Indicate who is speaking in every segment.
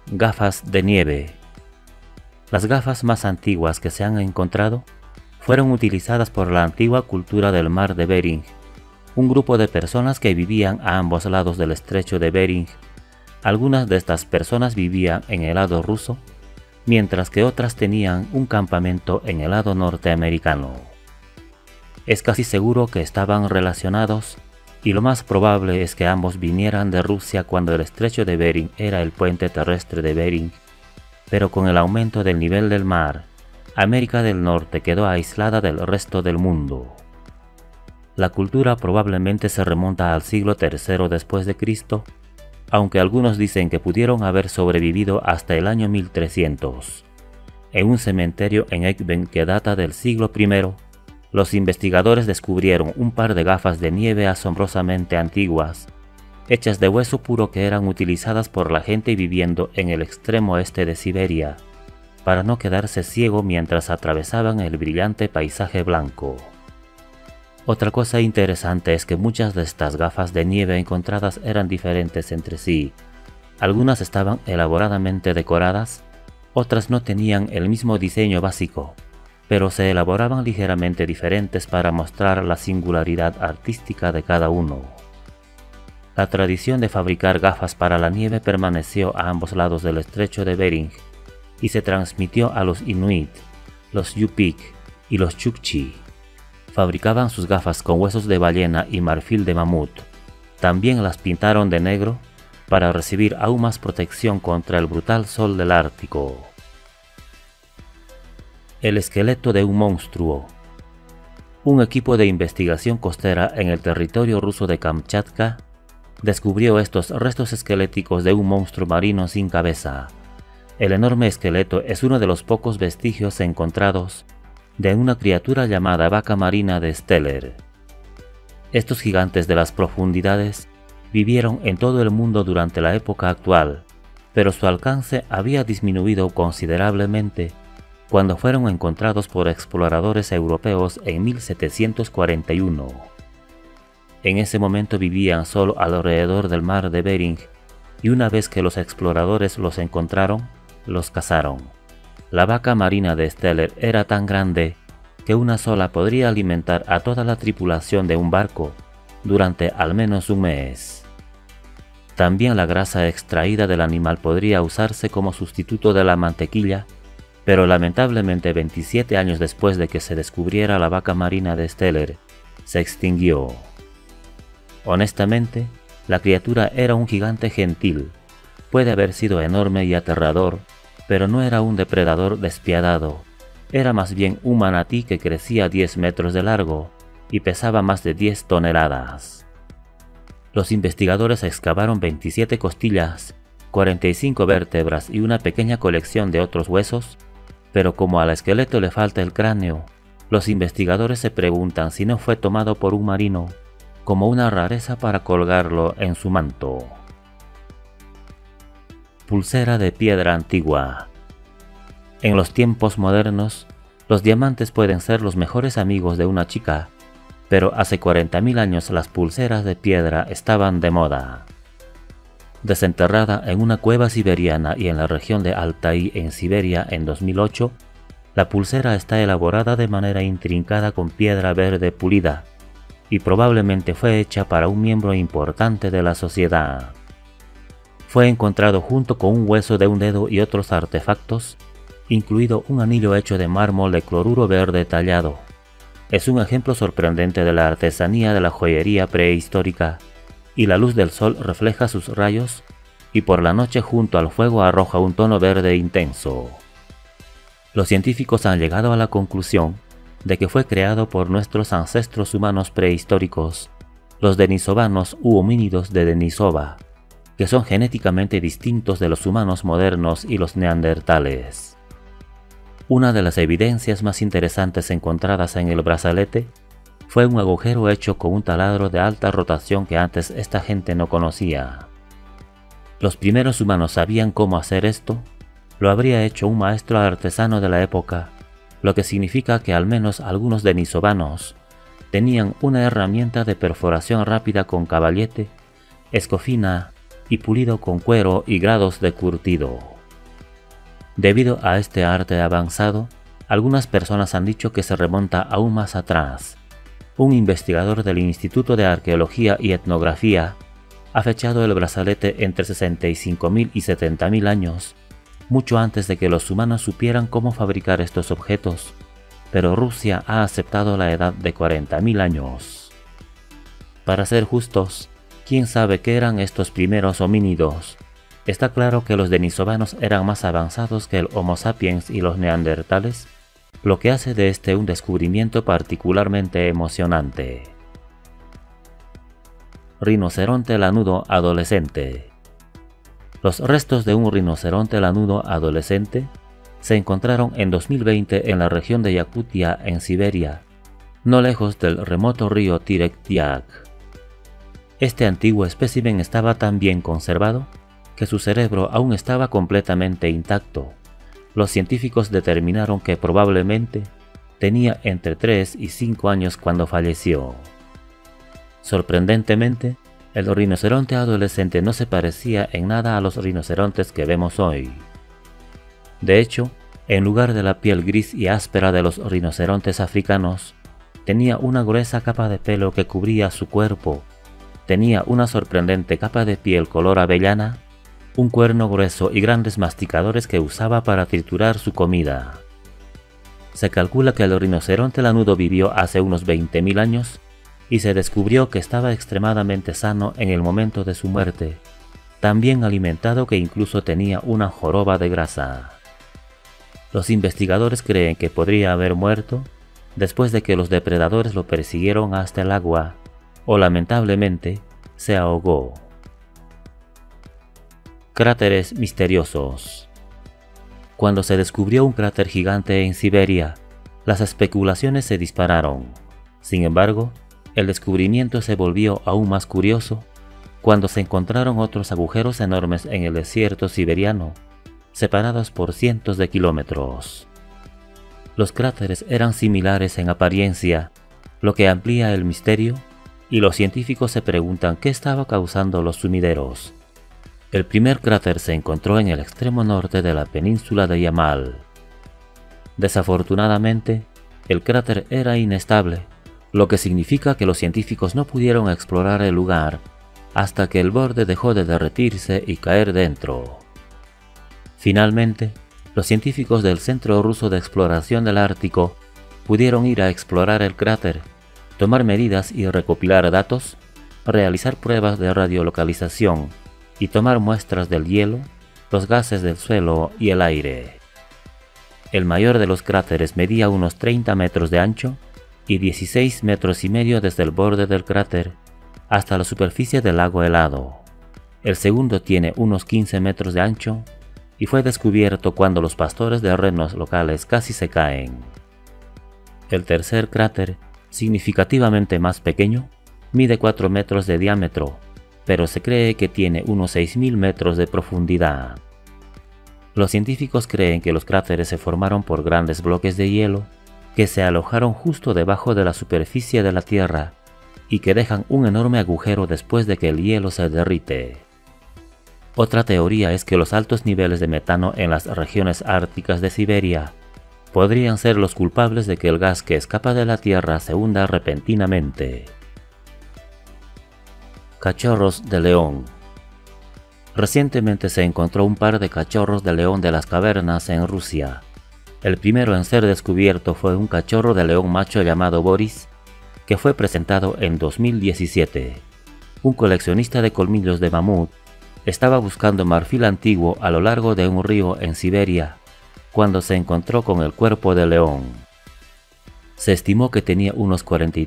Speaker 1: Gafas de nieve. Las gafas más antiguas que se han encontrado fueron utilizadas por la antigua cultura del mar de Bering, un grupo de personas que vivían a ambos lados del estrecho de Bering. Algunas de estas personas vivían en el lado ruso, mientras que otras tenían un campamento en el lado norteamericano. Es casi seguro que estaban relacionados, y lo más probable es que ambos vinieran de Rusia cuando el estrecho de Bering era el puente terrestre de Bering, pero con el aumento del nivel del mar, América del Norte quedó aislada del resto del mundo. La cultura probablemente se remonta al siglo III después de Cristo, aunque algunos dicen que pudieron haber sobrevivido hasta el año 1300. En un cementerio en Ekben que data del siglo I, los investigadores descubrieron un par de gafas de nieve asombrosamente antiguas, hechas de hueso puro que eran utilizadas por la gente viviendo en el extremo este de Siberia, para no quedarse ciego mientras atravesaban el brillante paisaje blanco. Otra cosa interesante es que muchas de estas gafas de nieve encontradas eran diferentes entre sí. Algunas estaban elaboradamente decoradas, otras no tenían el mismo diseño básico, pero se elaboraban ligeramente diferentes para mostrar la singularidad artística de cada uno. La tradición de fabricar gafas para la nieve permaneció a ambos lados del estrecho de Bering y se transmitió a los Inuit, los Yupik y los Chukchi. Fabricaban sus gafas con huesos de ballena y marfil de mamut. También las pintaron de negro para recibir aún más protección contra el brutal sol del Ártico. El esqueleto de un monstruo. Un equipo de investigación costera en el territorio ruso de Kamchatka descubrió estos restos esqueléticos de un monstruo marino sin cabeza. El enorme esqueleto es uno de los pocos vestigios encontrados de una criatura llamada vaca marina de Steller. Estos gigantes de las profundidades vivieron en todo el mundo durante la época actual, pero su alcance había disminuido considerablemente cuando fueron encontrados por exploradores europeos en 1741. En ese momento vivían solo alrededor del mar de Bering, y una vez que los exploradores los encontraron, los cazaron. La vaca marina de Steller era tan grande que una sola podría alimentar a toda la tripulación de un barco durante al menos un mes. También la grasa extraída del animal podría usarse como sustituto de la mantequilla, pero lamentablemente 27 años después de que se descubriera la vaca marina de Steller, se extinguió. Honestamente, la criatura era un gigante gentil. Puede haber sido enorme y aterrador, pero no era un depredador despiadado. Era más bien un manatí que crecía 10 metros de largo y pesaba más de 10 toneladas. Los investigadores excavaron 27 costillas, 45 vértebras y una pequeña colección de otros huesos, pero como al esqueleto le falta el cráneo, los investigadores se preguntan si no fue tomado por un marino como una rareza para colgarlo en su manto. Pulsera de piedra antigua. En los tiempos modernos, los diamantes pueden ser los mejores amigos de una chica, pero hace 40.000 años las pulseras de piedra estaban de moda. Desenterrada en una cueva siberiana y en la región de Altai en Siberia en 2008, la pulsera está elaborada de manera intrincada con piedra verde pulida y probablemente fue hecha para un miembro importante de la sociedad. Fue encontrado junto con un hueso de un dedo y otros artefactos, incluido un anillo hecho de mármol de cloruro verde tallado. Es un ejemplo sorprendente de la artesanía de la joyería prehistórica, y la luz del sol refleja sus rayos y por la noche junto al fuego arroja un tono verde intenso. Los científicos han llegado a la conclusión de que fue creado por nuestros ancestros humanos prehistóricos, los denisovanos u homínidos de Denisova, que son genéticamente distintos de los humanos modernos y los neandertales. Una de las evidencias más interesantes encontradas en el brazalete fue un agujero hecho con un taladro de alta rotación que antes esta gente no conocía. Los primeros humanos sabían cómo hacer esto, lo habría hecho un maestro artesano de la época, lo que significa que al menos algunos denisovanos tenían una herramienta de perforación rápida con caballete, escofina y pulido con cuero y grados de curtido. Debido a este arte avanzado, algunas personas han dicho que se remonta aún más atrás. Un investigador del Instituto de Arqueología y Etnografía ha fechado el brazalete entre 65.000 y 70.000 años, mucho antes de que los humanos supieran cómo fabricar estos objetos, pero Rusia ha aceptado la edad de 40.000 años. Para ser justos, ¿quién sabe qué eran estos primeros homínidos? Está claro que los denisovanos eran más avanzados que el Homo sapiens y los neandertales, lo que hace de este un descubrimiento particularmente emocionante. Rinoceronte lanudo adolescente. Los restos de un rinoceronte lanudo adolescente se encontraron en 2020 en la región de Yakutia, en Siberia, no lejos del remoto río Terek-Diag. Este antiguo espécimen estaba tan bien conservado que su cerebro aún estaba completamente intacto. Los científicos determinaron que probablemente tenía entre 3 y 5 años cuando falleció. Sorprendentemente, el rinoceronte adolescente no se parecía en nada a los rinocerontes que vemos hoy. De hecho, en lugar de la piel gris y áspera de los rinocerontes africanos, tenía una gruesa capa de pelo que cubría su cuerpo, tenía una sorprendente capa de piel color avellana, un cuerno grueso y grandes masticadores que usaba para triturar su comida. Se calcula que el rinoceronte lanudo vivió hace unos 20.000 años y se descubrió que estaba extremadamente sano en el momento de su muerte, tan bien alimentado que incluso tenía una joroba de grasa. Los investigadores creen que podría haber muerto después de que los depredadores lo persiguieron hasta el agua, o lamentablemente se ahogó. Cráteres misteriosos. Cuando se descubrió un cráter gigante en Siberia, las especulaciones se dispararon. Sin embargo, el descubrimiento se volvió aún más curioso cuando se encontraron otros agujeros enormes en el desierto siberiano, separados por cientos de kilómetros. Los cráteres eran similares en apariencia, lo que amplía el misterio, y los científicos se preguntan qué estaba causando los sumideros. El primer cráter se encontró en el extremo norte de la península de Yamal. Desafortunadamente, el cráter era inestable, lo que significa que los científicos no pudieron explorar el lugar hasta que el borde dejó de derretirse y caer dentro. Finalmente, los científicos del Centro Ruso de Exploración del Ártico pudieron ir a explorar el cráter, tomar medidas y recopilar datos, realizar pruebas de radiolocalización y tomar muestras del hielo, los gases del suelo y el aire. El mayor de los cráteres medía unos 30 metros de ancho y 16 metros y medio desde el borde del cráter hasta la superficie del lago helado. El segundo tiene unos 15 metros de ancho y fue descubierto cuando los pastores de renos locales casi se caen. El tercer cráter, significativamente más pequeño, mide 4 metros de diámetro, pero se cree que tiene unos 6.000 metros de profundidad. Los científicos creen que los cráteres se formaron por grandes bloques de hielo que se alojaron justo debajo de la superficie de la Tierra y que dejan un enorme agujero después de que el hielo se derrite. Otra teoría es que los altos niveles de metano en las regiones árticas de Siberia podrían ser los culpables de que el gas que escapa de la Tierra se hunda repentinamente. Cachorros de león. Recientemente se encontró un par de cachorros de león de las cavernas en Rusia. El primero en ser descubierto fue un cachorro de león macho llamado Boris, que fue presentado en 2017. Un coleccionista de colmillos de mamut estaba buscando marfil antiguo a lo largo de un río en Siberia, cuando se encontró con el cuerpo de león. Se estimó que tenía unos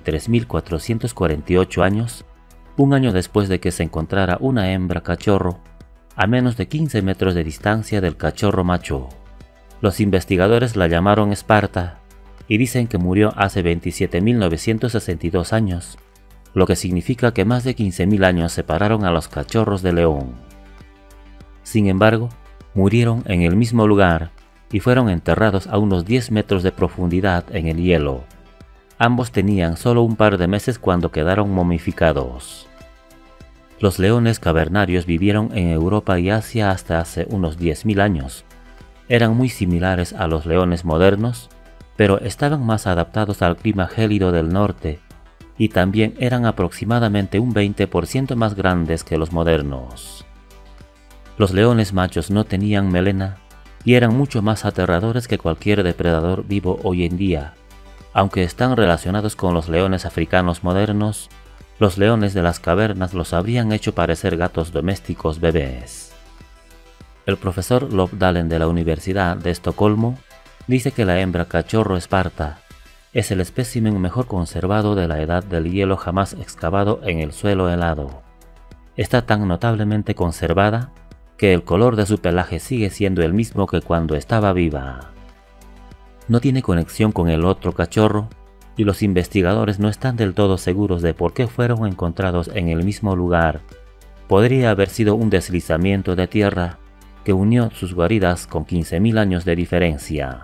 Speaker 1: 43.448 años, un año después de que se encontrara una hembra cachorro a menos de 15 metros de distancia del cachorro macho. Los investigadores la llamaron Esparta y dicen que murió hace 27.962 años, lo que significa que más de 15.000 años separaron a los cachorros de león. Sin embargo, murieron en el mismo lugar y fueron enterrados a unos 10 metros de profundidad en el hielo. Ambos tenían solo un par de meses cuando quedaron momificados. Los leones cavernarios vivieron en Europa y Asia hasta hace unos 10.000 años. Eran muy similares a los leones modernos, pero estaban más adaptados al clima gélido del norte y también eran aproximadamente un 20% más grandes que los modernos. Los leones machos no tenían melena y eran mucho más aterradores que cualquier depredador vivo hoy en día. Aunque están relacionados con los leones africanos modernos, los leones de las cavernas los habrían hecho parecer gatos domésticos bebés. El profesor Lobdalen de la Universidad de Estocolmo dice que la hembra cachorro esparta es el espécimen mejor conservado de la edad del hielo jamás excavado en el suelo helado. Está tan notablemente conservada que el color de su pelaje sigue siendo el mismo que cuando estaba viva. No tiene conexión con el otro cachorro y los investigadores no están del todo seguros de por qué fueron encontrados en el mismo lugar. Podría haber sido un deslizamiento de tierra que unió sus guaridas con 15.000 años de diferencia.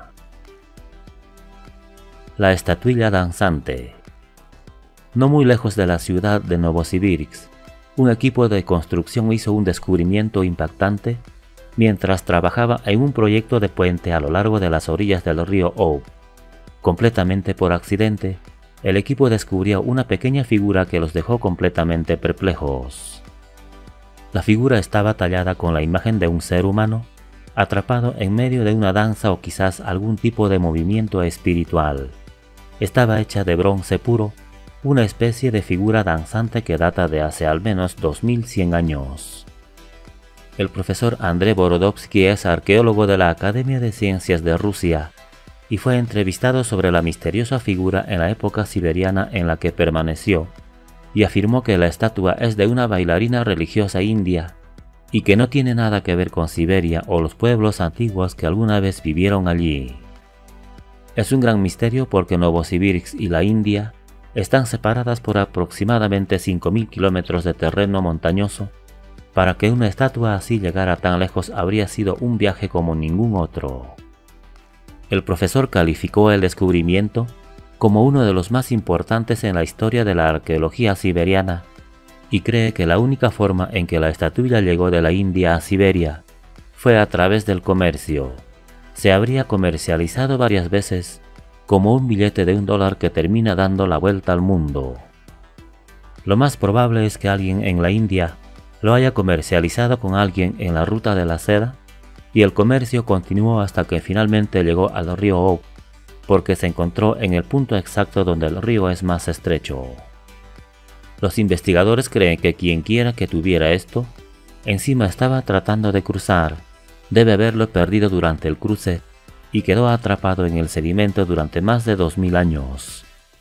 Speaker 1: La estatuilla danzante. No muy lejos de la ciudad de Novosibirsk, un equipo de construcción hizo un descubrimiento impactante mientras trabajaba en un proyecto de puente a lo largo de las orillas del río Ob. Completamente por accidente, el equipo descubrió una pequeña figura que los dejó completamente perplejos. La figura estaba tallada con la imagen de un ser humano atrapado en medio de una danza o quizás algún tipo de movimiento espiritual. Estaba hecha de bronce puro, una especie de figura danzante que data de hace al menos 2100 años. El profesor Andrei Borodovsky es arqueólogo de la Academia de Ciencias de Rusia y fue entrevistado sobre la misteriosa figura en la época siberiana en la que permaneció, y afirmó que la estatua es de una bailarina religiosa india y que no tiene nada que ver con Siberia o los pueblos antiguos que alguna vez vivieron allí. Es un gran misterio porque Novosibirsk y la India están separadas por aproximadamente 5.000 kilómetros de terreno montañoso. Para que una estatua así llegara tan lejos habría sido un viaje como ningún otro. El profesor calificó el descubrimiento como uno de los más importantes en la historia de la arqueología siberiana y cree que la única forma en que la estatuilla llegó de la India a Siberia fue a través del comercio. Se habría comercializado varias veces como un billete de $1 que termina dando la vuelta al mundo. Lo más probable es que alguien en la India lo haya comercializado con alguien en la ruta de la seda y el comercio continuó hasta que finalmente llegó al río Ob, porque se encontró en el punto exacto donde el río es más estrecho. Los investigadores creen que quien quiera que tuviera esto, encima estaba tratando de cruzar, debe haberlo perdido durante el cruce y quedó atrapado en el sedimento durante más de 2000 años.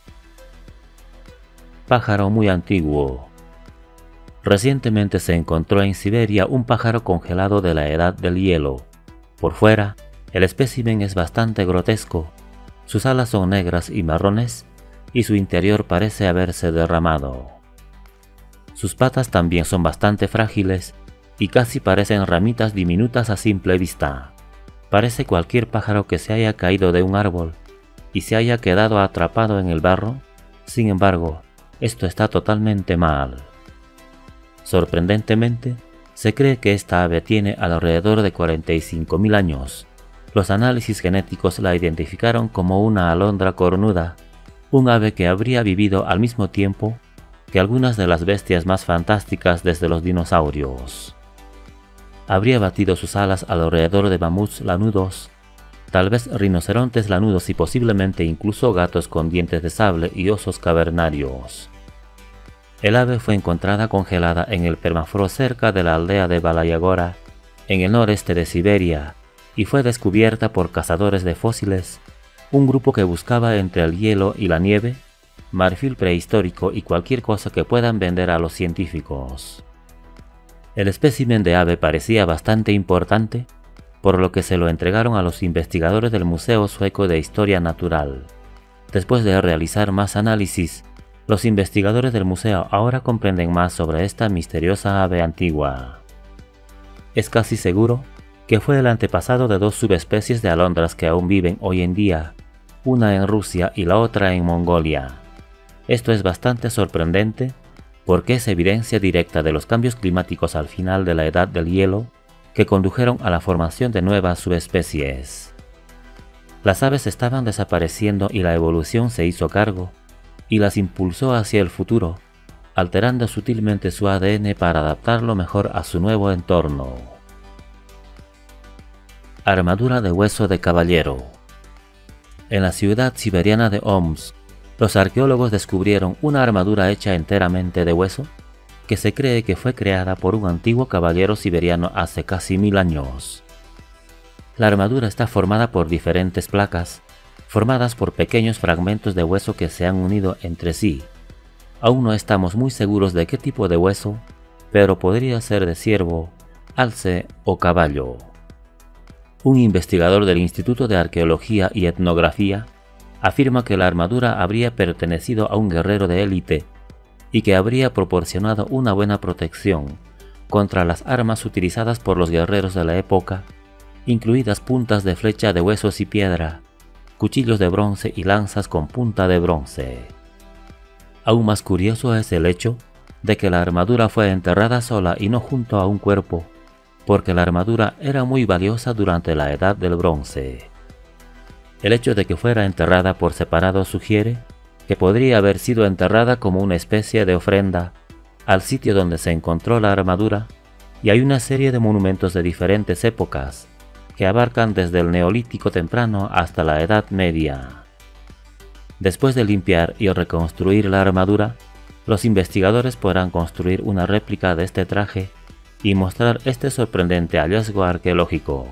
Speaker 1: Pájaro muy antiguo. Recientemente se encontró en Siberia un pájaro congelado de la edad del hielo. Por fuera, el espécimen es bastante grotesco. Sus alas son negras y marrones y su interior parece haberse derramado. Sus patas también son bastante frágiles y casi parecen ramitas diminutas a simple vista. Parece cualquier pájaro que se haya caído de un árbol y se haya quedado atrapado en el barro. Sin embargo, esto está totalmente mal. Sorprendentemente, se cree que esta ave tiene alrededor de 45.000 años. Los análisis genéticos la identificaron como una alondra cornuda, un ave que habría vivido al mismo tiempo que algunas de las bestias más fantásticas desde los dinosaurios. Habría batido sus alas alrededor de mamuts lanudos, tal vez rinocerontes lanudos y posiblemente incluso gatos con dientes de sable y osos cavernarios. El ave fue encontrada congelada en el permafrost cerca de la aldea de Balayagora, en el noreste de Siberia, y fue descubierta por cazadores de fósiles, un grupo que buscaba entre el hielo y la nieve, marfil prehistórico y cualquier cosa que puedan vender a los científicos. El espécimen de ave parecía bastante importante, por lo que se lo entregaron a los investigadores del Museo Sueco de Historia Natural. Después de realizar más análisis, los investigadores del museo ahora comprenden más sobre esta misteriosa ave antigua. Es casi seguro que fue el antepasado de dos subespecies de alondras que aún viven hoy en día, una en Rusia y la otra en Mongolia. Esto es bastante sorprendente porque es evidencia directa de los cambios climáticos al final de la edad del hielo que condujeron a la formación de nuevas subespecies. Las aves estaban desapareciendo y la evolución se hizo cargo y las impulsó hacia el futuro, alterando sutilmente su ADN para adaptarlo mejor a su nuevo entorno. Armadura de hueso de caballero. En la ciudad siberiana de Omsk, los arqueólogos descubrieron una armadura hecha enteramente de hueso que se cree que fue creada por un antiguo caballero siberiano hace casi 1000 años. La armadura está formada por diferentes placas, formadas por pequeños fragmentos de hueso que se han unido entre sí. Aún no estamos muy seguros de qué tipo de hueso, pero podría ser de ciervo, alce o caballo. Un investigador del Instituto de Arqueología y Etnografía afirma que la armadura habría pertenecido a un guerrero de élite y que habría proporcionado una buena protección contra las armas utilizadas por los guerreros de la época, incluidas puntas de flecha de huesos y piedra, cuchillos de bronce y lanzas con punta de bronce. Aún más curioso es el hecho de que la armadura fue enterrada sola y no junto a un cuerpo, porque la armadura era muy valiosa durante la Edad del Bronce. El hecho de que fuera enterrada por separado sugiere que podría haber sido enterrada como una especie de ofrenda al sitio donde se encontró la armadura, y hay una serie de monumentos de diferentes épocas que abarcan desde el Neolítico temprano hasta la Edad Media. Después de limpiar y reconstruir la armadura, los investigadores podrán construir una réplica de este traje y mostrar este sorprendente hallazgo arqueológico.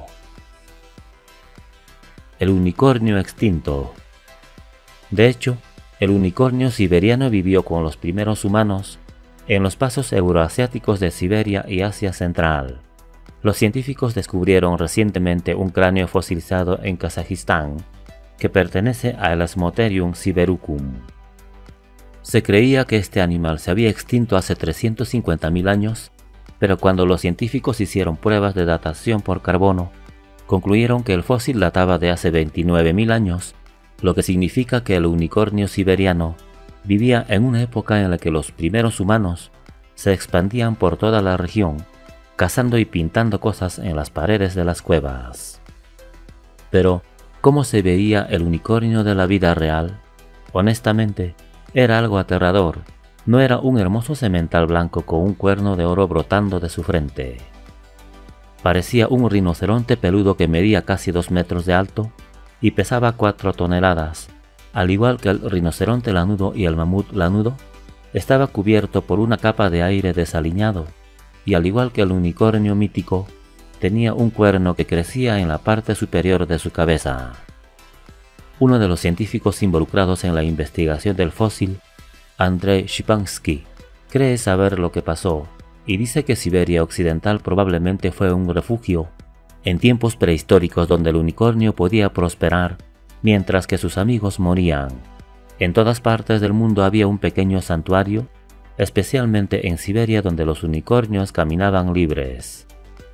Speaker 1: El unicornio extinto. De hecho, el unicornio siberiano vivió con los primeros humanos en los pasos euroasiáticos de Siberia y Asia Central. Los científicos descubrieron recientemente un cráneo fosilizado en Kazajistán que pertenece a Elasmotherium siberucum. Se creía que este animal se había extinto hace 350.000 años, pero cuando los científicos hicieron pruebas de datación por carbono, concluyeron que el fósil databa de hace 29.000 años, lo que significa que el unicornio siberiano vivía en una época en la que los primeros humanos se expandían por toda la región, cazando y pintando cosas en las paredes de las cuevas. Pero, ¿cómo se veía el unicornio de la vida real? Honestamente, era algo aterrador. No era un hermoso semental blanco con un cuerno de oro brotando de su frente. Parecía un rinoceronte peludo que medía casi 2 metros de alto y pesaba 4 toneladas, al igual que el rinoceronte lanudo y el mamut lanudo. Estaba cubierto por una capa de aire desaliñado, y al igual que el unicornio mítico, tenía un cuerno que crecía en la parte superior de su cabeza. Uno de los científicos involucrados en la investigación del fósil, Andrei Shipansky, cree saber lo que pasó y dice que Siberia Occidental probablemente fue un refugio en tiempos prehistóricos donde el unicornio podía prosperar mientras que sus amigos morían. En todas partes del mundo había un pequeño santuario, especialmente en Siberia donde los unicornios caminaban libres.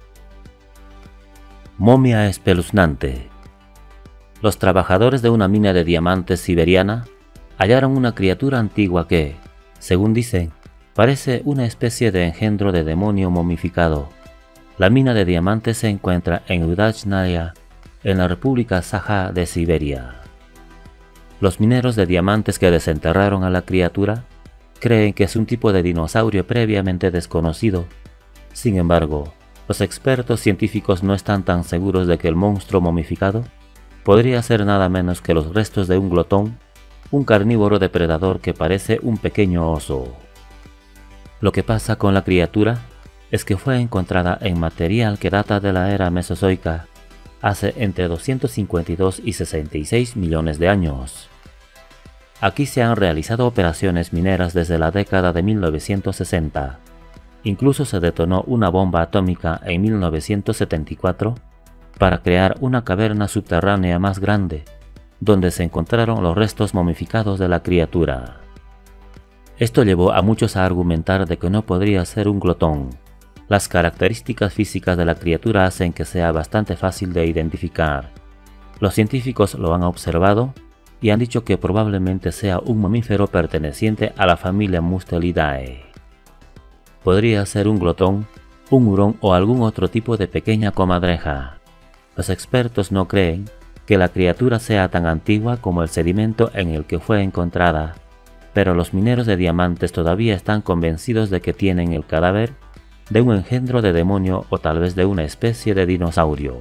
Speaker 1: Momia espeluznante. Los trabajadores de una mina de diamantes siberiana hallaron una criatura antigua que, según dicen, parece una especie de engendro de demonio momificado. La mina de diamantes se encuentra en Udachnaya, en la República Saja de Siberia. Los mineros de diamantes que desenterraron a la criatura creen que es un tipo de dinosaurio previamente desconocido. Sin embargo, los expertos científicos no están tan seguros de que el monstruo momificado podría ser nada menos que los restos de un glotón, un carnívoro depredador que parece un pequeño oso. Lo que pasa con la criatura es que fue encontrada en material que data de la era mesozoica, hace entre 252 y 66 millones de años. Aquí se han realizado operaciones mineras desde la década de 1960. Incluso se detonó una bomba atómica en 1974 para crear una caverna subterránea más grande, donde se encontraron los restos momificados de la criatura. Esto llevó a muchos a argumentar de que no podría ser un glotón. Las características físicas de la criatura hacen que sea bastante fácil de identificar. Los científicos lo han observado y han dicho que probablemente sea un mamífero perteneciente a la familia Mustelidae. Podría ser un glotón un hurón o algún otro tipo de pequeña comadreja. Los expertos no creen que la criatura sea tan antigua como el sedimento en el que fue encontrada, pero los mineros de diamantes todavía están convencidos de que tienen el cadáver de un engendro de demonio o tal vez de una especie de dinosaurio.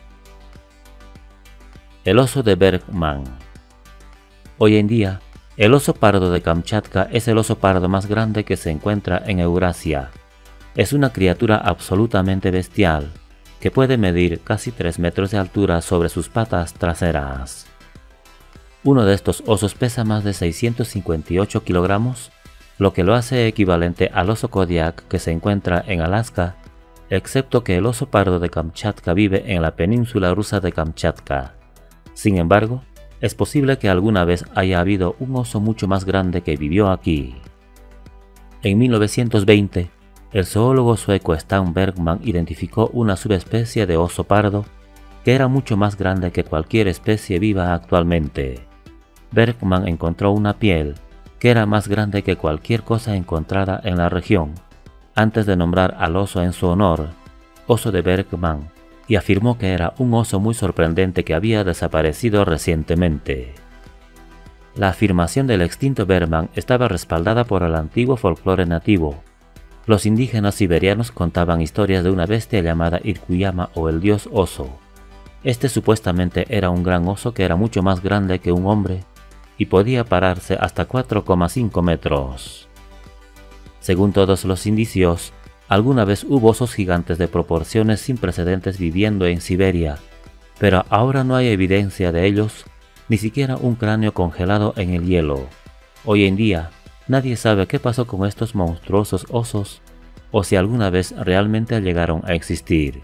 Speaker 1: El oso de Bergman. Hoy en día, el oso pardo de Kamchatka es el oso pardo más grande que se encuentra en Eurasia. Es una criatura absolutamente bestial, que puede medir casi 3 metros de altura sobre sus patas traseras. Uno de estos osos pesa más de 658 kilogramos, lo que lo hace equivalente al oso Kodiak que se encuentra en Alaska, excepto que el oso pardo de Kamchatka vive en la península rusa de Kamchatka. Sin embargo, es posible que alguna vez haya habido un oso mucho más grande que vivió aquí. En 1920, el zoólogo sueco Stan Bergman identificó una subespecie de oso pardo que era mucho más grande que cualquier especie viva actualmente. Bergman encontró una piel que era más grande que cualquier cosa encontrada en la región, antes de nombrar al oso en su honor, oso de Bergman, y afirmó que era un oso muy sorprendente que había desaparecido recientemente. La afirmación del extinto Bergman estaba respaldada por el antiguo folclore nativo. Los indígenas siberianos contaban historias de una bestia llamada Irkuyama o el dios oso. Este supuestamente era un gran oso que era mucho más grande que un hombre y podía pararse hasta 4,5 metros. Según todos los indicios, alguna vez hubo osos gigantes de proporciones sin precedentes viviendo en Siberia, pero ahora no hay evidencia de ellos, ni siquiera un cráneo congelado en el hielo. Hoy en día, nadie sabe qué pasó con estos monstruosos osos o si alguna vez realmente llegaron a existir.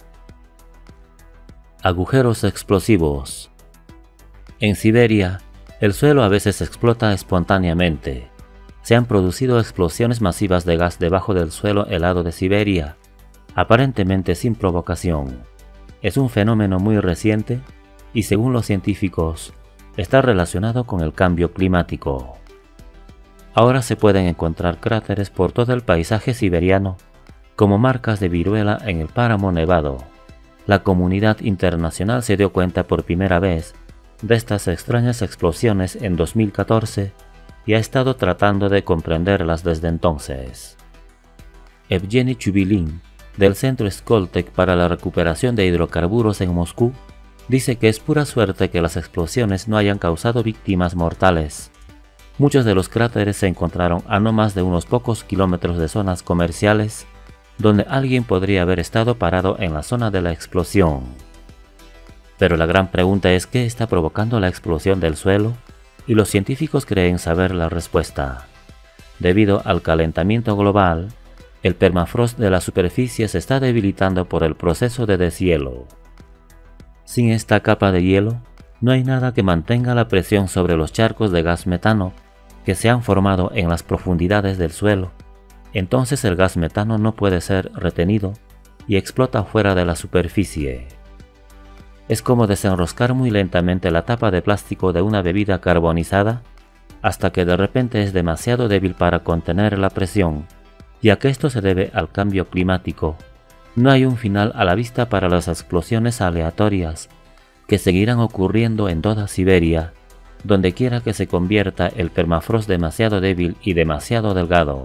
Speaker 1: Agujeros explosivos. En Siberia, el suelo a veces explota espontáneamente. Se han producido explosiones masivas de gas debajo del suelo helado de Siberia, aparentemente sin provocación. Es un fenómeno muy reciente y, según los científicos, está relacionado con el cambio climático. Ahora se pueden encontrar cráteres por todo el paisaje siberiano, como marcas de viruela en el páramo nevado. La comunidad internacional se dio cuenta por primera vez de estas extrañas explosiones en 2014 y ha estado tratando de comprenderlas desde entonces. Evgeny Chubilin, del Centro Skoltek para la Recuperación de Hidrocarburos en Moscú, dice que es pura suerte que las explosiones no hayan causado víctimas mortales. Muchos de los cráteres se encontraron a no más de unos pocos kilómetros de zonas comerciales, donde alguien podría haber estado parado en la zona de la explosión. Pero la gran pregunta es qué está provocando la explosión del suelo, y los científicos creen saber la respuesta. Debido al calentamiento global, el permafrost de la superficie se está debilitando por el proceso de deshielo. Sin esta capa de hielo, no hay nada que mantenga la presión sobre los charcos de gas metano que se han formado en las profundidades del suelo. Entonces el gas metano no puede ser retenido y explota fuera de la superficie. Es como desenroscar muy lentamente la tapa de plástico de una bebida carbonizada hasta que de repente es demasiado débil para contener la presión, ya que esto se debe al cambio climático. No hay un final a la vista para las explosiones aleatorias que seguirán ocurriendo en toda Siberia, donde quiera que se convierta el permafrost demasiado débil y demasiado delgado.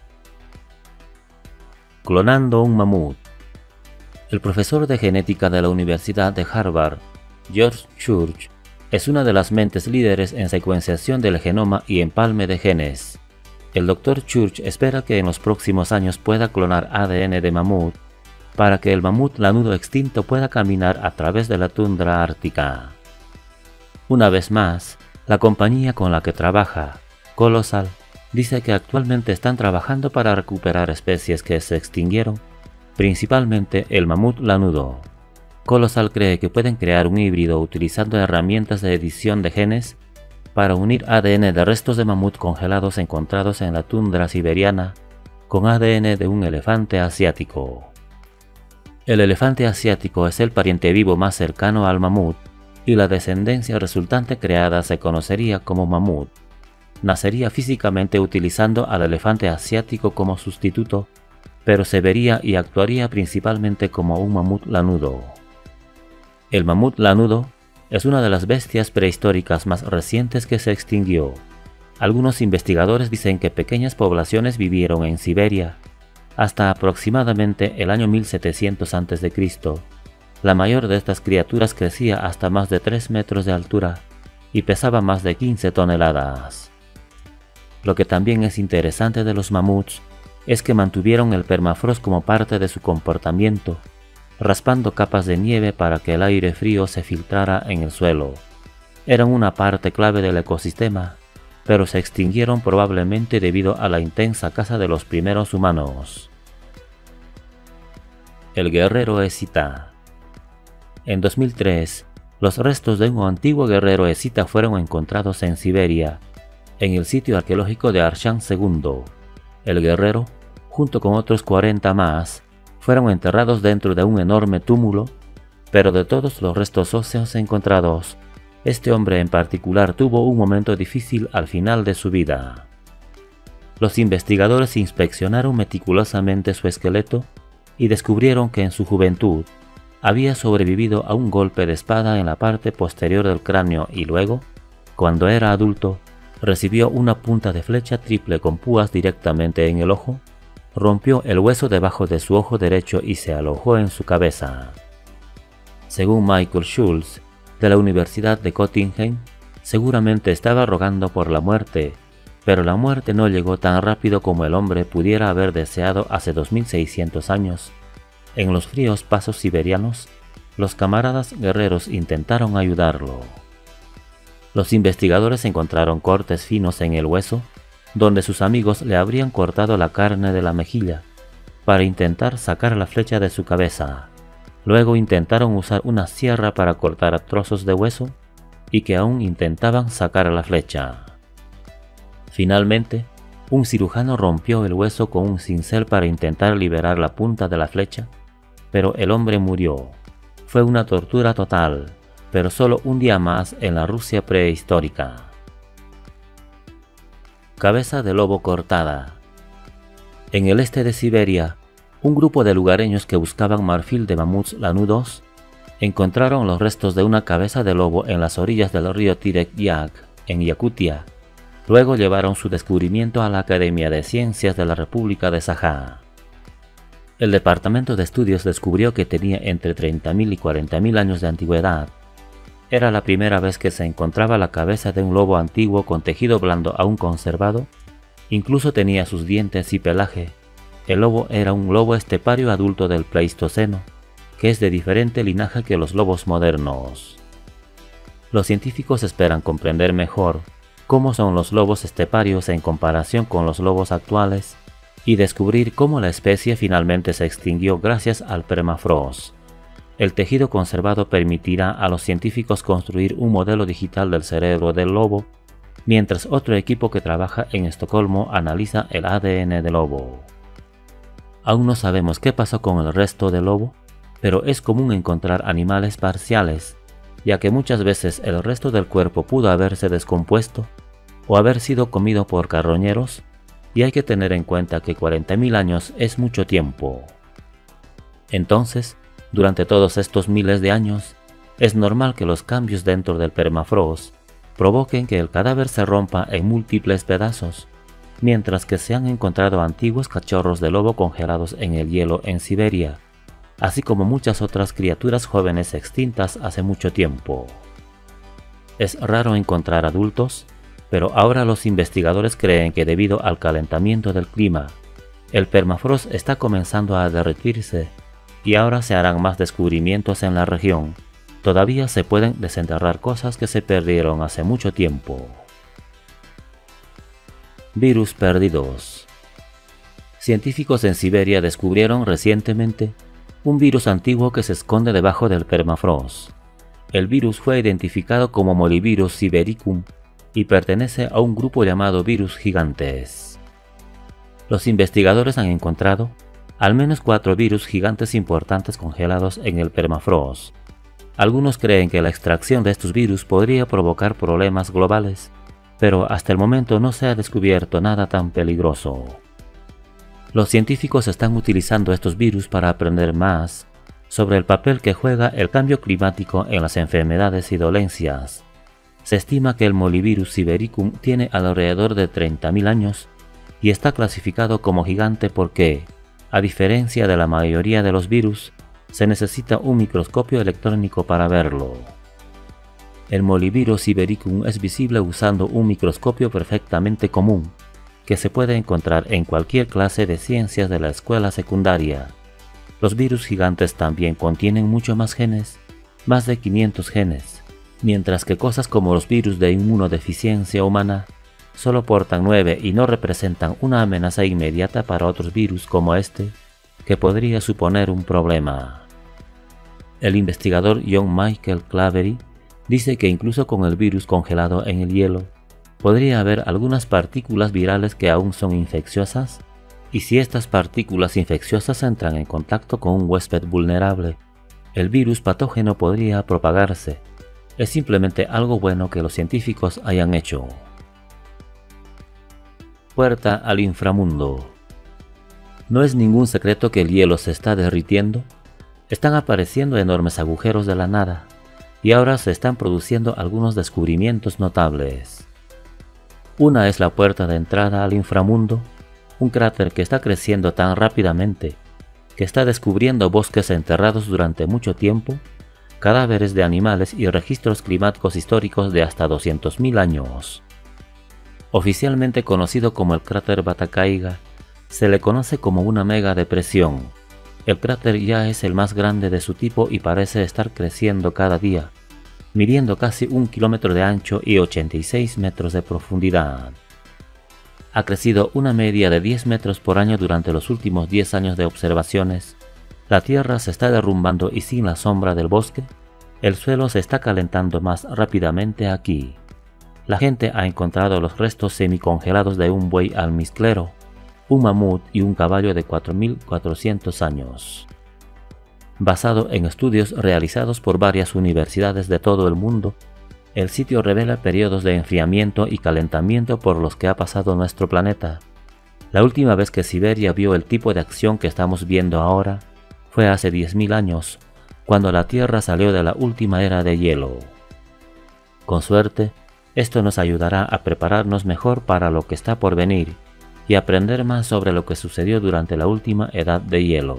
Speaker 1: Clonando un mamut. El profesor de genética de la Universidad de Harvard, George Church, es una de las mentes líderes en secuenciación del genoma y empalme de genes. El Dr. Church espera que en los próximos años pueda clonar ADN de mamut para que el mamut lanudo extinto pueda caminar a través de la tundra ártica. Una vez más, la compañía con la que trabaja, Colossal, dice que actualmente están trabajando para recuperar especies que se extinguieron, principalmente el mamut lanudo. Colossal cree que pueden crear un híbrido utilizando herramientas de edición de genes para unir ADN de restos de mamut congelados encontrados en la tundra siberiana con ADN de un elefante asiático. El elefante asiático es el pariente vivo más cercano al mamut y la descendencia resultante creada se conocería como mamut. Nacería físicamente utilizando al elefante asiático como sustituto pero se vería y actuaría principalmente como un mamut lanudo. El mamut lanudo es una de las bestias prehistóricas más recientes que se extinguió. Algunos investigadores dicen que pequeñas poblaciones vivieron en Siberia hasta aproximadamente el año 1700 a.C. La mayor de estas criaturas crecía hasta más de 3 metros de altura y pesaba más de 15 toneladas. Lo que también es interesante de los mamuts es que mantuvieron el permafrost como parte de su comportamiento, raspando capas de nieve para que el aire frío se filtrara en el suelo. Eran una parte clave del ecosistema, pero se extinguieron probablemente debido a la intensa caza de los primeros humanos. El guerrero escita. En 2003, los restos de un antiguo guerrero escita fueron encontrados en Siberia, en el sitio arqueológico de Arshan II. El guerrero, junto con otros 40 más, fueron enterrados dentro de un enorme túmulo, pero de todos los restos óseos encontrados, este hombre en particular tuvo un momento difícil al final de su vida. Los investigadores inspeccionaron meticulosamente su esqueleto y descubrieron que en su juventud había sobrevivido a un golpe de espada en la parte posterior del cráneo y luego, cuando era adulto, recibió una punta de flecha triple con púas directamente en el ojo, rompió el hueso debajo de su ojo derecho y se alojó en su cabeza. Según Michael Schultz, de la Universidad de Göttingen, seguramente estaba rogando por la muerte, pero la muerte no llegó tan rápido como el hombre pudiera haber deseado hace 2600 años. En los fríos pasos siberianos, los camaradas guerreros intentaron ayudarlo. Los investigadores encontraron cortes finos en el hueso, donde sus amigos le habrían cortado la carne de la mejilla, para intentar sacar la flecha de su cabeza. Luego intentaron usar una sierra para cortar trozos de hueso, y que aún intentaban sacar la flecha. Finalmente, un cirujano rompió el hueso con un cincel para intentar liberar la punta de la flecha, pero el hombre murió. Fue una tortura total, pero solo un día más en la Rusia prehistórica. Cabeza de lobo cortada. En el este de Siberia, un grupo de lugareños que buscaban marfil de mamuts lanudos encontraron los restos de una cabeza de lobo en las orillas del río Terek-Yak, en Yakutia. Luego llevaron su descubrimiento a la Academia de Ciencias de la República de Sajá. El Departamento de Estudios descubrió que tenía entre 30.000 y 40.000 años de antigüedad. Era la primera vez que se encontraba la cabeza de un lobo antiguo con tejido blando aún conservado. Incluso tenía sus dientes y pelaje. El lobo era un lobo estepario adulto del Pleistoceno, que es de diferente linaje que los lobos modernos. Los científicos esperan comprender mejor cómo son los lobos esteparios en comparación con los lobos actuales y descubrir cómo la especie finalmente se extinguió gracias al permafrost. El tejido conservado permitirá a los científicos construir un modelo digital del cerebro del lobo, mientras otro equipo que trabaja en Estocolmo analiza el ADN del lobo. Aún no sabemos qué pasó con el resto del lobo, pero es común encontrar animales parciales, ya que muchas veces el resto del cuerpo pudo haberse descompuesto o haber sido comido por carroñeros, y hay que tener en cuenta que 40.000 años es mucho tiempo. Entonces, durante todos estos miles de años, es normal que los cambios dentro del permafrost provoquen que el cadáver se rompa en múltiples pedazos, mientras que se han encontrado antiguos cachorros de lobo congelados en el hielo en Siberia, así como muchas otras criaturas jóvenes extintas hace mucho tiempo. Es raro encontrar adultos, pero ahora los investigadores creen que debido al calentamiento del clima, el permafrost está comenzando a derretirse y ahora se harán más descubrimientos en la región. Todavía se pueden desenterrar cosas que se perdieron hace mucho tiempo. Virus perdidos. Científicos en Siberia descubrieron recientemente un virus antiguo que se esconde debajo del permafrost. El virus fue identificado como Mollivirus sibericum y pertenece a un grupo llamado virus gigantes. Los investigadores han encontrado al menos 4 virus gigantes importantes congelados en el permafrost. Algunos creen que la extracción de estos virus podría provocar problemas globales, pero hasta el momento no se ha descubierto nada tan peligroso. Los científicos están utilizando estos virus para aprender más sobre el papel que juega el cambio climático en las enfermedades y dolencias. Se estima que el Mollivirus sibericum tiene alrededor de 30.000 años y está clasificado como gigante porque, a diferencia de la mayoría de los virus, se necesita un microscopio electrónico para verlo. El Mollivirus sibericum es visible usando un microscopio perfectamente común, que se puede encontrar en cualquier clase de ciencias de la escuela secundaria. Los virus gigantes también contienen mucho más genes, más de 500 genes, mientras que cosas como los virus de inmunodeficiencia humana solo portan 9 y no representan una amenaza inmediata para otros virus como este, que podría suponer un problema. El investigador John Michael Claverie dice que incluso con el virus congelado en el hielo, podría haber algunas partículas virales que aún son infecciosas, y si estas partículas infecciosas entran en contacto con un huésped vulnerable, el virus patógeno podría propagarse. Es simplemente algo bueno que los científicos hayan hecho. Puerta al inframundo. No es ningún secreto que el hielo se está derritiendo. Están apareciendo enormes agujeros de la nada, y ahora se están produciendo algunos descubrimientos notables. Una es la puerta de entrada al inframundo, un cráter que está creciendo tan rápidamente, que está descubriendo bosques enterrados durante mucho tiempo, cadáveres de animales y registros climáticos históricos de hasta 200.000 años. Oficialmente conocido como el cráter Batacaiga, se le conoce como una mega depresión. El cráter ya es el más grande de su tipo y parece estar creciendo cada día, midiendo casi 1 kilómetro de ancho y 86 metros de profundidad. Ha crecido una media de 10 metros por año durante los últimos 10 años de observaciones. La tierra se está derrumbando y sin la sombra del bosque, el suelo se está calentando más rápidamente aquí. La gente ha encontrado los restos semicongelados de un buey almizclero, un mamut y un caballo de 4.400 años. Basado en estudios realizados por varias universidades de todo el mundo, el sitio revela periodos de enfriamiento y calentamiento por los que ha pasado nuestro planeta. La última vez que Siberia vio el tipo de acción que estamos viendo ahora fue hace 10.000 años, cuando la Tierra salió de la última era de hielo. Con suerte, esto nos ayudará a prepararnos mejor para lo que está por venir y aprender más sobre lo que sucedió durante la última edad de hielo.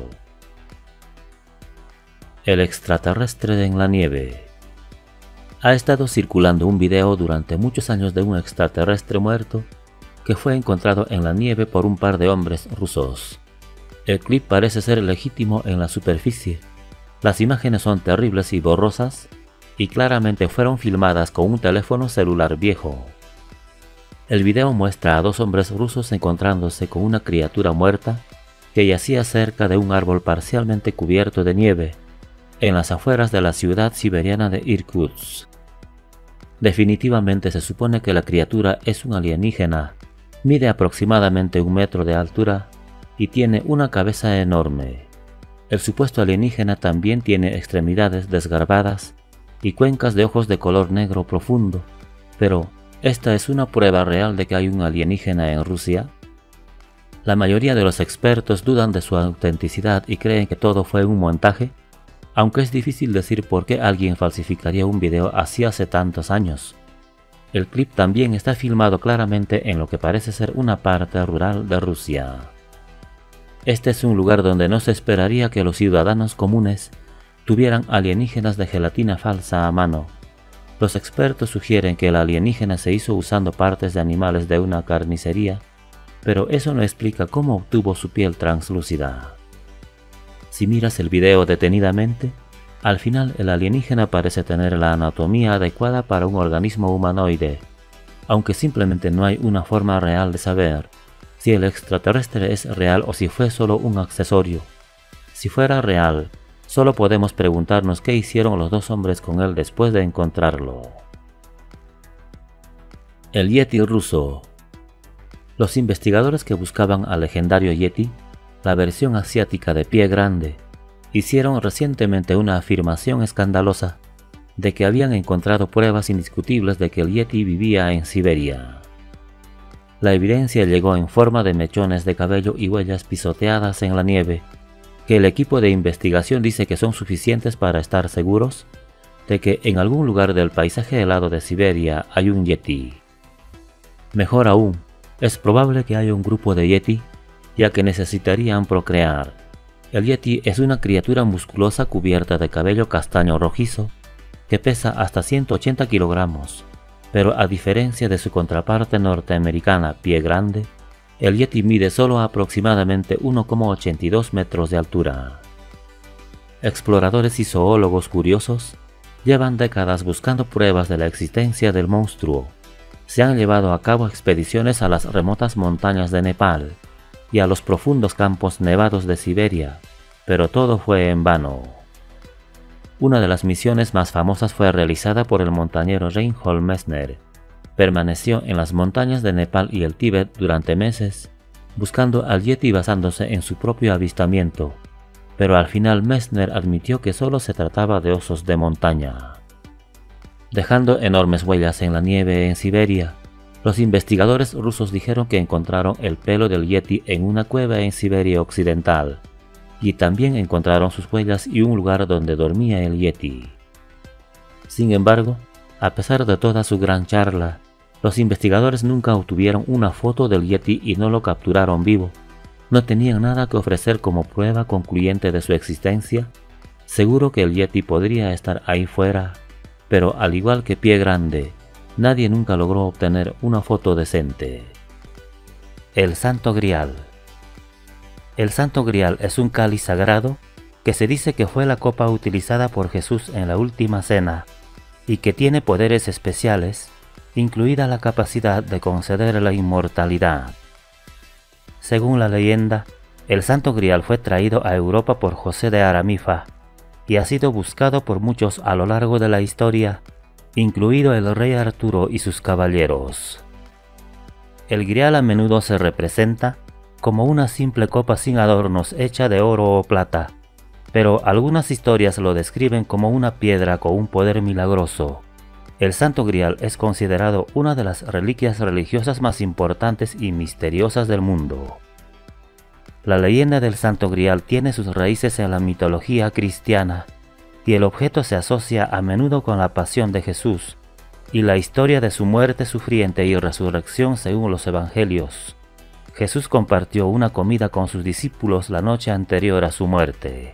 Speaker 1: El extraterrestre en la nieve. Ha estado circulando un video durante muchos años de un extraterrestre muerto que fue encontrado en la nieve por un par de hombres rusos. El clip parece ser legítimo en la superficie. Las imágenes son terribles y borrosas y claramente fueron filmadas con un teléfono celular viejo. El video muestra a 2 hombres rusos encontrándose con una criatura muerta que yacía cerca de un árbol parcialmente cubierto de nieve, en las afueras de la ciudad siberiana de Irkutsk. Definitivamente se supone que la criatura es un alienígena, mide aproximadamente 1 metro de altura y tiene una cabeza enorme. El supuesto alienígena también tiene extremidades desgarbadas y cuencas de ojos de color negro profundo, pero ¿esta es una prueba real de que hay un alienígena en Rusia? La mayoría de los expertos dudan de su autenticidad y creen que todo fue un montaje, aunque es difícil decir por qué alguien falsificaría un video así hace tantos años. El clip también está filmado claramente en lo que parece ser una parte rural de Rusia. Este es un lugar donde no se esperaría que los ciudadanos comunes tuvieran alienígenas de gelatina falsa a mano. Los expertos sugieren que el alienígena se hizo usando partes de animales de una carnicería, pero eso no explica cómo obtuvo su piel translúcida. Si miras el video detenidamente, al final el alienígena parece tener la anatomía adecuada para un organismo humanoide, aunque simplemente no hay una forma real de saber si el extraterrestre es real o si fue solo un accesorio. Si fuera real, solo podemos preguntarnos qué hicieron los 2 hombres con él después de encontrarlo. El Yeti ruso. Los investigadores que buscaban al legendario Yeti, la versión asiática de pie grande, hicieron recientemente una afirmación escandalosa de que habían encontrado pruebas indiscutibles de que el Yeti vivía en Siberia. La evidencia llegó en forma de mechones de cabello y huellas pisoteadas en la nieve, que el equipo de investigación dice que son suficientes para estar seguros de que en algún lugar del paisaje helado de Siberia hay un yeti. Mejor aún, es probable que haya un grupo de yeti, ya que necesitarían procrear. El yeti es una criatura musculosa cubierta de cabello castaño rojizo que pesa hasta 180 kilogramos, pero a diferencia de su contraparte norteamericana Pie Grande, el yeti mide solo aproximadamente 1,82 metros de altura. Exploradores y zoólogos curiosos llevan décadas buscando pruebas de la existencia del monstruo. Se han llevado a cabo expediciones a las remotas montañas de Nepal y a los profundos campos nevados de Siberia, pero todo fue en vano. Una de las misiones más famosas fue realizada por el montañero Reinhold Messner. Permaneció en las montañas de Nepal y el Tíbet durante meses, buscando al yeti basándose en su propio avistamiento, pero al final Messner admitió que solo se trataba de osos de montaña. Dejando enormes huellas en la nieve en Siberia, los investigadores rusos dijeron que encontraron el pelo del yeti en una cueva en Siberia Occidental, y también encontraron sus huellas y un lugar donde dormía el yeti. Sin embargo, a pesar de toda su gran charla, los investigadores nunca obtuvieron una foto del yeti y no lo capturaron vivo. No tenían nada que ofrecer como prueba concluyente de su existencia. Seguro que el yeti podría estar ahí fuera, pero al igual que Pie Grande, nadie nunca logró obtener una foto decente. El Santo Grial. El Santo Grial es un cáliz sagrado que se dice que fue la copa utilizada por Jesús en la última cena y que tiene poderes especiales, incluida la capacidad de conceder la inmortalidad. Según la leyenda, el Santo Grial fue traído a Europa por José de Aramifa y ha sido buscado por muchos a lo largo de la historia, incluido el rey Arturo y sus caballeros. El Grial a menudo se representa como una simple copa sin adornos hecha de oro o plata, pero algunas historias lo describen como una piedra con un poder milagroso. El Santo Grial es considerado una de las reliquias religiosas más importantes y misteriosas del mundo. La leyenda del Santo Grial tiene sus raíces en la mitología cristiana, y el objeto se asocia a menudo con la pasión de Jesús y la historia de su muerte sufriente y resurrección según los evangelios. Jesús compartió una comida con sus discípulos la noche anterior a su muerte.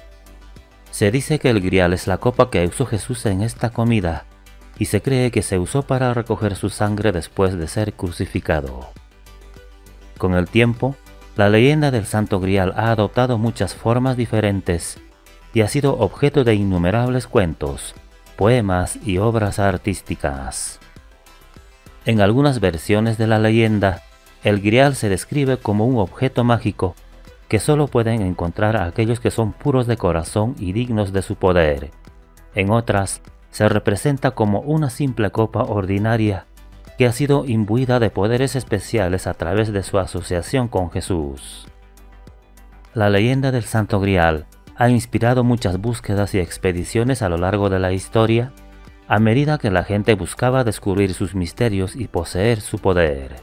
Speaker 1: Se dice que el Grial es la copa que usó Jesús en esta comida, y se cree que se usó para recoger su sangre después de ser crucificado. Con el tiempo, la leyenda del Santo Grial ha adoptado muchas formas diferentes y ha sido objeto de innumerables cuentos, poemas y obras artísticas. En algunas versiones de la leyenda, el Grial se describe como un objeto mágico que solo pueden encontrar aquellos que son puros de corazón y dignos de su poder. En otras, se representa como una simple copa ordinaria que ha sido imbuida de poderes especiales a través de su asociación con Jesús. La leyenda del Santo Grial ha inspirado muchas búsquedas y expediciones a lo largo de la historia, a medida que la gente buscaba descubrir sus misterios y poseer su poder.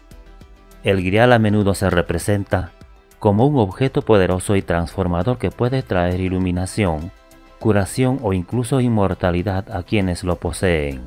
Speaker 1: El Grial a menudo se representa como un objeto poderoso y transformador que puede traer iluminación, curación o incluso inmortalidad a quienes lo poseen.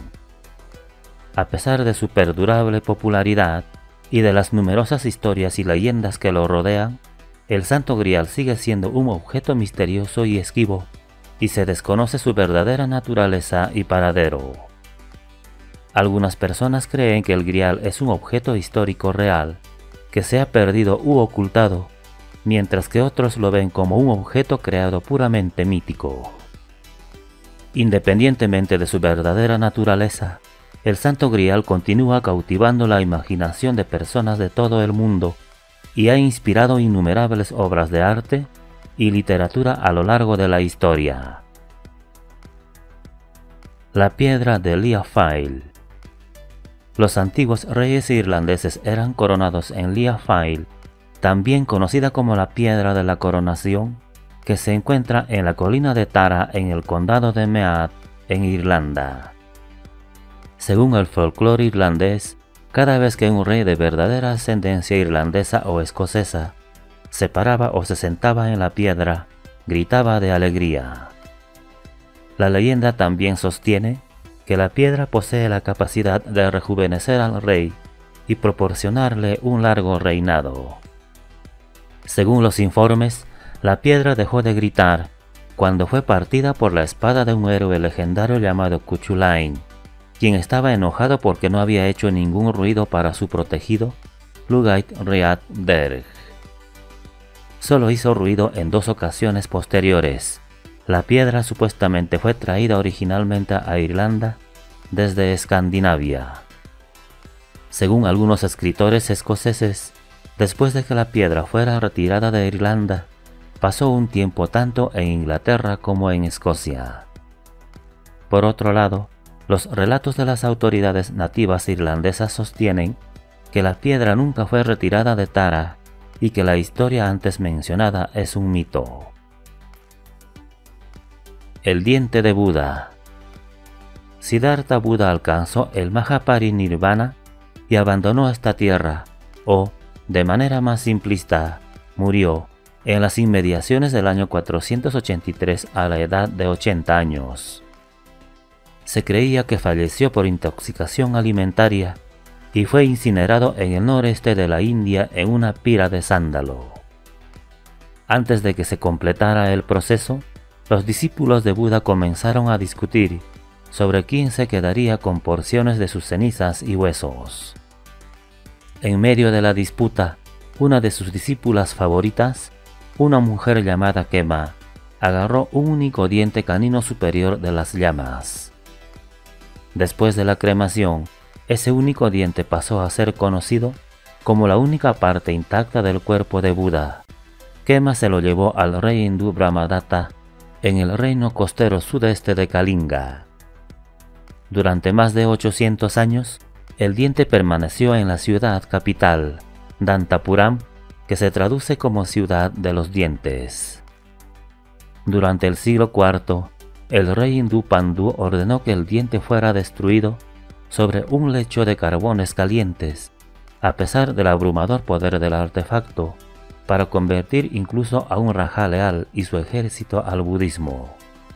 Speaker 1: A pesar de su perdurable popularidad y de las numerosas historias y leyendas que lo rodean, el Santo Grial sigue siendo un objeto misterioso y esquivo, y se desconoce su verdadera naturaleza y paradero. Algunas personas creen que el Grial es un objeto histórico real, que se ha perdido u ocultado, mientras que otros lo ven como un objeto creado puramente mítico. Independientemente de su verdadera naturaleza, el Santo Grial continúa cautivando la imaginación de personas de todo el mundo y ha inspirado innumerables obras de arte y literatura a lo largo de la historia. La piedra de Leafail. Los antiguos reyes irlandeses eran coronados en Leafail, también conocida como la piedra de la coronación, que se encuentra en la colina de Tara en el condado de Meath, en Irlanda. Según el folclore irlandés, Cada vez que un rey de verdadera ascendencia irlandesa o escocesa se paraba o se sentaba en la piedra, gritaba de alegría. La leyenda también sostiene que la piedra posee la capacidad de rejuvenecer al rey y proporcionarle un largo reinado. Según los informes, la piedra dejó de gritar cuando fue partida por la espada de un héroe legendario llamado Cuchulainn, quien estaba enojado porque no había hecho ningún ruido para su protegido, Lugaid Riad Derg. Solo hizo ruido en 2 ocasiones posteriores. La piedra supuestamente fue traída originalmente a Irlanda desde Escandinavia. Según algunos escritores escoceses, después de que la piedra fuera retirada de Irlanda, pasó un tiempo tanto en Inglaterra como en Escocia. Por otro lado, los relatos de las autoridades nativas irlandesas sostienen que la piedra nunca fue retirada de Tara y que la historia antes mencionada es un mito. El diente de Buda. Siddhartha Buda alcanzó el Mahaparinirvana y abandonó esta tierra, o, de manera más simplista, murió en las inmediaciones del año 483 a la edad de 80 años. Se creía que falleció por intoxicación alimentaria y fue incinerado en el noreste de la India en una pira de sándalo. Antes de que se completara el proceso, los discípulos de Buda comenzaron a discutir sobre quién se quedaría con porciones de sus cenizas y huesos. En medio de la disputa, una de sus discípulas favoritas, una mujer llamada Kema, agarró un único diente canino superior de las llamas. Después de la cremación, ese único diente pasó a ser conocido como la única parte intacta del cuerpo de Buda. Kema se lo llevó al rey hindú Brahmadatta en el reino costero sudeste de Kalinga. Durante más de 800 años, el diente permaneció en la ciudad capital, Dantapuram, que se traduce como ciudad de los dientes. Durante el siglo IV, el rey hindú Pandú ordenó que el diente fuera destruido sobre un lecho de carbones calientes, a pesar del abrumador poder del artefacto, para convertir incluso a un rajá leal y su ejército al budismo.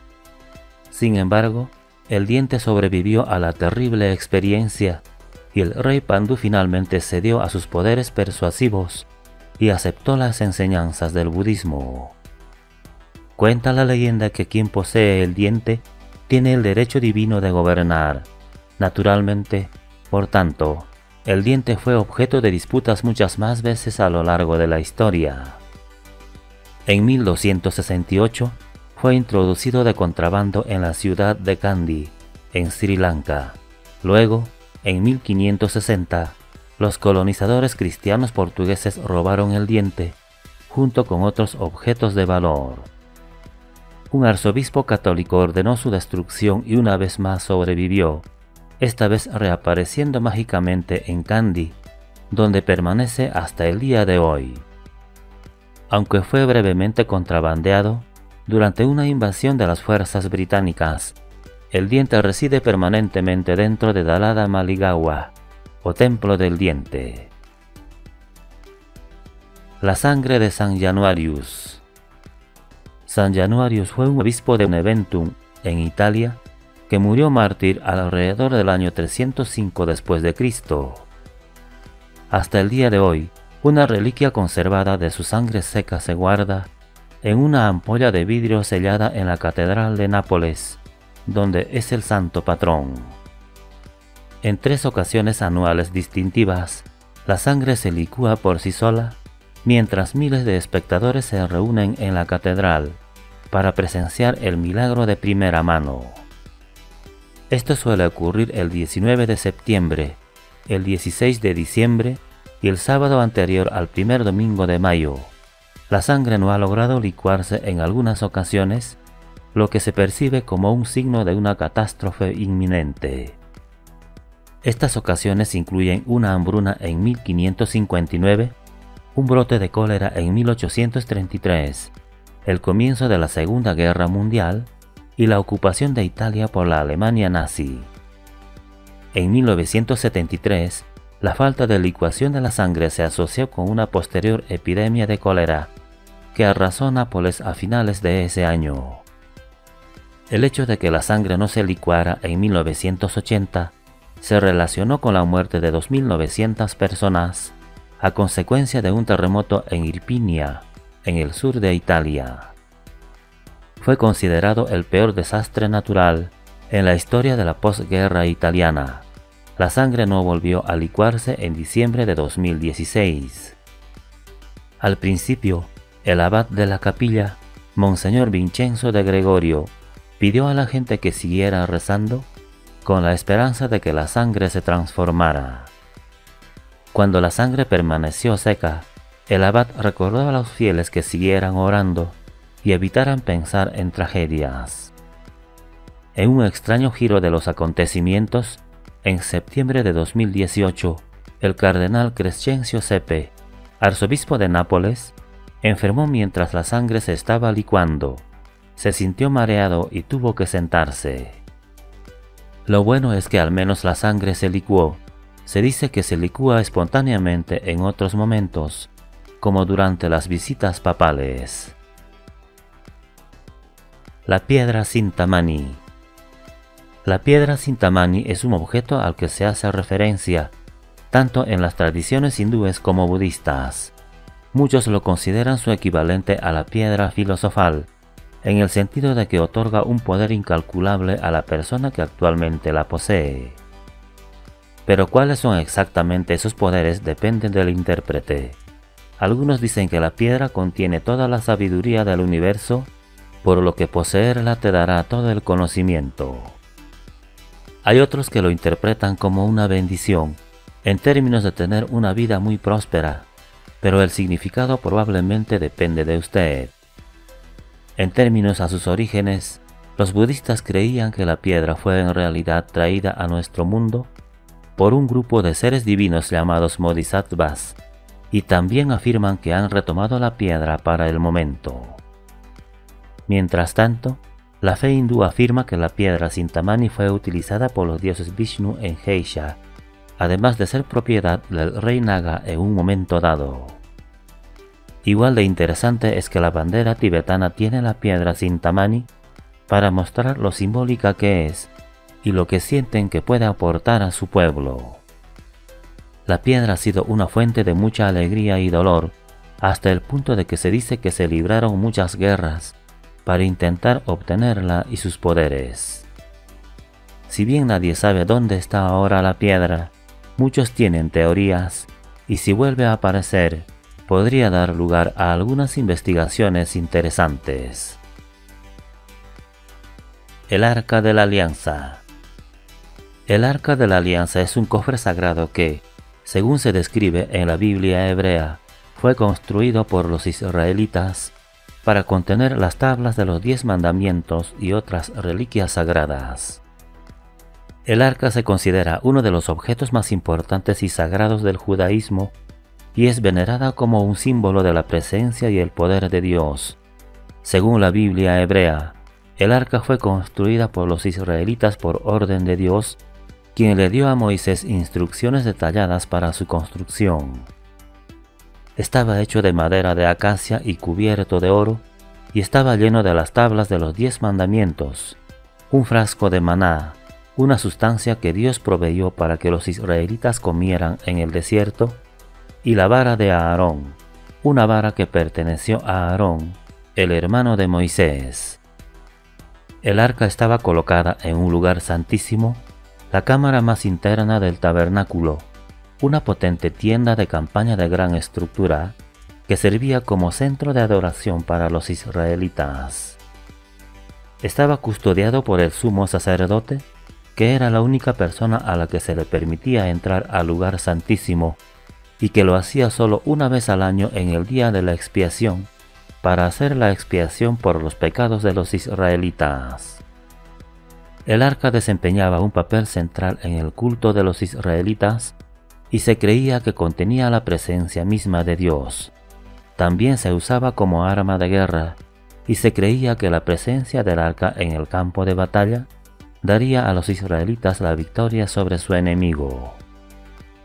Speaker 1: Sin embargo, el diente sobrevivió a la terrible experiencia y el rey Pandú finalmente cedió a sus poderes persuasivos y aceptó las enseñanzas del budismo. Cuenta la leyenda que quien posee el diente tiene el derecho divino de gobernar. Naturalmente, por tanto, el diente fue objeto de disputas muchas más veces a lo largo de la historia. En 1268 fue introducido de contrabando en la ciudad de Kandy, en Sri Lanka. Luego, en 1560, los colonizadores cristianos portugueses robaron el diente, junto con otros objetos de valor. Un arzobispo católico ordenó su destrucción y una vez más sobrevivió, esta vez reapareciendo mágicamente en Kandy, donde permanece hasta el día de hoy. Aunque fue brevemente contrabandeado, durante una invasión de las fuerzas británicas, el diente reside permanentemente dentro de Dalada Maligawa, o Templo del Diente. La sangre de San Januarius. San Januarius fue un obispo de Beneventum, en Italia, que murió mártir alrededor del año 305 después de Cristo. Hasta el día de hoy, una reliquia conservada de su sangre seca se guarda en una ampolla de vidrio sellada en la Catedral de Nápoles, donde es el santo patrón. En 3 ocasiones anuales distintivas, la sangre se licúa por sí sola, mientras miles de espectadores se reúnen en la catedral para presenciar el milagro de primera mano. Esto suele ocurrir el 19 de septiembre, el 16 de diciembre y el sábado anterior al primer domingo de mayo. La sangre no ha logrado licuarse en algunas ocasiones, lo que se percibe como un signo de una catástrofe inminente. Estas ocasiones incluyen una hambruna en 1559, un brote de cólera en 1833, el comienzo de la Segunda Guerra Mundial y la ocupación de Italia por la Alemania nazi. En 1973, La falta de licuación de la sangre se asoció con una posterior epidemia de cólera que arrasó Nápoles a finales de ese año. El hecho de que la sangre no se licuara en 1980 se relacionó con la muerte de 2.900 personas a consecuencia de un terremoto en Irpinia, en el sur de Italia. Fue considerado el peor desastre natural en la historia de la posguerra italiana. La sangre no volvió a licuarse en diciembre de 2016. Al principio, el abad de la capilla, Monseñor Vincenzo de Gregorio, pidió a la gente que siguiera rezando con la esperanza de que la sangre se transformara. Cuando la sangre permaneció seca, el abad recordó a los fieles que siguieran orando y evitaran pensar en tragedias. En un extraño giro de los acontecimientos, en septiembre de 2018, el cardenal Crescencio Sepe, arzobispo de Nápoles, enfermó mientras la sangre se estaba licuando. Se sintió mareado y tuvo que sentarse. Lo bueno es que al menos la sangre se licuó. Se dice que se licúa espontáneamente en otros momentos, como durante las visitas papales. La piedra Cintamani. La piedra Cintamani es un objeto al que se hace referencia, tanto en las tradiciones hindúes como budistas. Muchos lo consideran su equivalente a la piedra filosofal, en el sentido de que otorga un poder incalculable a la persona que actualmente la posee. Pero cuáles son exactamente esos poderes depende del intérprete. Algunos dicen que la piedra contiene toda la sabiduría del universo, por lo que poseerla te dará todo el conocimiento. Hay otros que lo interpretan como una bendición, en términos de tener una vida muy próspera, pero el significado probablemente depende de usted. En términos a sus orígenes, los budistas creían que la piedra fue en realidad traída a nuestro mundo por un grupo de seres divinos llamados bodhisattvas, y también afirman que han retomado la piedra para el momento. Mientras tanto, la fe hindú afirma que la piedra Cintamani fue utilizada por los dioses Vishnu en Geisha, además de ser propiedad del rey Naga en un momento dado. Igual de interesante es que la bandera tibetana tiene la piedra Cintamani para mostrar lo simbólica que es y lo que sienten que puede aportar a su pueblo. La piedra ha sido una fuente de mucha alegría y dolor, hasta el punto de que se dice que se libraron muchas guerras para intentar obtenerla y sus poderes. Si bien nadie sabe dónde está ahora la piedra, muchos tienen teorías, y si vuelve a aparecer, podría dar lugar a algunas investigaciones interesantes. El Arca de la Alianza. El Arca de la Alianza es un cofre sagrado que, según se describe en la Biblia hebrea, fue construido por los israelitas para contener las tablas de los 10 mandamientos y otras reliquias sagradas. El arca se considera uno de los objetos más importantes y sagrados del judaísmo y es venerada como un símbolo de la presencia y el poder de Dios. Según la Biblia hebrea, el arca fue construida por los israelitas por orden de Dios, quien le dio a Moisés instrucciones detalladas para su construcción. Estaba hecho de madera de acacia y cubierto de oro, y estaba lleno de las tablas de los 10 mandamientos, un frasco de maná, una sustancia que Dios proveyó para que los israelitas comieran en el desierto, y la vara de Aarón, una vara que perteneció a Aarón, el hermano de Moisés. El arca estaba colocada en un lugar santísimo, la cámara más interna del tabernáculo, una potente tienda de campaña de gran estructura que servía como centro de adoración para los israelitas. Estaba custodiado por el sumo sacerdote, que era la única persona a la que se le permitía entrar al lugar santísimo y que lo hacía solo una vez al año en el día de la expiación, para hacer la expiación por los pecados de los israelitas. El arca desempeñaba un papel central en el culto de los israelitas y se creía que contenía la presencia misma de Dios. También se usaba como arma de guerra y se creía que la presencia del arca en el campo de batalla daría a los israelitas la victoria sobre su enemigo.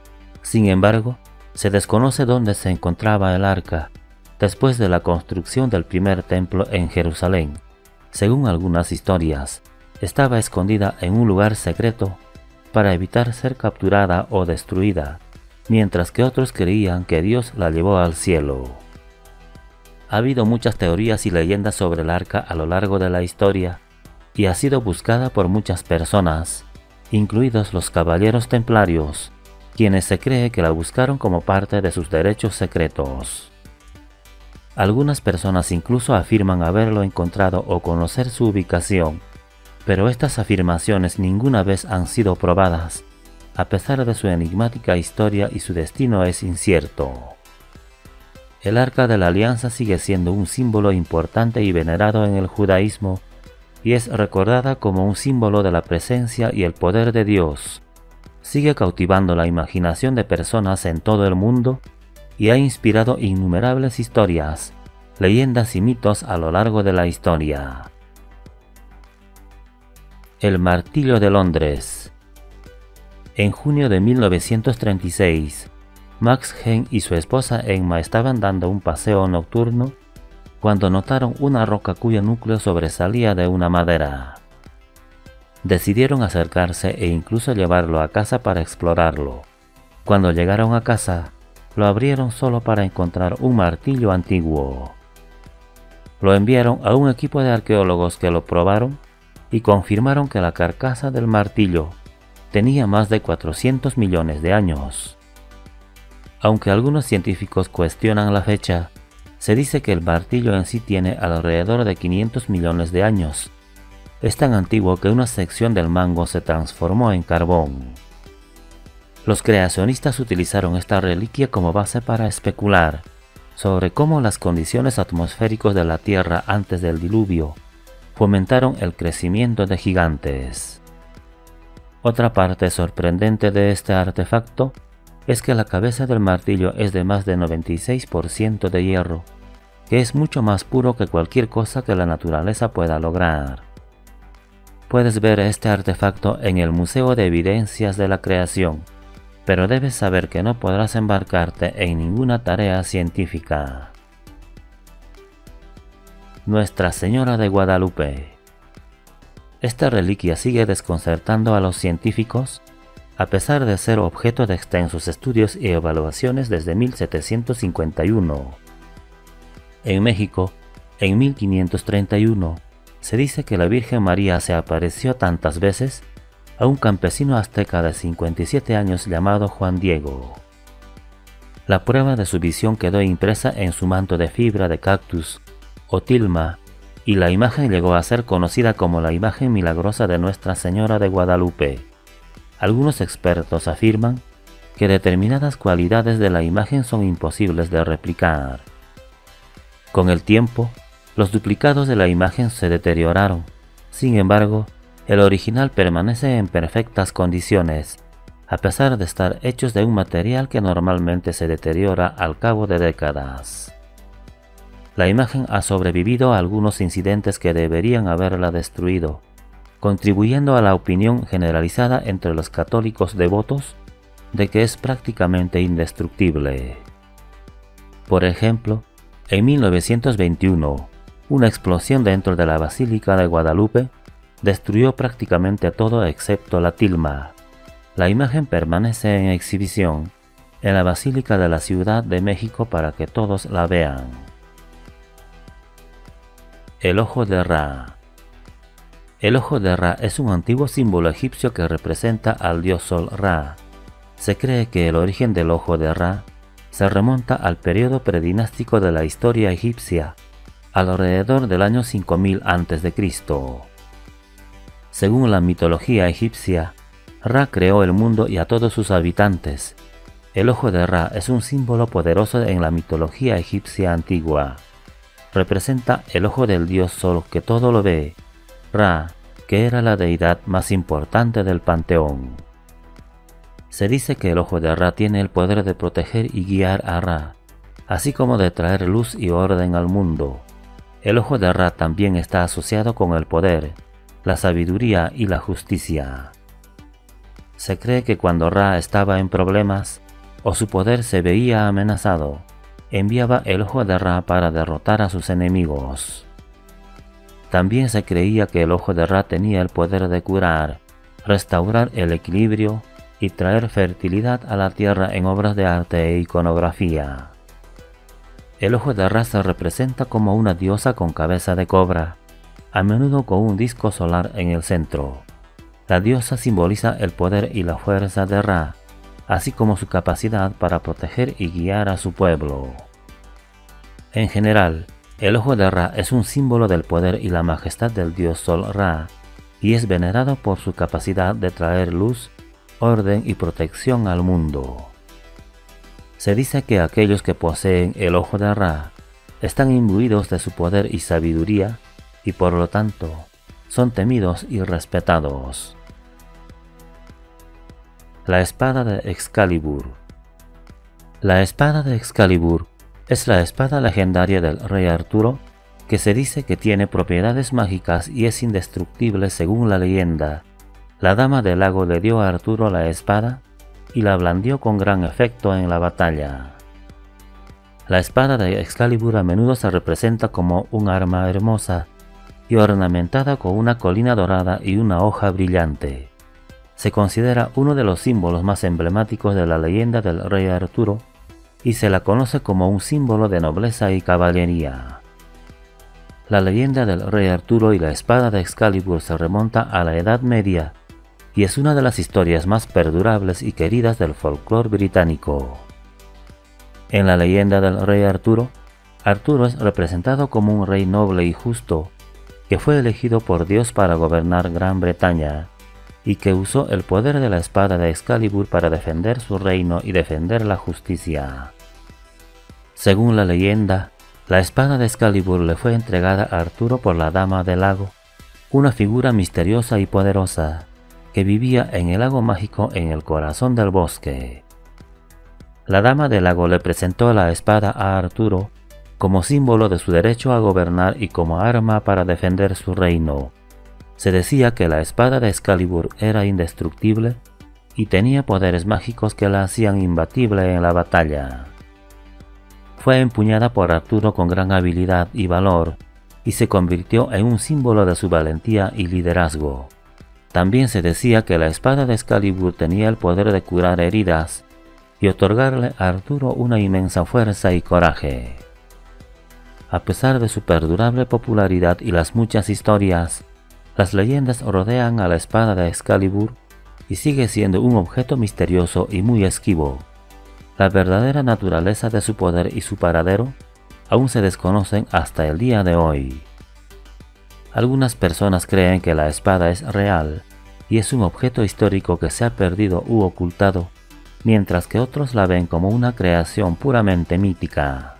Speaker 1: Sin embargo, se desconoce dónde se encontraba el arca después de la construcción del primer templo en Jerusalén. Según algunas historias, estaba escondida en un lugar secreto para evitar ser capturada o destruida, mientras que otros creían que Dios la llevó al cielo. Ha habido muchas teorías y leyendas sobre el arca a lo largo de la historia y ha sido buscada por muchas personas, incluidos los caballeros templarios, quienes se cree que la buscaron como parte de sus derechos secretos. Algunas personas incluso afirman haberlo encontrado o conocer su ubicación, pero estas afirmaciones ninguna vez han sido probadas, a pesar de su enigmática historia, y su destino es incierto. El Arca de la Alianza sigue siendo un símbolo importante y venerado en el judaísmo, y es recordada como un símbolo de la presencia y el poder de Dios. Sigue cautivando la imaginación de personas en todo el mundo y ha inspirado innumerables historias, leyendas y mitos a lo largo de la historia. El martillo de Londres. En junio de 1936, Max Hehn y su esposa Emma estaban dando un paseo nocturno cuando notaron una roca cuyo núcleo sobresalía de una madera. Decidieron acercarse e incluso llevarlo a casa para explorarlo. Cuando llegaron a casa, lo abrieron solo para encontrar un martillo antiguo. Lo enviaron a un equipo de arqueólogos que lo probaron y confirmaron que la carcasa del martillo tenía más de 400 millones de años. Aunque algunos científicos cuestionan la fecha, se dice que el martillo en sí tiene alrededor de 500 millones de años. Es tan antiguo que una sección del mango se transformó en carbón. Los creacionistas utilizaron esta reliquia como base para especular sobre cómo las condiciones atmosféricas de la Tierra antes del diluvio fomentaron el crecimiento de gigantes. Otra parte sorprendente de este artefacto es que la cabeza del martillo es de más de 96% de hierro, que es mucho más puro que cualquier cosa que la naturaleza pueda lograr. Puedes ver este artefacto en el Museo de Evidencias de la Creación, pero debes saber que no podrás embarcarte en ninguna tarea científica. Nuestra Señora de Guadalupe. Esta reliquia sigue desconcertando a los científicos, a pesar de ser objeto de extensos estudios y evaluaciones desde 1751. En México, en 1531, se dice que la Virgen María se apareció tantas veces a un campesino azteca de 57 años llamado Juan Diego. La prueba de su visión quedó impresa en su manto de fibra de cactus o tilma, y la imagen llegó a ser conocida como la imagen milagrosa de Nuestra Señora de Guadalupe. Algunos expertos afirman que determinadas cualidades de la imagen son imposibles de replicar. Con el tiempo, los duplicados de la imagen se deterioraron. Sin embargo, el original permanece en perfectas condiciones, a pesar de estar hechos de un material que normalmente se deteriora al cabo de décadas. La imagen ha sobrevivido a algunos incidentes que deberían haberla destruido, contribuyendo a la opinión generalizada entre los católicos devotos de que es prácticamente indestructible. Por ejemplo, en 1921, una explosión dentro de la Basílica de Guadalupe destruyó prácticamente todo excepto la tilma. La imagen permanece en exhibición en la Basílica de la Ciudad de México para que todos la vean. El ojo de Ra. El ojo de Ra es un antiguo símbolo egipcio que representa al dios Sol Ra. Se cree que el origen del ojo de Ra se remonta al periodo predinástico de la historia egipcia, alrededor del año 5000 a.C. Según la mitología egipcia, Ra creó el mundo y a todos sus habitantes. El ojo de Ra es un símbolo poderoso en la mitología egipcia antigua. Representa el ojo del dios Sol que todo lo ve, Ra, que era la deidad más importante del panteón. Se dice que el ojo de Ra tiene el poder de proteger y guiar a Ra, así como de traer luz y orden al mundo. El ojo de Ra también está asociado con el poder, la sabiduría y la justicia. Se cree que cuando Ra estaba en problemas, o su poder se veía amenazado, enviaba el ojo de Ra para derrotar a sus enemigos. También se creía que el ojo de Ra tenía el poder de curar, restaurar el equilibrio y traer fertilidad a la tierra en obras de arte e iconografía. El ojo de Ra se representa como una diosa con cabeza de cobra, a menudo con un disco solar en el centro. La diosa simboliza el poder y la fuerza de Ra, así como su capacidad para proteger y guiar a su pueblo. En general, el ojo de Ra es un símbolo del poder y la majestad del dios Sol Ra, y es venerado por su capacidad de traer luz, orden y protección al mundo. Se dice que aquellos que poseen el ojo de Ra están imbuidos de su poder y sabiduría, y por lo tanto son temidos y respetados. La espada de Excalibur. La espada de Excalibur es la espada legendaria del rey Arturo, que se dice que tiene propiedades mágicas y es indestructible según la leyenda. La dama del lago le dio a Arturo la espada y la blandió con gran efecto en la batalla. La espada de Excalibur a menudo se representa como un arma hermosa y ornamentada con una colina dorada y una hoja brillante. Se considera uno de los símbolos más emblemáticos de la leyenda del rey Arturo y se la conoce como un símbolo de nobleza y caballería. La leyenda del rey Arturo y la espada de Excalibur se remonta a la Edad Media y es una de las historias más perdurables y queridas del folclore británico. En la leyenda del rey Arturo, Arturo es representado como un rey noble y justo que fue elegido por Dios para gobernar Gran Bretaña y que usó el poder de la espada de Excalibur para defender su reino y defender la justicia. Según la leyenda, la espada de Excalibur le fue entregada a Arturo por la Dama del Lago, una figura misteriosa y poderosa que vivía en el lago mágico en el corazón del bosque. La Dama del Lago le presentó la espada a Arturo como símbolo de su derecho a gobernar y como arma para defender su reino. Se decía que la espada de Excalibur era indestructible y tenía poderes mágicos que la hacían imbatible en la batalla. Fue empuñada por Arturo con gran habilidad y valor y se convirtió en un símbolo de su valentía y liderazgo. También se decía que la espada de Excalibur tenía el poder de curar heridas y otorgarle a Arturo una inmensa fuerza y coraje. A pesar de su perdurable popularidad y las muchas historias, las leyendas rodean a la espada de Excalibur y sigue siendo un objeto misterioso y muy esquivo. La verdadera naturaleza de su poder y su paradero aún se desconocen hasta el día de hoy. Algunas personas creen que la espada es real y es un objeto histórico que se ha perdido u ocultado, mientras que otros la ven como una creación puramente mítica.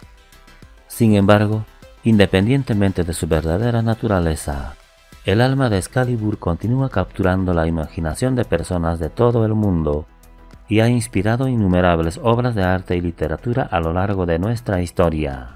Speaker 1: Sin embargo, independientemente de su verdadera naturaleza, el alma de Excalibur continúa capturando la imaginación de personas de todo el mundo y ha inspirado innumerables obras de arte y literatura a lo largo de nuestra historia.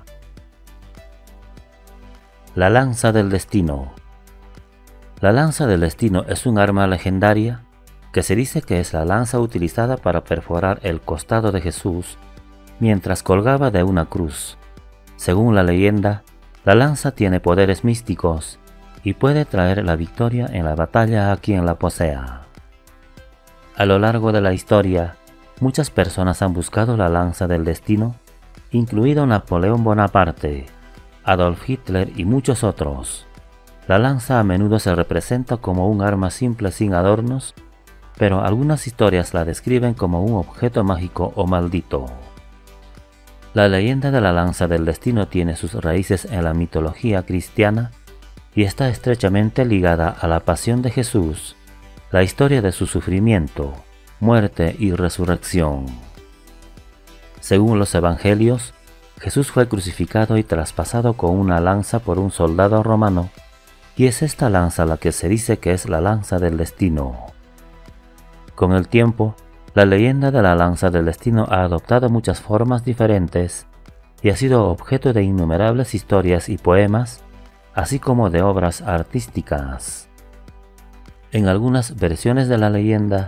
Speaker 1: La lanza del destino. La lanza del destino es un arma legendaria que se dice que es la lanza utilizada para perforar el costado de Jesús mientras colgaba de una cruz. Según la leyenda, la lanza tiene poderes místicos y puede traer la victoria en la batalla a quien la posea. A lo largo de la historia, muchas personas han buscado la lanza del destino, incluido Napoleón Bonaparte, Adolf Hitler y muchos otros. La lanza a menudo se representa como un arma simple sin adornos, pero algunas historias la describen como un objeto mágico o maldito. La leyenda de la lanza del destino tiene sus raíces en la mitología cristiana y está estrechamente ligada a la pasión de Jesús, la historia de su sufrimiento, muerte y resurrección. Según los evangelios, Jesús fue crucificado y traspasado con una lanza por un soldado romano, y es esta lanza la que se dice que es la lanza del destino. Con el tiempo, la leyenda de la lanza del destino ha adoptado muchas formas diferentes y ha sido objeto de innumerables historias y poemas, así como de obras artísticas. En algunas versiones de la leyenda,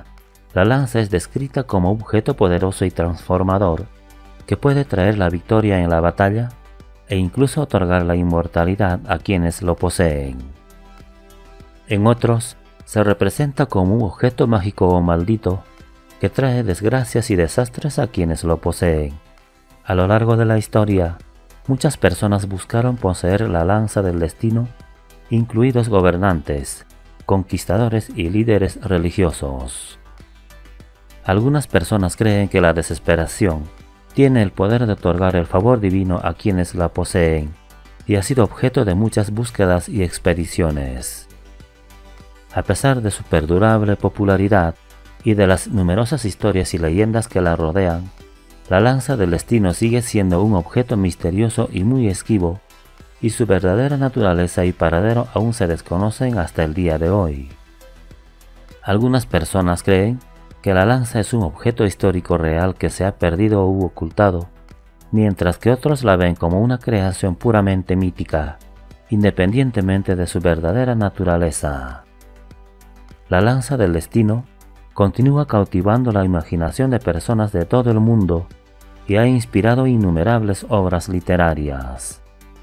Speaker 1: la lanza es descrita como un objeto poderoso y transformador que puede traer la victoria en la batalla e incluso otorgar la inmortalidad a quienes lo poseen. En otros, se representa como un objeto mágico o maldito que trae desgracias y desastres a quienes lo poseen. A lo largo de la historia, muchas personas buscaron poseer la lanza del destino, incluidos gobernantes, conquistadores y líderes religiosos. Algunas personas creen que la desesperación tiene el poder de otorgar el favor divino a quienes la poseen y ha sido objeto de muchas búsquedas y expediciones. A pesar de su perdurable popularidad y de las numerosas historias y leyendas que la rodean, la lanza del destino sigue siendo un objeto misterioso y muy esquivo, y su verdadera naturaleza y paradero aún se desconocen hasta el día de hoy. Algunas personas creen que la lanza es un objeto histórico real que se ha perdido u ocultado, mientras que otros la ven como una creación puramente mítica, independientemente de su verdadera naturaleza. La lanza del destino continúa cautivando la imaginación de personas de todo el mundo y ha inspirado innumerables obras literarias.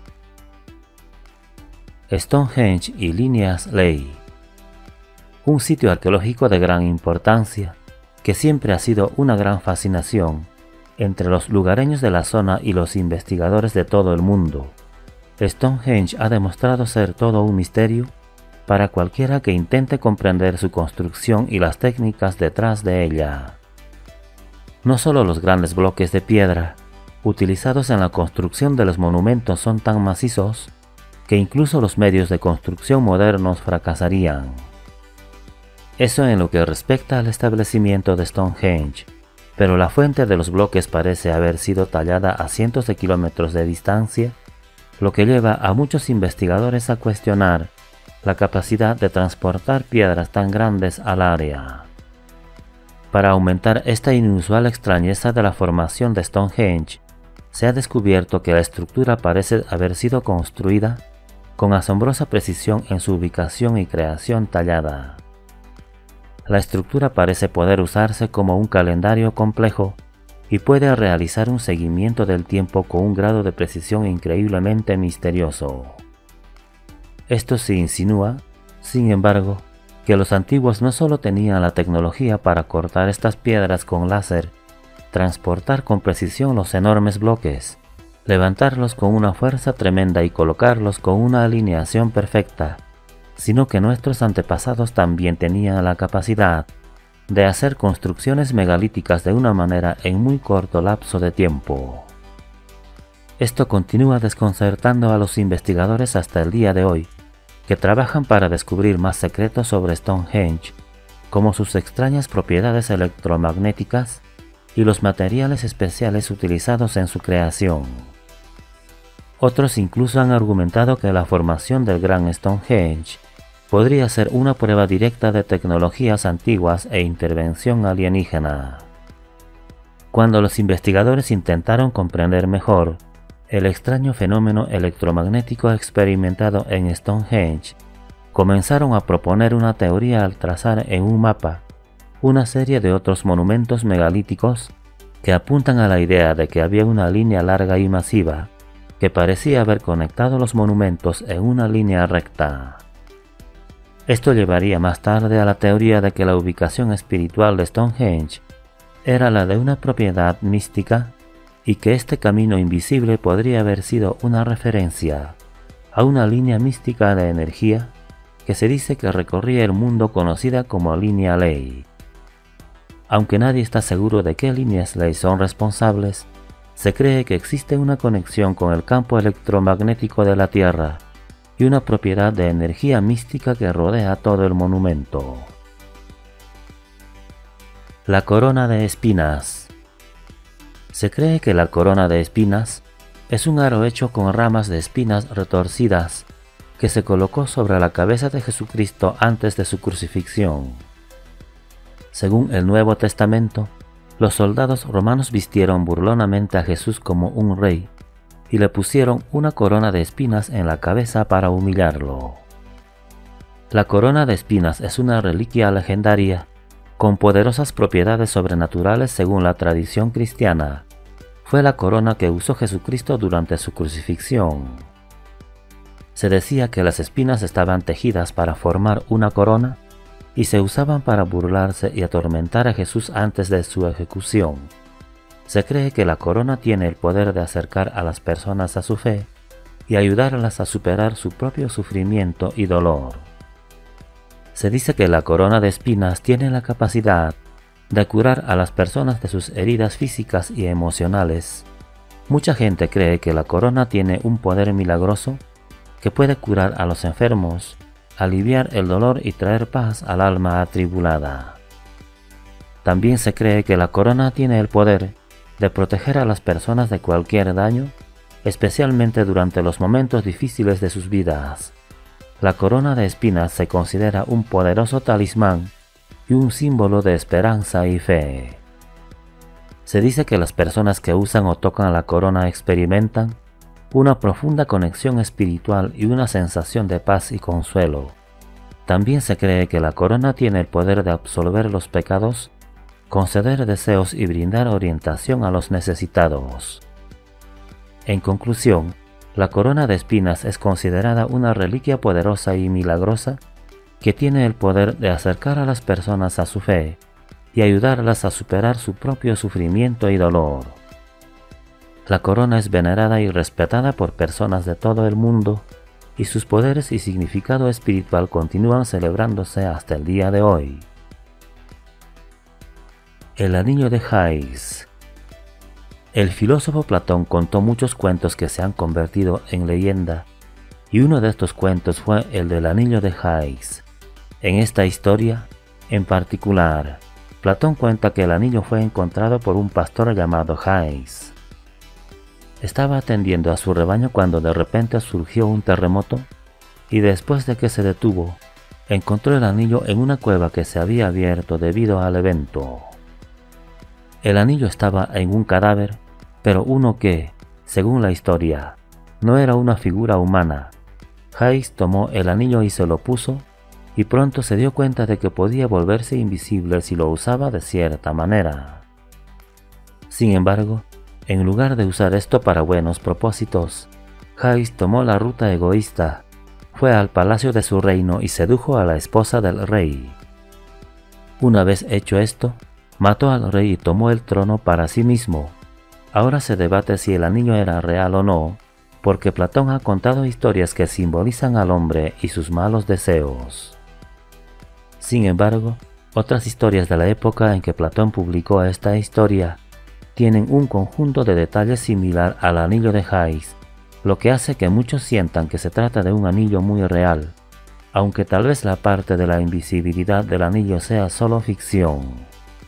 Speaker 1: Stonehenge y Líneas Ley. Un sitio arqueológico de gran importancia que siempre ha sido una gran fascinación entre los lugareños de la zona y los investigadores de todo el mundo. Stonehenge ha demostrado ser todo un misterio para cualquiera que intente comprender su construcción y las técnicas detrás de ella. No solo los grandes bloques de piedra utilizados en la construcción de los monumentos son tan macizos que incluso los medios de construcción modernos fracasarían. Eso en lo que respecta al establecimiento de Stonehenge, pero la fuente de los bloques parece haber sido tallada a cientos de kilómetros de distancia, lo que lleva a muchos investigadores a cuestionar la capacidad de transportar piedras tan grandes al área. Para aumentar esta inusual extrañeza de la formación de Stonehenge, se ha descubierto que la estructura parece haber sido construida con asombrosa precisión en su ubicación y creación tallada. La estructura parece poder usarse como un calendario complejo y puede realizar un seguimiento del tiempo con un grado de precisión increíblemente misterioso. Esto se insinúa, sin embargo, que los antiguos no solo tenían la tecnología para cortar estas piedras con láser, transportar con precisión los enormes bloques, levantarlos con una fuerza tremenda y colocarlos con una alineación perfecta, sino que nuestros antepasados también tenían la capacidad de hacer construcciones megalíticas de una manera en muy corto lapso de tiempo. Esto continúa desconcertando a los investigadores hasta el día de hoy, que trabajan para descubrir más secretos sobre Stonehenge, como sus extrañas propiedades electromagnéticas y los materiales especiales utilizados en su creación. Otros incluso han argumentado que la formación del Gran Stonehenge podría ser una prueba directa de tecnologías antiguas e intervención alienígena. Cuando los investigadores intentaron comprender mejor el extraño fenómeno electromagnético experimentado en Stonehenge, comenzaron a proponer una teoría al trazar en un mapa una serie de otros monumentos megalíticos que apuntan a la idea de que había una línea larga y masiva que parecía haber conectado los monumentos en una línea recta. Esto llevaría más tarde a la teoría de que la ubicación espiritual de Stonehenge era la de una propiedad mística y que este camino invisible podría haber sido una referencia a una línea mística de energía que se dice que recorría el mundo conocida como línea Ley. Aunque nadie está seguro de qué líneas Ley son responsables, se cree que existe una conexión con el campo electromagnético de la Tierra y una propiedad de energía mística que rodea todo el monumento. La corona de espinas. Se cree que la corona de espinas es un aro hecho con ramas de espinas retorcidas que se colocó sobre la cabeza de Jesucristo antes de su crucifixión. Según el Nuevo Testamento, los soldados romanos vistieron burlonamente a Jesús como un rey y le pusieron una corona de espinas en la cabeza para humillarlo. La corona de espinas es una reliquia legendaria con poderosas propiedades sobrenaturales según la tradición cristiana. Fue la corona que usó Jesucristo durante su crucifixión. Se decía que las espinas estaban tejidas para formar una corona y se usaban para burlarse y atormentar a Jesús antes de su ejecución. Se cree que la corona tiene el poder de acercar a las personas a su fe y ayudarlas a superar su propio sufrimiento y dolor. Se dice que la corona de espinas tiene la capacidad de curar a las personas de sus heridas físicas y emocionales. Mucha gente cree que la corona tiene un poder milagroso que puede curar a los enfermos, aliviar el dolor y traer paz al alma atribulada. También se cree que la corona tiene el poder de proteger a las personas de cualquier daño, especialmente durante los momentos difíciles de sus vidas. La corona de espinas se considera un poderoso talismán y un símbolo de esperanza y fe. Se dice que las personas que usan o tocan la corona experimentan una profunda conexión espiritual y una sensación de paz y consuelo. También se cree que la corona tiene el poder de absolver los pecados, conceder deseos y brindar orientación a los necesitados. En conclusión, la corona de espinas es considerada una reliquia poderosa y milagrosa que tiene el poder de acercar a las personas a su fe y ayudarlas a superar su propio sufrimiento y dolor. La corona es venerada y respetada por personas de todo el mundo y sus poderes y significado espiritual continúan celebrándose hasta el día de hoy. El anillo de Hais. El filósofo Platón contó muchos cuentos que se han convertido en leyenda, y uno de estos cuentos fue el del anillo de Hais. En esta historia, en particular, Platón cuenta que el anillo fue encontrado por un pastor llamado Hais. Estaba atendiendo a su rebaño cuando de repente surgió un terremoto, y después de que se detuvo, encontró el anillo en una cueva que se había abierto debido al evento. El anillo estaba en un cadáver, pero uno que, según la historia, no era una figura humana. Hais tomó el anillo y se lo puso, y pronto se dio cuenta de que podía volverse invisible si lo usaba de cierta manera. Sin embargo, en lugar de usar esto para buenos propósitos, Hais tomó la ruta egoísta, fue al palacio de su reino y sedujo a la esposa del rey. Una vez hecho esto, mató al rey y tomó el trono para sí mismo. Ahora se debate si el anillo era real o no, porque Platón ha contado historias que simbolizan al hombre y sus malos deseos. Sin embargo, otras historias de la época en que Platón publicó esta historia tienen un conjunto de detalles similar al anillo de Hais, lo que hace que muchos sientan que se trata de un anillo muy real, aunque tal vez la parte de la invisibilidad del anillo sea solo ficción.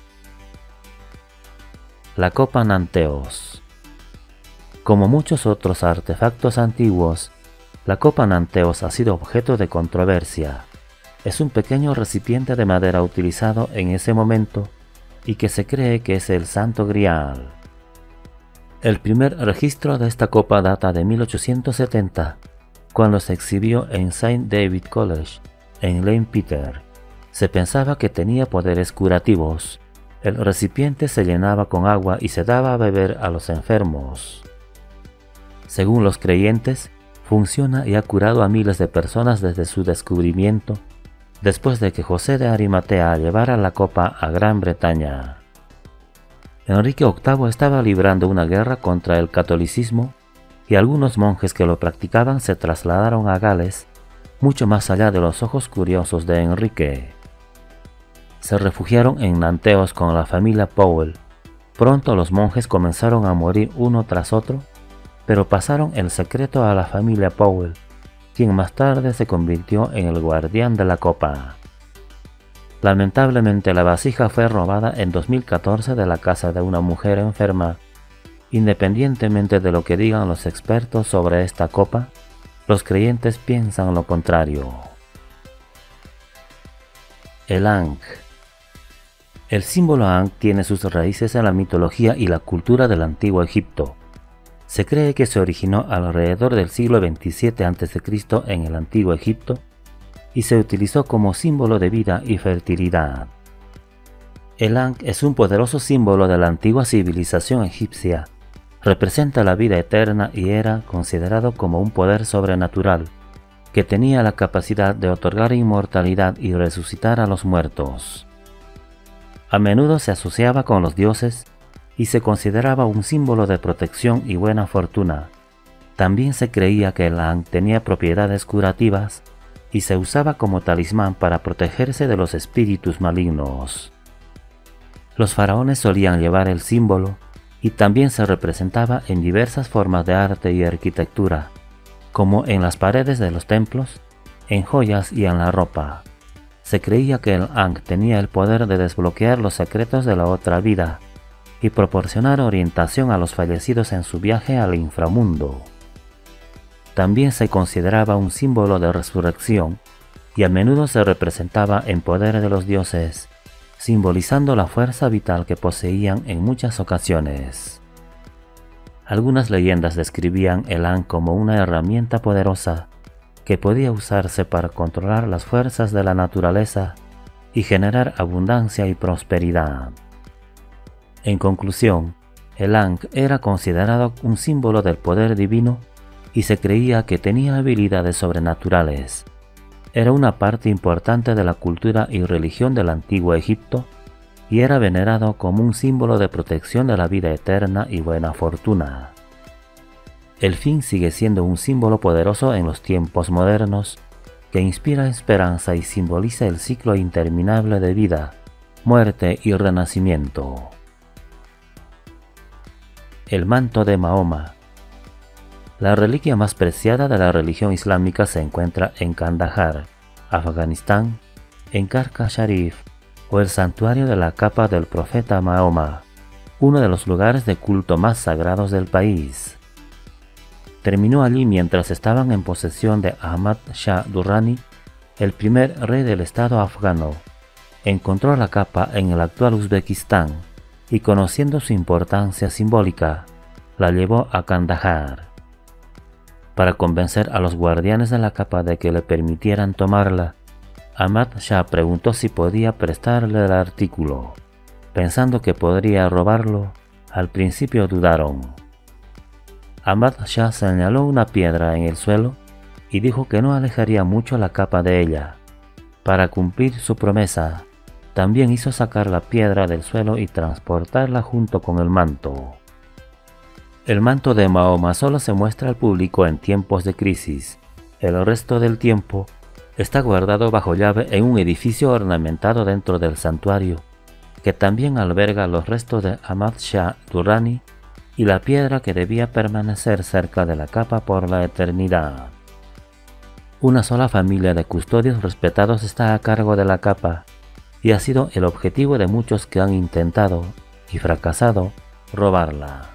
Speaker 1: La copa Nanteos. Como muchos otros artefactos antiguos, la copa Nanteos ha sido objeto de controversia. Es un pequeño recipiente de madera utilizado en ese momento y que se cree que es el Santo Grial. El primer registro de esta copa data de 1870, cuando se exhibió en St. David College, en Lane Peter. Se pensaba que tenía poderes curativos. El recipiente se llenaba con agua y se daba a beber a los enfermos. Según los creyentes, funciona y ha curado a miles de personas desde su descubrimiento, después de que José de Arimatea llevara la copa a Gran Bretaña. Enrique VIII estaba librando una guerra contra el catolicismo y algunos monjes que lo practicaban se trasladaron a Gales, mucho más allá de los ojos curiosos de Enrique. Se refugiaron en Nanteos con la familia Powell. Pronto los monjes comenzaron a morir uno tras otro, pero pasaron el secreto a la familia Powell, quien más tarde se convirtió en el guardián de la copa. Lamentablemente la vasija fue robada en 2014 de la casa de una mujer enferma. Independientemente de lo que digan los expertos sobre esta copa, los creyentes piensan lo contrario. El Ankh. El símbolo Ankh tiene sus raíces en la mitología y la cultura del antiguo Egipto. Se cree que se originó alrededor del siglo XXVII a.C. en el antiguo Egipto y se utilizó como símbolo de vida y fertilidad. El Ankh es un poderoso símbolo de la antigua civilización egipcia. Representa la vida eterna y era considerado como un poder sobrenatural que tenía la capacidad de otorgar inmortalidad y resucitar a los muertos. A menudo se asociaba con los dioses y se consideraba un símbolo de protección y buena fortuna. También se creía que el Ankh tenía propiedades curativas y se usaba como talismán para protegerse de los espíritus malignos. Los faraones solían llevar el símbolo y también se representaba en diversas formas de arte y arquitectura, como en las paredes de los templos, en joyas y en la ropa. Se creía que el Ankh tenía el poder de desbloquear los secretos de la otra vida y proporcionar orientación a los fallecidos en su viaje al inframundo. También se consideraba un símbolo de resurrección y a menudo se representaba en poder de los dioses, simbolizando la fuerza vital que poseían en muchas ocasiones. Algunas leyendas describían el Ankh como una herramienta poderosa que podía usarse para controlar las fuerzas de la naturaleza y generar abundancia y prosperidad. En conclusión, el Ankh era considerado un símbolo del poder divino y se creía que tenía habilidades sobrenaturales. Era una parte importante de la cultura y religión del antiguo Egipto y era venerado como un símbolo de protección de la vida eterna y buena fortuna. El fin sigue siendo un símbolo poderoso en los tiempos modernos que inspira esperanza y simboliza el ciclo interminable de vida, muerte y renacimiento. El manto de Mahoma. La reliquia más preciada de la religión islámica se encuentra en Kandahar, Afganistán, en Karka Sharif, o el santuario de la capa del profeta Mahoma, uno de los lugares de culto más sagrados del país. Terminó allí mientras estaban en posesión de Ahmad Shah Durrani, el primer rey del estado afgano. Encontró la capa en el actual Uzbekistán y, conociendo su importancia simbólica, la llevó a Kandahar. Para convencer a los guardianes de la capa de que le permitieran tomarla, Ahmad Shah preguntó si podía prestarle el artículo. Pensando que podría robarlo, al principio dudaron. Ahmad Shah señaló una piedra en el suelo y dijo que no alejaría mucho la capa de ella. Para cumplir su promesa, también hizo sacar la piedra del suelo y transportarla junto con el manto. El manto de Mahoma solo se muestra al público en tiempos de crisis. El resto del tiempo está guardado bajo llave en un edificio ornamentado dentro del santuario, que también alberga los restos de Ahmad Shah Durrani y la piedra que debía permanecer cerca de la capa por la eternidad. Una sola familia de custodios respetados está a cargo de la capa y ha sido el objetivo de muchos que han intentado y fracasado robarla.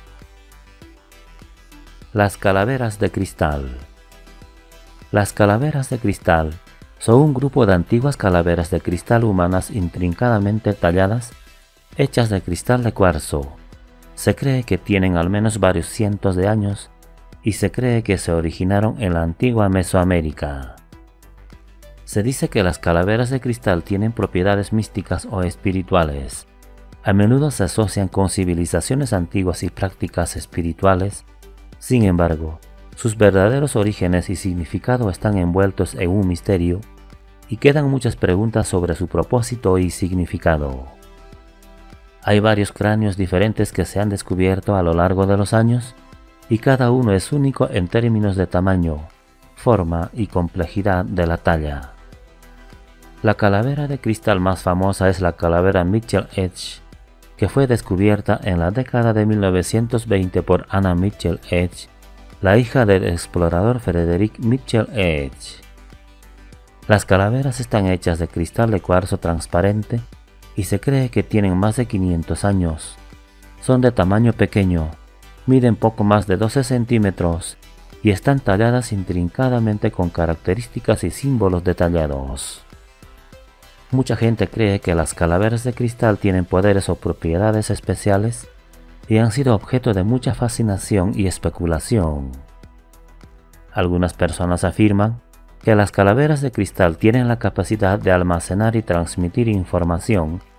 Speaker 1: Las calaveras de cristal. Las calaveras de cristal son un grupo de antiguas calaveras de cristal humanas intrincadamente talladas, hechas de cristal de cuarzo. Se cree que tienen al menos varios cientos de años y se cree que se originaron en la antigua Mesoamérica. Se dice que las calaveras de cristal tienen propiedades místicas o espirituales. A menudo se asocian con civilizaciones antiguas y prácticas espirituales. Sin embargo, sus verdaderos orígenes y significado están envueltos en un misterio y quedan muchas preguntas sobre su propósito y significado. Hay varios cráneos diferentes que se han descubierto a lo largo de los años y cada uno es único en términos de tamaño, forma y complejidad de la talla. La calavera de cristal más famosa es la calavera Mitchell Edge, que fue descubierta en la década de 1920 por Anna Mitchell Edge, la hija del explorador Frederick Mitchell Edge. Las calaveras están hechas de cristal de cuarzo transparente y se cree que tienen más de 500 años. Son de tamaño pequeño, miden poco más de 12 centímetros y están talladas intrincadamente con características y símbolos detallados. Mucha gente cree que las calaveras de cristal tienen poderes o propiedades especiales y han sido objeto de mucha fascinación y especulación. Algunas personas afirman que las calaveras de cristal tienen la capacidad de almacenar y transmitir información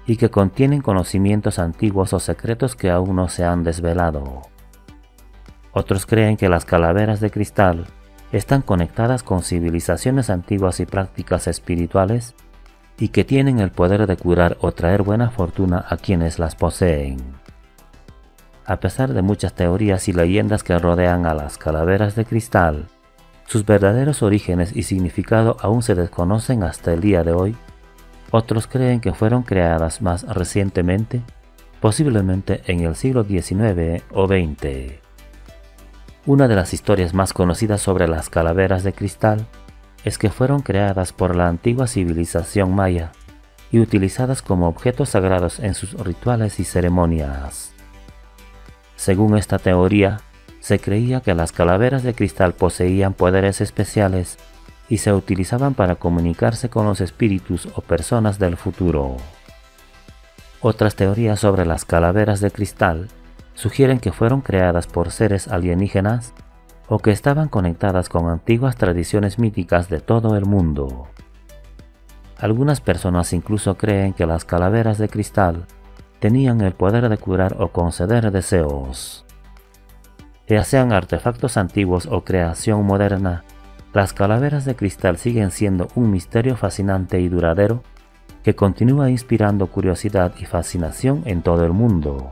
Speaker 1: y que contienen conocimientos antiguos o secretos que aún no se han desvelado. Otros creen que las calaveras de cristal están conectadas con civilizaciones antiguas y prácticas espirituales y que tienen el poder de curar o traer buena fortuna a quienes las poseen. A pesar de muchas teorías y leyendas que rodean a las calaveras de cristal, sus verdaderos orígenes y significado aún se desconocen hasta el día de hoy. Otros creen que fueron creadas más recientemente, posiblemente en el siglo XIX o XX. Una de las historias más conocidas sobre las calaveras de cristal es que fueron creadas por la antigua civilización maya y utilizadas como objetos sagrados en sus rituales y ceremonias. Según esta teoría, se creía que las calaveras de cristal poseían poderes especiales y se utilizaban para comunicarse con los espíritus o personas del futuro. Otras teorías sobre las calaveras de cristal sugieren que fueron creadas por seres alienígenas o que estaban conectadas con antiguas tradiciones míticas de todo el mundo. Algunas personas incluso creen que las calaveras de cristal tenían el poder de curar o conceder deseos. Ya sean artefactos antiguos o creación moderna, las calaveras de cristal siguen siendo un misterio fascinante y duradero que continúa inspirando curiosidad y fascinación en todo el mundo.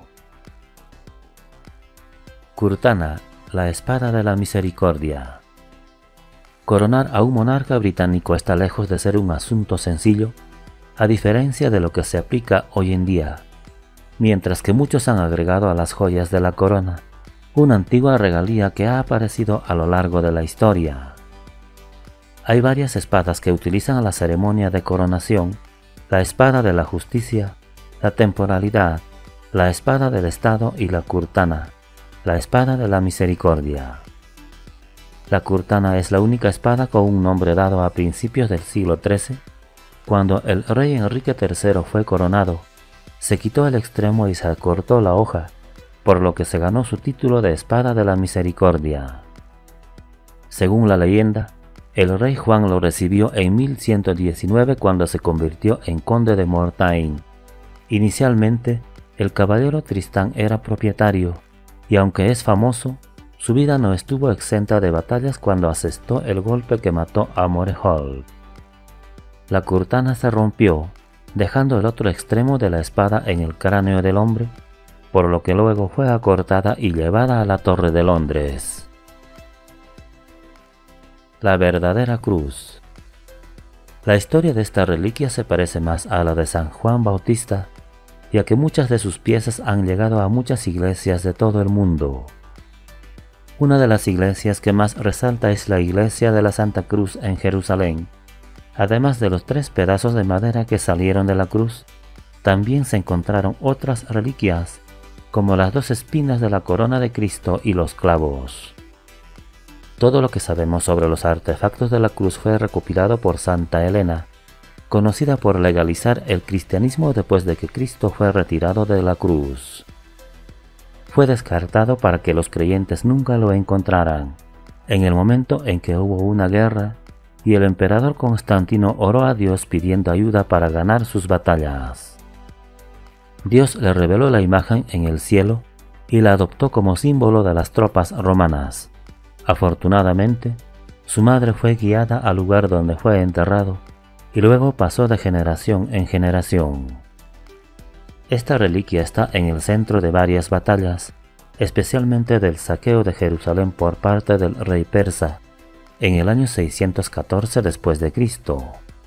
Speaker 1: Kurtana, la espada de la misericordia. Coronar a un monarca británico está lejos de ser un asunto sencillo, a diferencia de lo que se aplica hoy en día, mientras que muchos han agregado a las joyas de la corona una antigua regalía que ha aparecido a lo largo de la historia. Hay varias espadas que utilizan la ceremonia de coronación: la espada de la justicia, la temporalidad, la espada del Estado y la kurtana, la espada de la misericordia. La kurtana es la única espada con un nombre dado a principios del siglo XIII, cuando el rey Enrique III fue coronado. Se quitó el extremo y se acortó la hoja, por lo que se ganó su título de espada de la misericordia. Según la leyenda, el rey Juan lo recibió en 1119 cuando se convirtió en conde de Mortain. Inicialmente, el caballero Tristán era propietario, y aunque es famoso, su vida no estuvo exenta de batallas cuando asestó el golpe que mató a Moreholt. La kurtana se rompió, dejando el otro extremo de la espada en el cráneo del hombre, por lo que luego fue acortada y llevada a la Torre de Londres. La verdadera cruz. La historia de esta reliquia se parece más a la de San Juan Bautista, ya que muchas de sus piezas han llegado a muchas iglesias de todo el mundo. Una de las iglesias que más resalta es la iglesia de la Santa Cruz en Jerusalén. Además de los 3 pedazos de madera que salieron de la cruz, también se encontraron otras reliquias, como las 2 espinas de la corona de Cristo y los clavos. Todo lo que sabemos sobre los artefactos de la cruz fue recopilado por Santa Elena, conocida por legalizar el cristianismo después de que Cristo fue retirado de la cruz. Fue descartado para que los creyentes nunca lo encontraran, en el momento en que hubo una guerra y el emperador Constantino oró a Dios pidiendo ayuda para ganar sus batallas. Dios le reveló la imagen en el cielo y la adoptó como símbolo de las tropas romanas. Afortunadamente, su madre fue guiada al lugar donde fue enterrado y luego pasó de generación en generación. Esta reliquia está en el centro de varias batallas, especialmente del saqueo de Jerusalén por parte del rey persa, en el año 614 después de Cristo.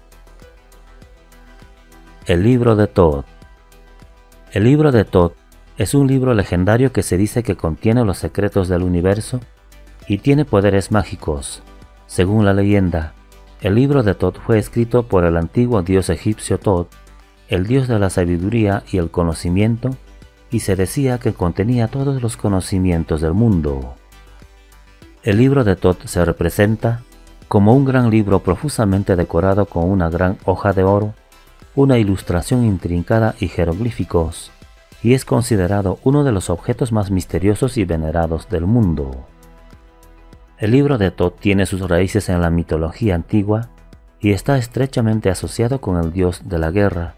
Speaker 1: El libro de Tod. El libro de Tod es un libro legendario que se dice que contiene los secretos del universo y tiene poderes mágicos. Según la leyenda, el libro de Tod fue escrito por el antiguo dios egipcio Tod, el dios de la sabiduría y el conocimiento, y se decía que contenía todos los conocimientos del mundo. El libro de Tod se representa como un gran libro profusamente decorado con una gran hoja de oro, una ilustración intrincada y jeroglíficos, y es considerado uno de los objetos más misteriosos y venerados del mundo. El libro de Tod tiene sus raíces en la mitología antigua y está estrechamente asociado con el dios de la guerra,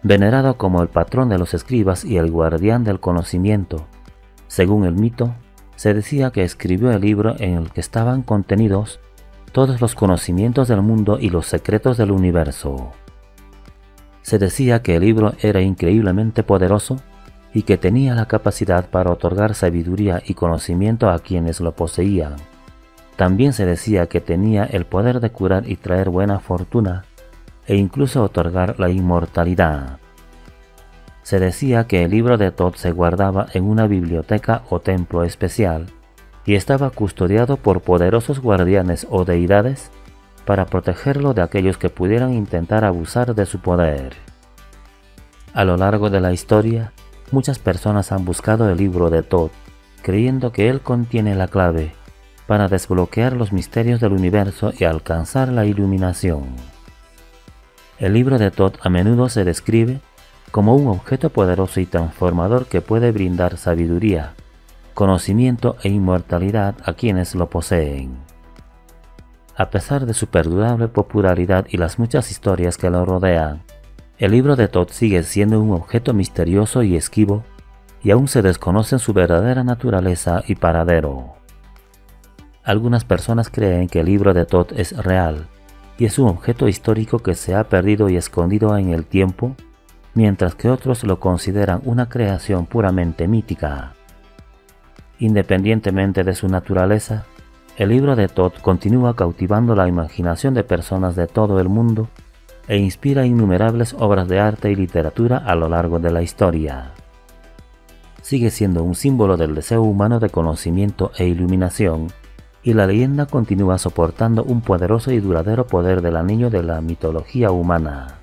Speaker 1: Venerado como el patrón de los escribas y el guardián del conocimiento, según el mito, se decía que escribió el libro en el que estaban contenidos todos los conocimientos del mundo y los secretos del universo. Se decía que el libro era increíblemente poderoso y que tenía la capacidad para otorgar sabiduría y conocimiento a quienes lo poseían. También se decía que tenía el poder de curar y traer buena fortuna e incluso otorgar la inmortalidad. Se decía que el libro de Thoth se guardaba en una biblioteca o templo especial y estaba custodiado por poderosos guardianes o deidades para protegerlo de aquellos que pudieran intentar abusar de su poder. A lo largo de la historia, muchas personas han buscado el libro de Thoth, creyendo que él contiene la clave para desbloquear los misterios del universo y alcanzar la iluminación. El libro de Thoth a menudo se describe como un objeto poderoso y transformador que puede brindar sabiduría, conocimiento e inmortalidad a quienes lo poseen. A pesar de su perdurable popularidad y las muchas historias que lo rodean, el libro de Thoth sigue siendo un objeto misterioso y esquivo, y aún se desconocen su verdadera naturaleza y paradero. Algunas personas creen que el libro de Thoth es real, y es un objeto histórico que se ha perdido y escondido en el tiempo, mientras que otros lo consideran una creación puramente mítica. Independientemente de su naturaleza, el libro de Thoth continúa cautivando la imaginación de personas de todo el mundo e inspira innumerables obras de arte y literatura a lo largo de la historia. Sigue siendo un símbolo del deseo humano de conocimiento e iluminación, y la leyenda continúa soportando un poderoso y duradero poder del anillo de la mitología humana.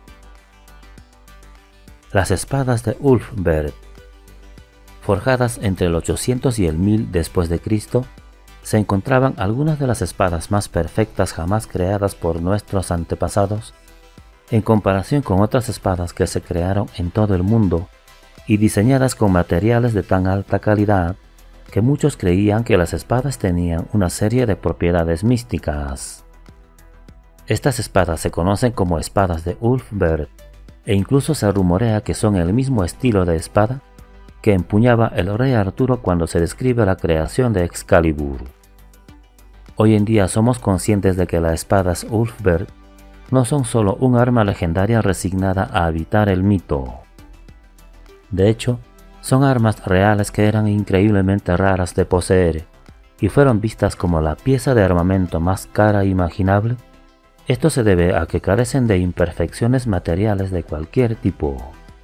Speaker 1: Las espadas de Ulfberht. Forjadas entre el 800 y el 1000 después de Cristo, se encontraban algunas de las espadas más perfectas jamás creadas por nuestros antepasados, en comparación con otras espadas que se crearon en todo el mundo y diseñadas con materiales de tan alta calidad que muchos creían que las espadas tenían una serie de propiedades místicas. Estas espadas se conocen como espadas de Ulfberht, e incluso se rumorea que son el mismo estilo de espada que empuñaba el rey Arturo cuando se describe la creación de Excalibur. Hoy en día somos conscientes de que las espadas Ulfberht no son solo un arma legendaria resignada a habitar el mito. De hecho, son armas reales que eran increíblemente raras de poseer y fueron vistas como la pieza de armamento más cara imaginable. Esto se debe a que carecen de imperfecciones materiales de cualquier tipo.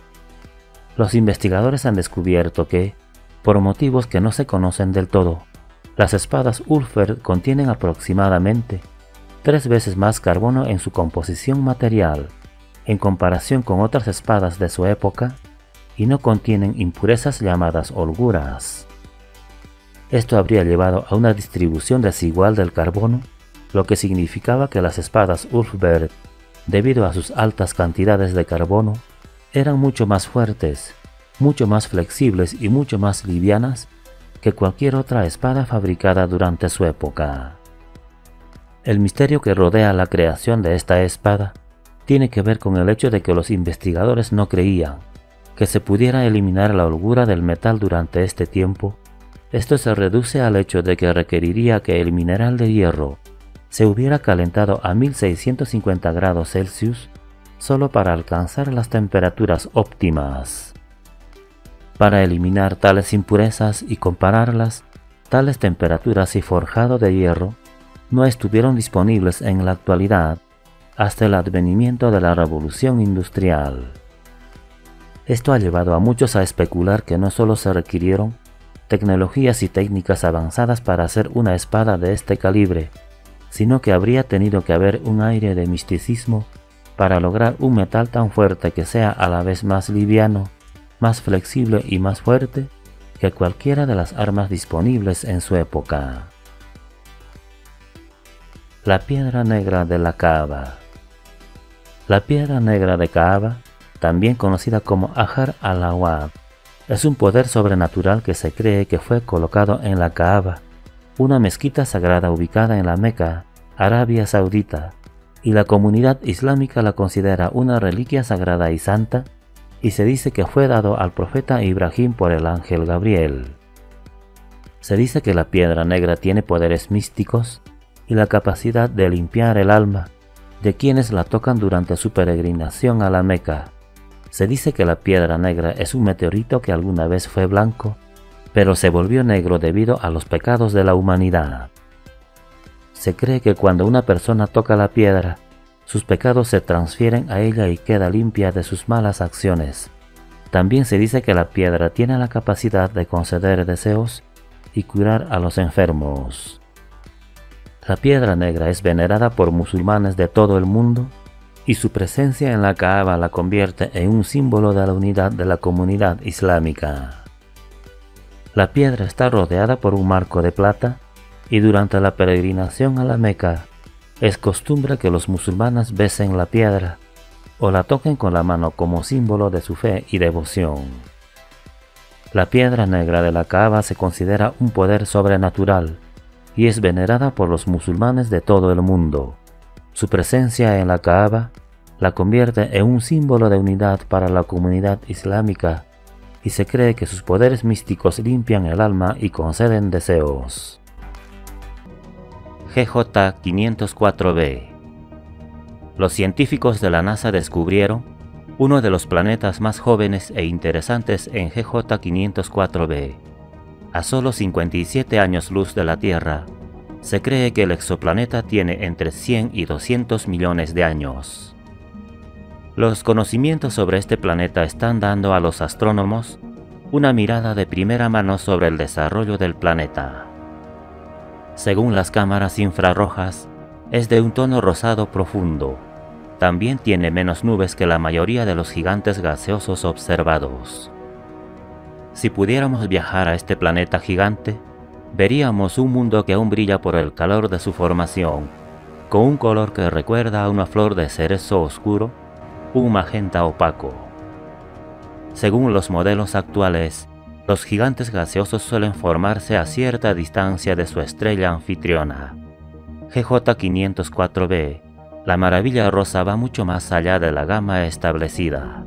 Speaker 1: Los investigadores han descubierto que, por motivos que no se conocen del todo, las espadas Ulfberht contienen aproximadamente 3 veces más carbono en su composición material, en comparación con otras espadas de su época, y no contienen impurezas llamadas holguras. Esto habría llevado a una distribución desigual del carbono, lo que significaba que las espadas Ulfberht, debido a sus altas cantidades de carbono, eran mucho más fuertes, mucho más flexibles y mucho más livianas que cualquier otra espada fabricada durante su época. El misterio que rodea la creación de esta espada tiene que ver con el hecho de que los investigadores no creían que se pudiera eliminar la holgura del metal durante este tiempo. Esto se reduce al hecho de que requeriría que el mineral de hierro se hubiera calentado a 1650 grados Celsius solo para alcanzar las temperaturas óptimas. Para eliminar tales impurezas y compararlas, tales temperaturas y forjado de hierro no estuvieron disponibles en la actualidad hasta el advenimiento de la revolución industrial. Esto ha llevado a muchos a especular que no solo se requirieron tecnologías y técnicas avanzadas para hacer una espada de este calibre, sino que habría tenido que haber un aire de misticismo para lograr un metal tan fuerte que sea a la vez más liviano, más flexible y más fuerte que cualquiera de las armas disponibles en su época. La piedra negra de la Kaaba. La piedra negra de Kaaba, también conocida como Hajar al-Aswad, es un poder sobrenatural que se cree que fue colocado en la Kaaba, una mezquita sagrada ubicada en la Meca, Arabia Saudita, y la comunidad islámica la considera una reliquia sagrada y santa, y se dice que fue dado al profeta Ibrahim por el ángel Gabriel. Se dice que la piedra negra tiene poderes místicos y la capacidad de limpiar el alma de quienes la tocan durante su peregrinación a la Meca. Se dice que la piedra negra es un meteorito que alguna vez fue blanco, pero se volvió negro debido a los pecados de la humanidad. Se cree que cuando una persona toca la piedra, sus pecados se transfieren a ella y queda limpia de sus malas acciones. También se dice que la piedra tiene la capacidad de conceder deseos y curar a los enfermos. La piedra negra es venerada por musulmanes de todo el mundo y su presencia en la Kaaba la convierte en un símbolo de la unidad de la comunidad islámica. La piedra está rodeada por un marco de plata y durante la peregrinación a la Meca es costumbre que los musulmanes besen la piedra o la toquen con la mano como símbolo de su fe y devoción. La piedra negra de la Kaaba se considera un poder sobrenatural y es venerada por los musulmanes de todo el mundo. Su presencia en la Kaaba la convierte en un símbolo de unidad para la comunidad islámica y se cree que sus poderes místicos limpian el alma y conceden deseos. GJ 504b. Los científicos de la NASA descubrieron uno de los planetas más jóvenes e interesantes en GJ 504b. A solo 57 años luz de la Tierra, se cree que el exoplaneta tiene entre 100 y 200 millones de años. Los conocimientos sobre este planeta están dando a los astrónomos una mirada de primera mano sobre el desarrollo del planeta. Según las cámaras infrarrojas, es de un tono rosado profundo. También tiene menos nubes que la mayoría de los gigantes gaseosos observados. Si pudiéramos viajar a este planeta gigante, veríamos un mundo que aún brilla por el calor de su formación, con un color que recuerda a una flor de cerezo oscuro, un magenta opaco. Según los modelos actuales, los gigantes gaseosos suelen formarse a cierta distancia de su estrella anfitriona. GJ 504b, la maravilla rosa va mucho más allá de la gama establecida.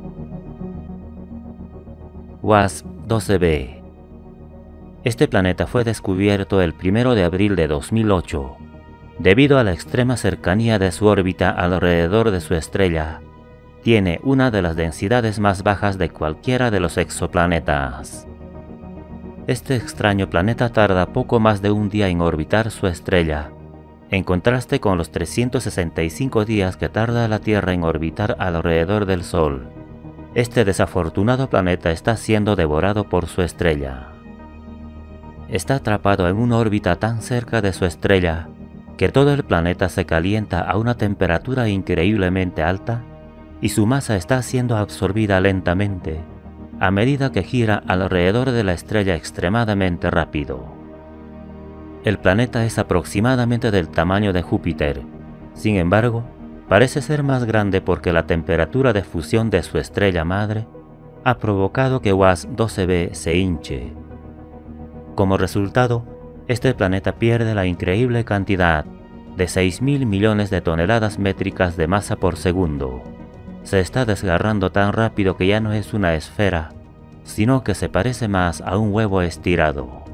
Speaker 1: WASP 12b. Este planeta fue descubierto el 1 de abril de 2008. Debido a la extrema cercanía de su órbita alrededor de su estrella, tiene una de las densidades más bajas de cualquiera de los exoplanetas. Este extraño planeta tarda poco más de un día en orbitar su estrella, en contraste con los 365 días que tarda la Tierra en orbitar alrededor del Sol. Este desafortunado planeta está siendo devorado por su estrella. Está atrapado en una órbita tan cerca de su estrella que todo el planeta se calienta a una temperatura increíblemente alta y su masa está siendo absorbida lentamente a medida que gira alrededor de la estrella extremadamente rápido. El planeta es aproximadamente del tamaño de Júpiter. Sin embargo, parece ser más grande porque la temperatura de fusión de su estrella madre ha provocado que WASP 12b se hinche. Como resultado, este planeta pierde la increíble cantidad de 6.000 millones de toneladas métricas de masa por segundo. Se está desgarrando tan rápido que ya no es una esfera, sino que se parece más a un huevo estirado.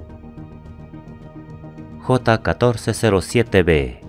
Speaker 1: J1407b.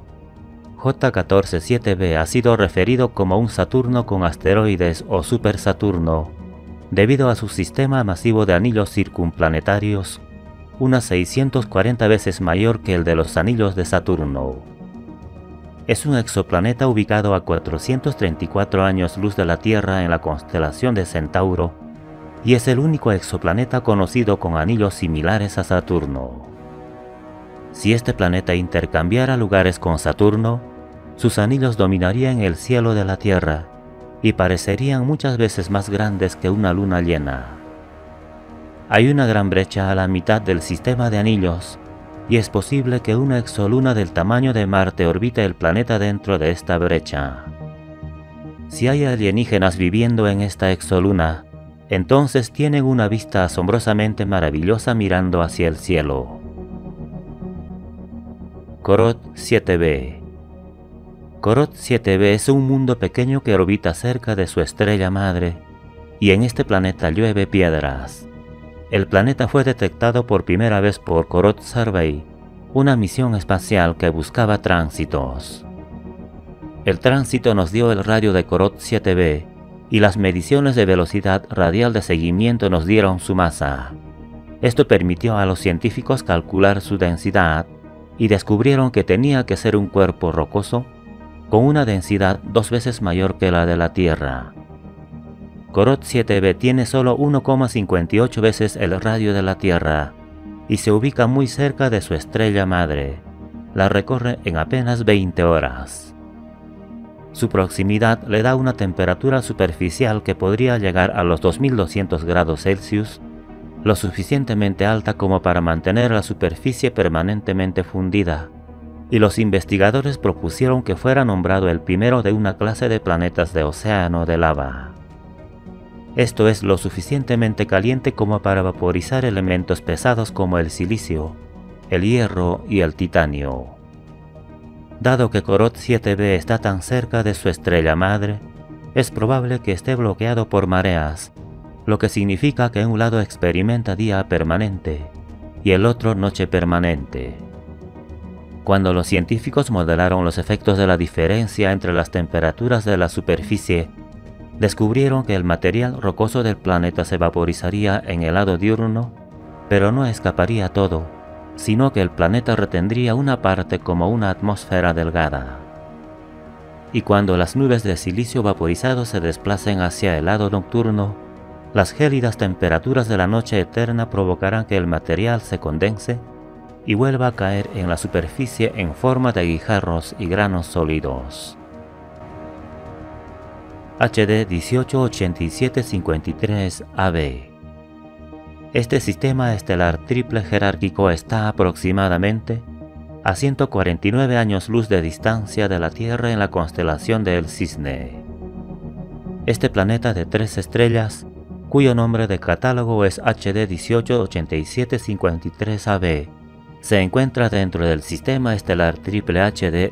Speaker 1: J147b ha sido referido como un Saturno con asteroides o Super Saturno, debido a su sistema masivo de anillos circunplanetarios, unas 640 veces mayor que el de los anillos de Saturno. Es un exoplaneta ubicado a 434 años luz de la Tierra en la constelación de Centauro, y es el único exoplaneta conocido con anillos similares a Saturno. Si este planeta intercambiara lugares con Saturno, sus anillos dominarían el cielo de la Tierra y parecerían muchas veces más grandes que una luna llena. Hay una gran brecha a la mitad del sistema de anillos, y es posible que una exoluna del tamaño de Marte orbite el planeta dentro de esta brecha. Si hay alienígenas viviendo en esta exoluna, entonces tienen una vista asombrosamente maravillosa mirando hacia el cielo. Corot 7b. Corot 7b es un mundo pequeño que orbita cerca de su estrella madre, y en este planeta llueve piedras. El planeta fue detectado por primera vez por Corot Survey, una misión espacial que buscaba tránsitos. El tránsito nos dio el radio de Corot 7b, y las mediciones de velocidad radial de seguimiento nos dieron su masa. Esto permitió a los científicos calcular su densidad, y descubrieron que tenía que ser un cuerpo rocoso con una densidad 2 veces mayor que la de la Tierra. Corot 7b tiene solo 1,58 veces el radio de la Tierra y se ubica muy cerca de su estrella madre. La recorre en apenas 20 horas. Su proximidad le da una temperatura superficial que podría llegar a los 2200 grados Celsius, lo suficientemente alta como para mantener la superficie permanentemente fundida, y los investigadores propusieron que fuera nombrado el primero de una clase de planetas de océano de lava. Esto es lo suficientemente caliente como para vaporizar elementos pesados como el silicio, el hierro y el titanio. Dado que Corot 7b está tan cerca de su estrella madre, es probable que esté bloqueado por mareas, lo que significa que un lado experimenta día permanente y el otro noche permanente. Cuando los científicos modelaron los efectos de la diferencia entre las temperaturas de la superficie, descubrieron que el material rocoso del planeta se vaporizaría en el lado diurno, pero no escaparía todo, sino que el planeta retendría una parte como una atmósfera delgada. Y cuando las nubes de silicio vaporizado se desplacen hacia el lado nocturno, las gélidas temperaturas de la noche eterna provocarán que el material se condense y vuelva a caer en la superficie en forma de guijarros y granos sólidos. HD 188753 AB. Este sistema estelar triple jerárquico está aproximadamente a 149 años luz de distancia de la Tierra en la constelación del Cisne. Este planeta de 3 estrellas, cuyo nombre de catálogo es HD 188753 AB, se encuentra dentro del sistema estelar triple HD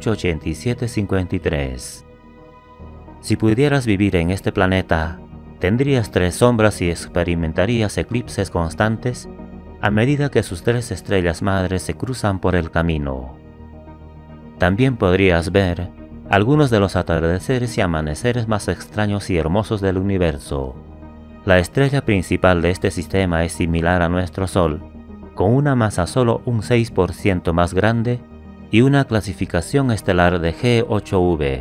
Speaker 1: 188753. Si pudieras vivir en este planeta, tendrías 3 sombras y experimentarías eclipses constantes a medida que sus 3 estrellas madres se cruzan por el camino. También podrías ver algunos de los atardeceres y amaneceres más extraños y hermosos del universo. La estrella principal de este sistema es similar a nuestro Sol, con una masa solo un 6% más grande y una clasificación estelar de G8V.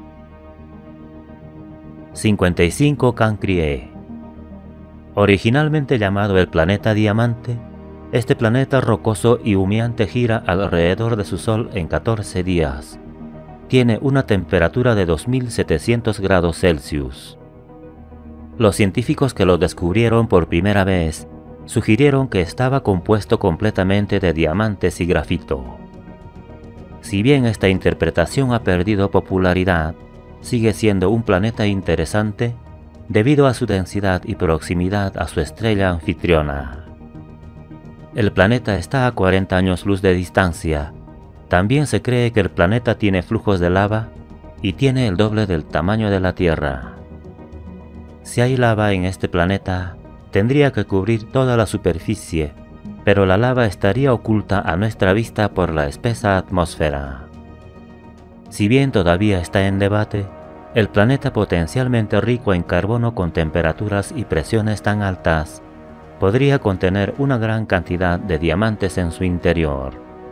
Speaker 1: 55 Cancrie. Originalmente llamado el planeta Diamante, este planeta rocoso y humeante gira alrededor de su Sol en 14 días. Tiene una temperatura de 2700 grados Celsius. Los científicos que lo descubrieron por primera vez sugirieron que estaba compuesto completamente de diamantes y grafito. Si bien esta interpretación ha perdido popularidad, sigue siendo un planeta interesante debido a su densidad y proximidad a su estrella anfitriona. El planeta está a 40 años luz de distancia. También se cree que el planeta tiene flujos de lava y tiene el doble del tamaño de la Tierra. Si hay lava en este planeta, tendría que cubrir toda la superficie, pero la lava estaría oculta a nuestra vista por la espesa atmósfera. Si bien todavía está en debate, el planeta potencialmente rico en carbono con temperaturas y presiones tan altas, podría contener una gran cantidad de diamantes en su interior.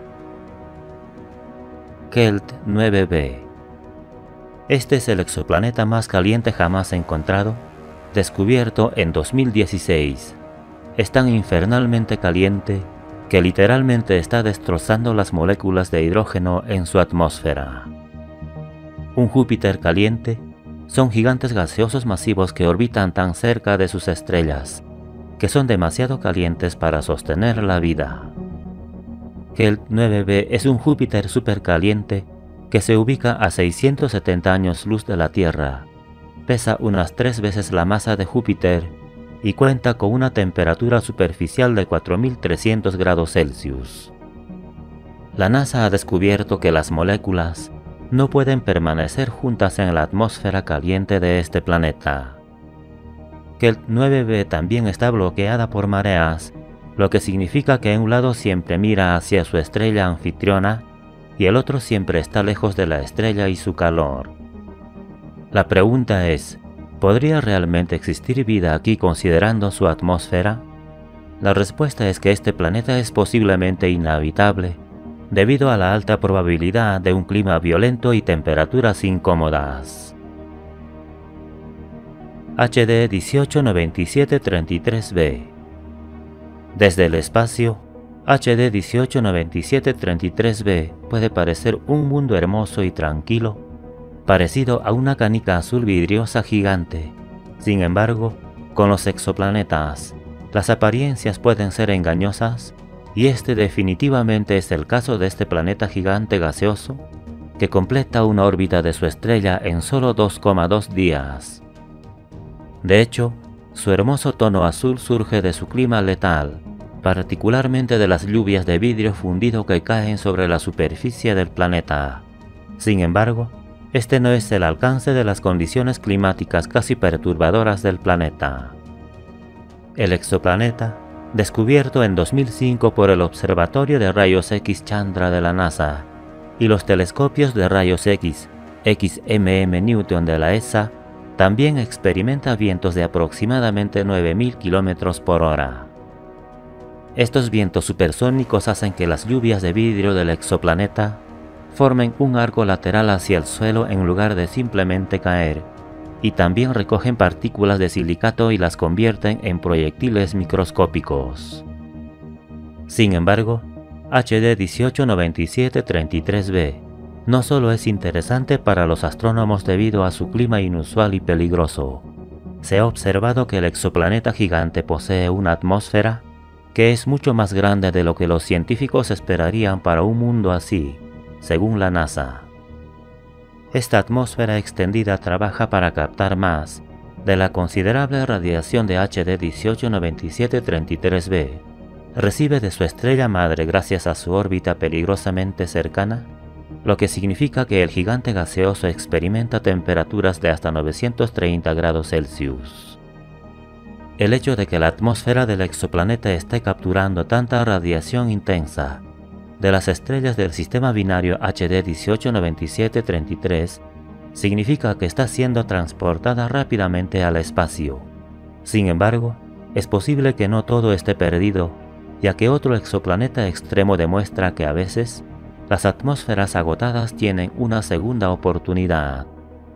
Speaker 1: Kelt 9b. Este es el exoplaneta más caliente jamás encontrado, descubierto en 2016. Es tan infernalmente caliente que literalmente está destrozando las moléculas de hidrógeno en su atmósfera. Un Júpiter caliente son gigantes gaseosos masivos que orbitan tan cerca de sus estrellas, que son demasiado calientes para sostener la vida. Kelt 9b es un Júpiter supercaliente que se ubica a 670 años luz de la Tierra, pesa unas 3 veces la masa de Júpiter y cuenta con una temperatura superficial de 4300 grados Celsius. La NASA ha descubierto que las moléculas no pueden permanecer juntas en la atmósfera caliente de este planeta. Kelt 9b también está bloqueada por mareas, lo que significa que un lado siempre mira hacia su estrella anfitriona y el otro siempre está lejos de la estrella y su calor. La pregunta es, ¿podría realmente existir vida aquí considerando su atmósfera? La respuesta es que este planeta es posiblemente inhabitable, debido a la alta probabilidad de un clima violento y temperaturas incómodas. HD 189733b. Desde el espacio, HD 189733b puede parecer un mundo hermoso y tranquilo, parecido a una canica azul vidriosa gigante. Sin embargo, con los exoplanetas, las apariencias pueden ser engañosas, y este definitivamente es el caso de este planeta gigante gaseoso que completa una órbita de su estrella en solo 2,2 días. De hecho, su hermoso tono azul surge de su clima letal, particularmente de las lluvias de vidrio fundido que caen sobre la superficie del planeta. Sin embargo, este no es el alcance de las condiciones climáticas casi perturbadoras del planeta. El exoplaneta, descubierto en 2005 por el Observatorio de Rayos X Chandra de la NASA y los telescopios de rayos X XMM Newton de la ESA, también experimenta vientos de aproximadamente 9.000 km por hora. Estos vientos supersónicos hacen que las lluvias de vidrio del exoplaneta formen un arco lateral hacia el suelo en lugar de simplemente caer, y también recogen partículas de silicato y las convierten en proyectiles microscópicos. Sin embargo, HD 189733b no solo es interesante para los astrónomos debido a su clima inusual y peligroso. Se ha observado que el exoplaneta gigante posee una atmósfera que es mucho más grande de lo que los científicos esperarían para un mundo así, según la NASA. Esta atmósfera extendida trabaja para captar más de la considerable radiación de HD 189733b. Recibe de su estrella madre gracias a su órbita peligrosamente cercana, lo que significa que el gigante gaseoso experimenta temperaturas de hasta 930 grados Celsius. El hecho de que la atmósfera del exoplaneta esté capturando tanta radiación intensa de las estrellas del sistema binario HD 189733 significa que está siendo transportada rápidamente al espacio. Sin embargo, es posible que no todo esté perdido, ya que otro exoplaneta extremo demuestra que a veces las atmósferas agotadas tienen una segunda oportunidad.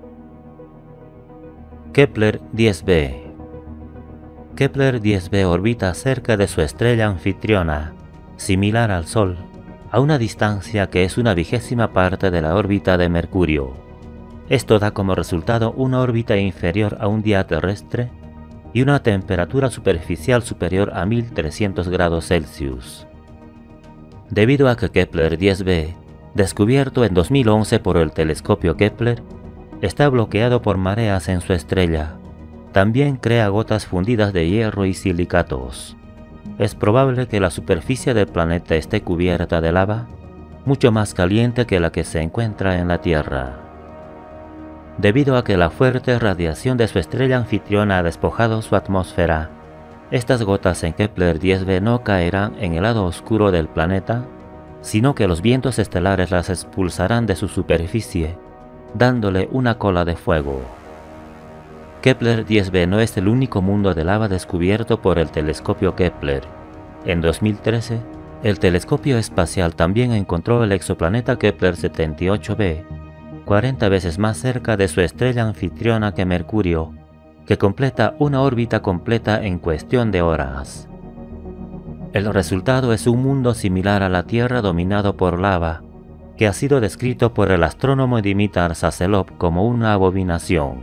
Speaker 1: Kepler 10b. Kepler 10b orbita cerca de su estrella anfitriona, similar al Sol, a una distancia que es una vigésima parte de la órbita de Mercurio. Esto da como resultado una órbita inferior a un día terrestre y una temperatura superficial superior a 1300 grados Celsius. Debido a que Kepler 10b, descubierto en 2011 por el telescopio Kepler, está bloqueado por mareas en su estrella, también crea gotas fundidas de hierro y silicatos. Es probable que la superficie del planeta esté cubierta de lava, mucho más caliente que la que se encuentra en la Tierra. Debido a que la fuerte radiación de su estrella anfitriona ha despojado su atmósfera, estas gotas en Kepler 10b no caerán en el lado oscuro del planeta, sino que los vientos estelares las expulsarán de su superficie, dándole una cola de fuego. Kepler 10b no es el único mundo de lava descubierto por el telescopio Kepler. En 2013, el telescopio espacial también encontró el exoplaneta Kepler 78b, 40 veces más cerca de su estrella anfitriona que Mercurio, que completa una órbita completa en cuestión de horas. El resultado es un mundo similar a la Tierra dominado por lava, que ha sido descrito por el astrónomo Dimitar Saselov como una abominación.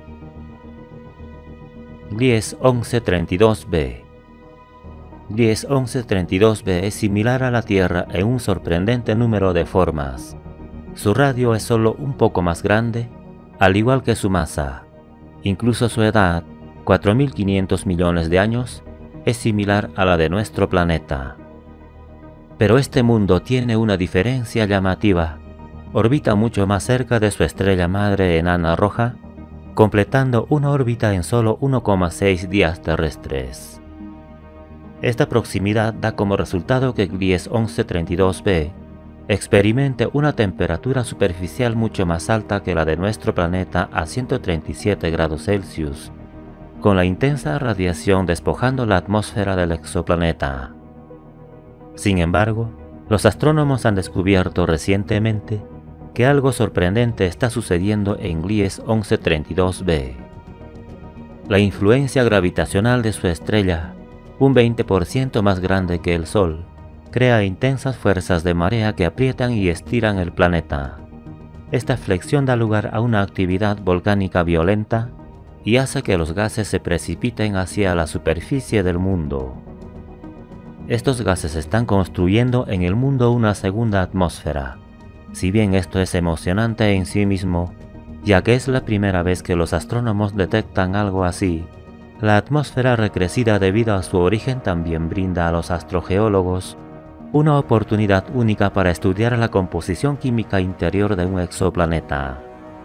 Speaker 1: Gliese 1132b. Gliese 1132b es similar a la Tierra en un sorprendente número de formas. Su radio es solo un poco más grande, al igual que su masa. Incluso su edad, 4.500 millones de años, es similar a la de nuestro planeta. Pero este mundo tiene una diferencia llamativa. orbita mucho más cerca de su estrella madre enana roja, completando una órbita en solo 1,6 días terrestres. Esta proximidad da como resultado que Gliese 1132b experimente una temperatura superficial mucho más alta que la de nuestro planeta a 137 grados Celsius, con la intensa radiación despojando la atmósfera del exoplaneta. Sin embargo, los astrónomos han descubierto recientemente que algo sorprendente está sucediendo en Gliese 1132b. La influencia gravitacional de su estrella, un 20% más grande que el Sol, crea intensas fuerzas de marea que aprietan y estiran el planeta. Esta flexión da lugar a una actividad volcánica violenta y hace que los gases se precipiten hacia la superficie del mundo. Estos gases están construyendo en el mundo una segunda atmósfera. Si bien esto es emocionante en sí mismo, ya que es la primera vez que los astrónomos detectan algo así, la atmósfera recrecida debido a su origen también brinda a los astrogeólogos una oportunidad única para estudiar la composición química interior de un exoplaneta.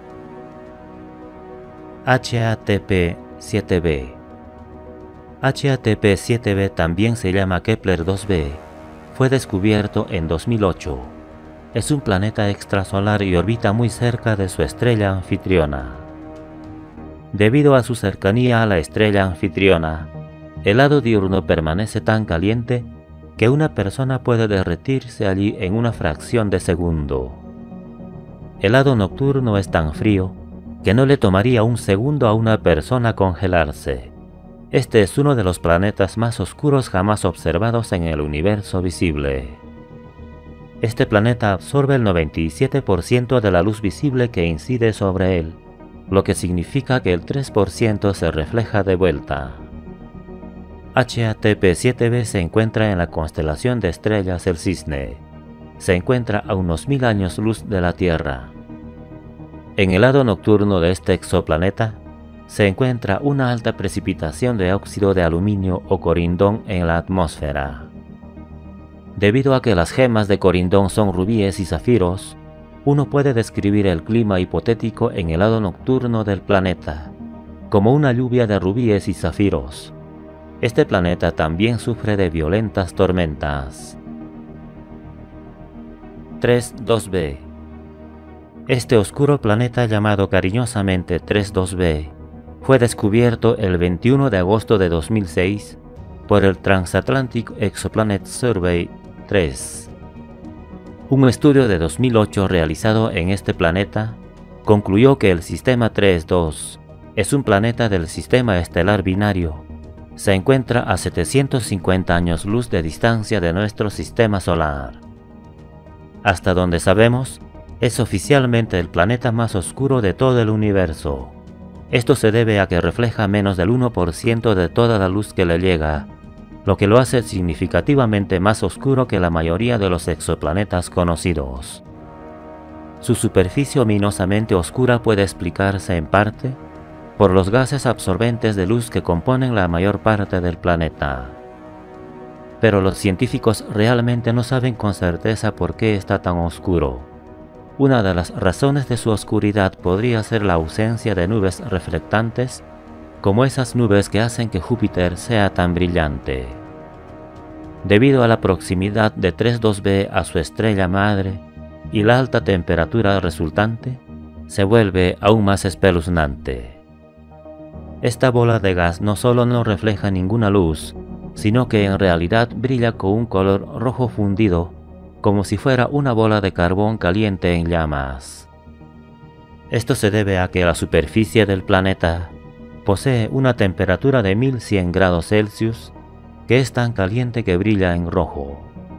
Speaker 1: HATP-7b. HATP-7b, también se llama Kepler 2b, fue descubierto en 2008. Es un planeta extrasolar y orbita muy cerca de su estrella anfitriona. Debido a su cercanía a la estrella anfitriona, el hado diurno permanece tan caliente que una persona puede derretirse allí en una fracción de segundo. El hado nocturno es tan frío que no le tomaría un segundo a una persona congelarse. Este es uno de los planetas más oscuros jamás observados en el universo visible. Este planeta absorbe el 97% de la luz visible que incide sobre él, lo que significa que el 3% se refleja de vuelta. HATP-7b se encuentra en la constelación de estrellas el Cisne. Se encuentra a unos 1000 años luz de la Tierra. En el lado nocturno de este exoplaneta se encuentra una alta precipitación de óxido de aluminio o corindón en la atmósfera. Debido a que las gemas de corindón son rubíes y zafiros, uno puede describir el clima hipotético en el lado nocturno del planeta como una lluvia de rubíes y zafiros. Este planeta también sufre de violentas tormentas. 32b. Este oscuro planeta, llamado cariñosamente 32b, fue descubierto el 21 de agosto de 2006 por el Transatlantic Exoplanet Survey 3. Un estudio de 2008 realizado en este planeta concluyó que el sistema 32 es un planeta del sistema estelar binario. Se encuentra a 750 años luz de distancia de nuestro sistema solar. Hasta donde sabemos, es oficialmente el planeta más oscuro de todo el universo. Esto se debe a que refleja menos del 1% de toda la luz que le llega, lo que lo hace significativamente más oscuro que la mayoría de los exoplanetas conocidos. Su superficie ominosamente oscura puede explicarse en parte por los gases absorbentes de luz que componen la mayor parte del planeta. Pero los científicos realmente no saben con certeza por qué está tan oscuro. Una de las razones de su oscuridad podría ser la ausencia de nubes reflectantes, como esas nubes que hacen que Júpiter sea tan brillante. Debido a la proximidad de 32b a su estrella madre y la alta temperatura resultante, se vuelve aún más espeluznante. Esta bola de gas no solo no refleja ninguna luz, sino que en realidad brilla con un color rojo fundido, como si fuera una bola de carbón caliente en llamas. Esto se debe a que la superficie del planeta posee una temperatura de 1100 grados Celsius, que es tan caliente que brilla en rojo.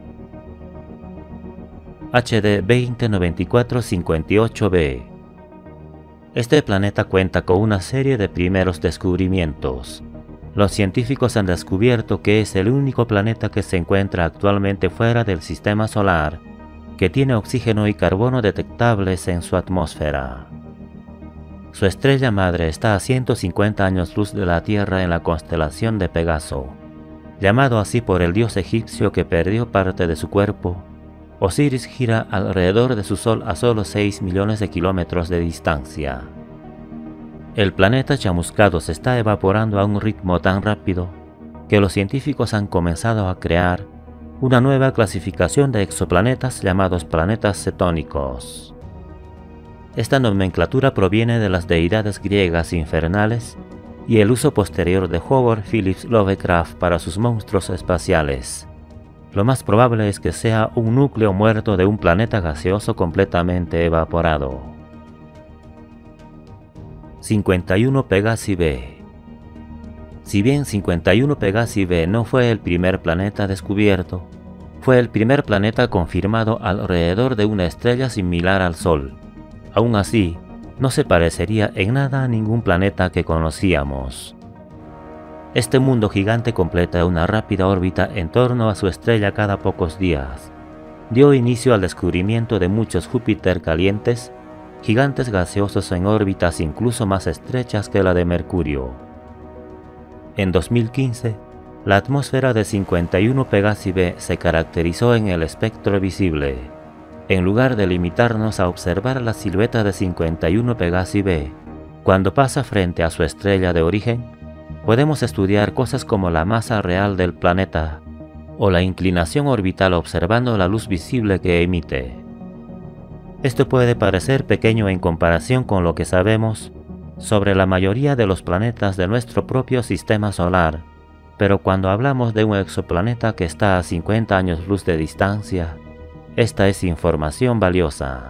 Speaker 1: HD 209458b. Este planeta cuenta con una serie de primeros descubrimientos. Los científicos han descubierto que es el único planeta que se encuentra actualmente fuera del sistema solar que tiene oxígeno y carbono detectables en su atmósfera. Su estrella madre está a 150 años luz de la Tierra en la constelación de Pegaso, llamado así por el dios egipcio que perdió parte de su cuerpo, Osiris gira alrededor de su Sol a solo 6 millones de kilómetros de distancia. El planeta chamuscado se está evaporando a un ritmo tan rápido que los científicos han comenzado a crear una nueva clasificación de exoplanetas llamados planetas cetónicos. Esta nomenclatura proviene de las deidades griegas infernales y el uso posterior de Howard Phillips Lovecraft para sus monstruos espaciales. Lo más probable es que sea un núcleo muerto de un planeta gaseoso completamente evaporado. 51 Pegasi b. Si bien 51 Pegasi b no fue el primer planeta descubierto, fue el primer planeta confirmado alrededor de una estrella similar al Sol. Aún así, no se parecería en nada a ningún planeta que conocíamos. Este mundo gigante completa una rápida órbita en torno a su estrella cada pocos días. Dio inicio al descubrimiento de muchos Júpiter calientes, gigantes gaseosos en órbitas incluso más estrechas que la de Mercurio. En 2015, la atmósfera de 51 Pegasi b se caracterizó en el espectro visible. En lugar de limitarnos a observar la silueta de 51 Pegasi b, cuando pasa frente a su estrella de origen, podemos estudiar cosas como la masa real del planeta o la inclinación orbital observando la luz visible que emite. Esto puede parecer pequeño en comparación con lo que sabemos sobre la mayoría de los planetas de nuestro propio sistema solar, pero cuando hablamos de un exoplaneta que está a 50 años luz de distancia, esta es información valiosa.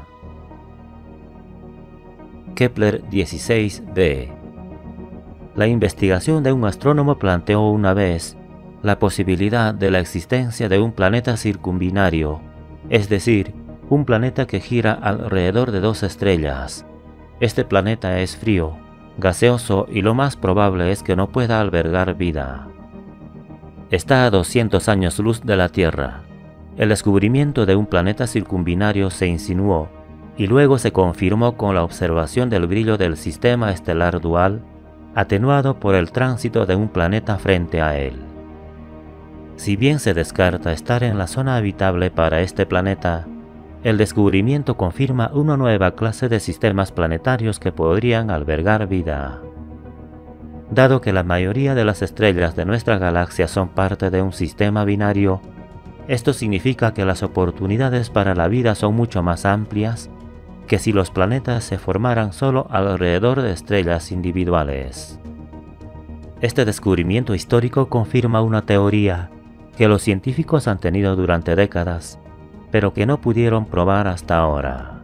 Speaker 1: Kepler 16b. La investigación de un astrónomo planteó una vez la posibilidad de la existencia de un planeta circumbinario, es decir, un planeta que gira alrededor de dos estrellas. Este planeta es frío, gaseoso y lo más probable es que no pueda albergar vida. Está a 200 años luz de la Tierra. El descubrimiento de un planeta circumbinario se insinuó y luego se confirmó con la observación del brillo del sistema estelar dual, atenuado por el tránsito de un planeta frente a él. Si bien se descarta estar en la zona habitable para este planeta, el descubrimiento confirma una nueva clase de sistemas planetarios que podrían albergar vida. Dado que la mayoría de las estrellas de nuestra galaxia son parte de un sistema binario, esto significa que las oportunidades para la vida son mucho más amplias que si los planetas se formaran solo alrededor de estrellas individuales. Este descubrimiento histórico confirma una teoría que los científicos han tenido durante décadas, pero que no pudieron probar hasta ahora.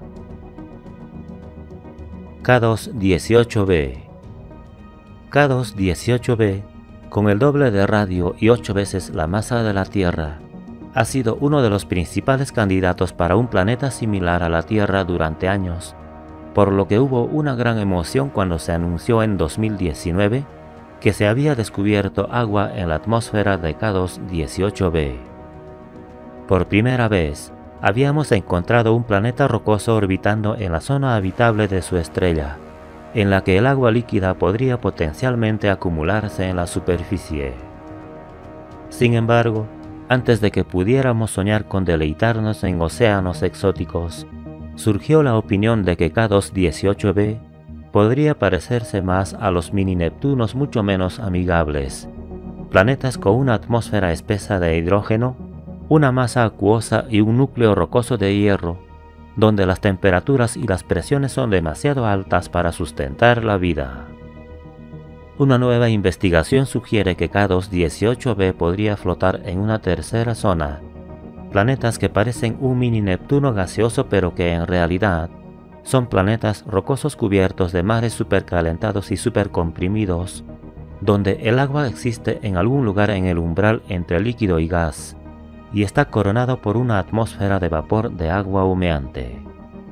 Speaker 1: K2 18b. K2 18b, con el doble de radio y 8 veces la masa de la Tierra, ha sido uno de los principales candidatos para un planeta similar a la Tierra durante años, por lo que hubo una gran emoción cuando se anunció en 2019 que se había descubierto agua en la atmósfera de K2 18b. Por primera vez, habíamos encontrado un planeta rocoso orbitando en la zona habitable de su estrella, en la que el agua líquida podría potencialmente acumularse en la superficie. Sin embargo, antes de que pudiéramos soñar con deleitarnos en océanos exóticos, surgió la opinión de que K2 18b podría parecerse más a los mini Neptunos mucho menos amigables, planetas con una atmósfera espesa de hidrógeno, una masa acuosa y un núcleo rocoso de hierro, donde las temperaturas y las presiones son demasiado altas para sustentar la vida. Una nueva investigación sugiere que K2 18b podría flotar en una tercera zona, planetas que parecen un mini Neptuno gaseoso pero que en realidad son planetas rocosos cubiertos de mares supercalentados y supercomprimidos, donde el agua existe en algún lugar en el umbral entre líquido y gas, y está coronado por una atmósfera de vapor de agua humeante.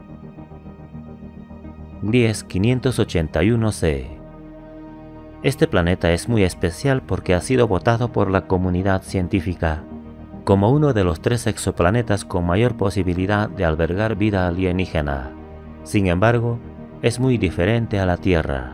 Speaker 1: 10581c. Este planeta es muy especial porque ha sido votado por la comunidad científica como uno de los 3 exoplanetas con mayor posibilidad de albergar vida alienígena. Sin embargo, es muy diferente a la Tierra.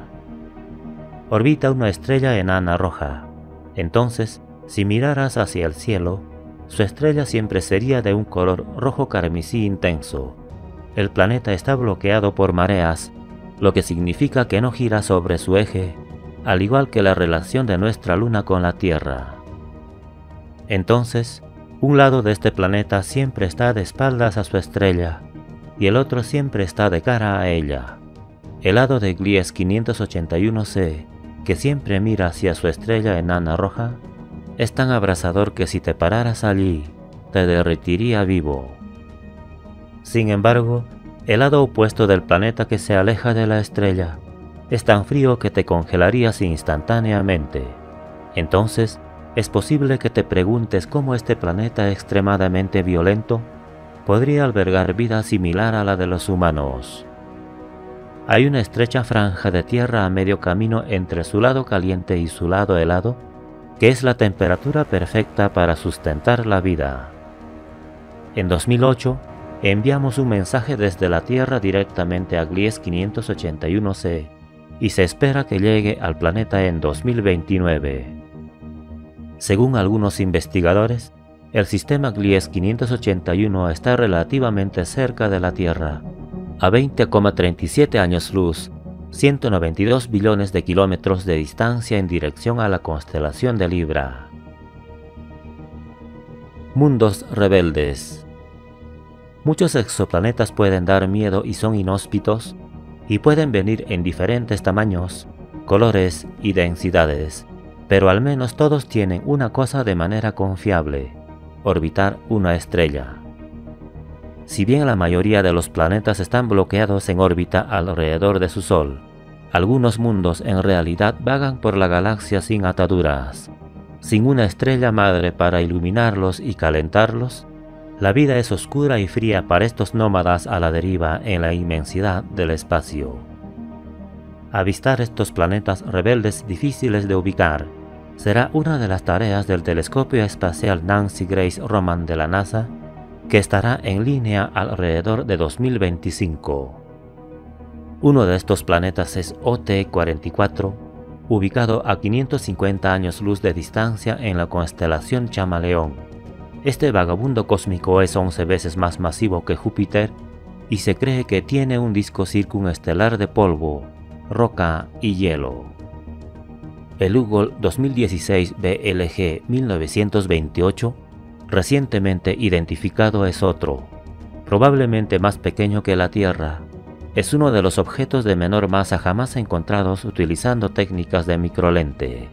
Speaker 1: Orbita una estrella enana roja. Entonces, si miraras hacia el cielo, su estrella siempre sería de un color rojo carmesí intenso. El planeta está bloqueado por mareas, lo que significa que no gira sobre su eje, al igual que la relación de nuestra Luna con la Tierra. Entonces, un lado de este planeta siempre está de espaldas a su estrella, y el otro siempre está de cara a ella. El lado de Gliese 581c, que siempre mira hacia su estrella enana roja, es tan abrasador que si te pararas allí, te derretiría vivo. Sin embargo, el lado opuesto del planeta que se aleja de la estrella es tan frío que te congelarías instantáneamente. Entonces, es posible que te preguntes cómo este planeta extremadamente violento podría albergar vida similar a la de los humanos. Hay una estrecha franja de tierra a medio camino entre su lado caliente y su lado helado, que es la temperatura perfecta para sustentar la vida. En 2008, enviamos un mensaje desde la Tierra directamente a Gliese 581c y se espera que llegue al planeta en 2029. Según algunos investigadores, el sistema Gliese 581 está relativamente cerca de la Tierra, a 20,37 años luz, 192 billones de kilómetros de distancia en dirección a la constelación de Libra. Mundos rebeldes. Muchos exoplanetas pueden dar miedo y son inhóspitos, y pueden venir en diferentes tamaños, colores y densidades, pero al menos todos tienen una cosa de manera confiable: orbitar una estrella. Si bien la mayoría de los planetas están bloqueados en órbita alrededor de su Sol, algunos mundos en realidad vagan por la galaxia sin ataduras. Sin una estrella madre para iluminarlos y calentarlos, la vida es oscura y fría para estos nómadas a la deriva en la inmensidad del espacio. Avistar estos planetas rebeldes difíciles de ubicar será una de las tareas del telescopio espacial Nancy Grace Roman de la NASA, que estará en línea alrededor de 2025. Uno de estos planetas es OT-44, ubicado a 550 años luz de distancia en la constelación Chamaleón. Este vagabundo cósmico es 11 veces más masivo que Júpiter y se cree que tiene un disco circunestelar de polvo, roca y hielo. El Hubble 2016 BLG 1928, recientemente identificado, es otro, probablemente más pequeño que la Tierra. Es uno de los objetos de menor masa jamás encontrados utilizando técnicas de microlente.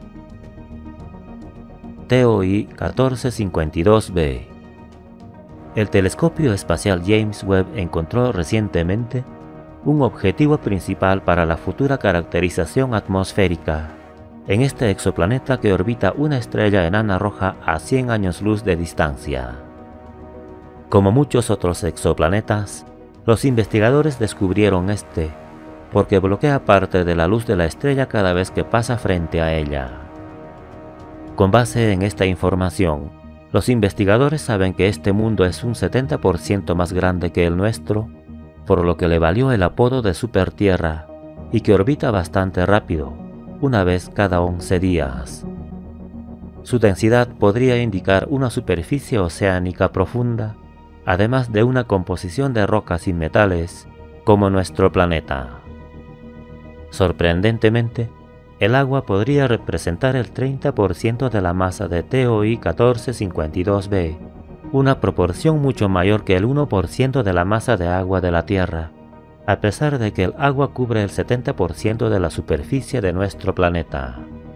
Speaker 1: TOI 1452b. El telescopio espacial James Webb encontró recientemente un objetivo principal para la futura caracterización atmosférica en este exoplaneta que orbita una estrella enana roja a 100 años luz de distancia. Como muchos otros exoplanetas, los investigadores descubrieron este porque bloquea parte de la luz de la estrella cada vez que pasa frente a ella. Con base en esta información, los investigadores saben que este mundo es un 70% más grande que el nuestro, por lo que le valió el apodo de Supertierra, y que orbita bastante rápido, una vez cada 11 días. Su densidad podría indicar una superficie oceánica profunda, además de una composición de rocas y metales, como nuestro planeta. Sorprendentemente, el agua podría representar el 30% de la masa de TOI 1452b, una proporción mucho mayor que el 1% de la masa de agua de la Tierra, a pesar de que el agua cubre el 70% de la superficie de nuestro planeta.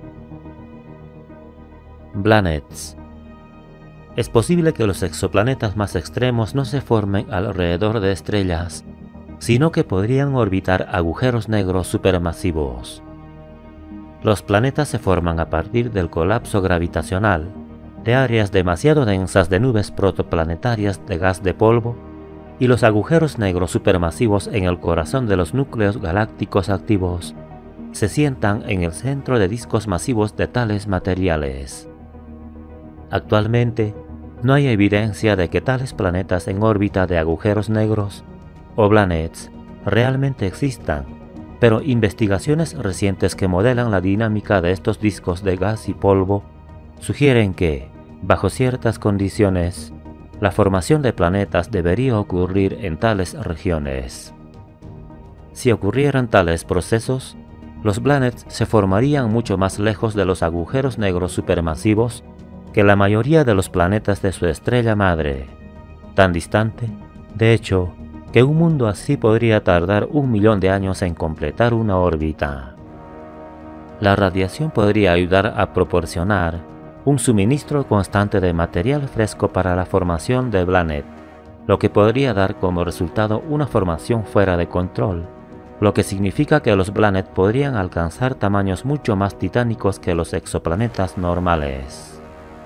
Speaker 1: Planets. Es posible que los exoplanetas más extremos no se formen alrededor de estrellas, sino que podrían orbitar agujeros negros supermasivos. Los planetas se forman a partir del colapso gravitacional de áreas demasiado densas de nubes protoplanetarias de gas de polvo y los agujeros negros supermasivos en el corazón de los núcleos galácticos activos se sientan en el centro de discos masivos de tales materiales. Actualmente, no hay evidencia de que tales planetas en órbita de agujeros negros o planets realmente existan, pero investigaciones recientes que modelan la dinámica de estos discos de gas y polvo sugieren que, Bajo ciertas condiciones, la formación de planetas debería ocurrir en tales regiones. Si ocurrieran tales procesos, los planets se formarían mucho más lejos de los agujeros negros supermasivos que la mayoría de los planetas de su estrella madre, tan distante, de hecho, que un mundo así podría tardar 1 millón de años en completar una órbita. La radiación podría ayudar a proporcionar un suministro constante de material fresco para la formación de planet, lo que podría dar como resultado una formación fuera de control, lo que significa que los planets podrían alcanzar tamaños mucho más titánicos que los exoplanetas normales.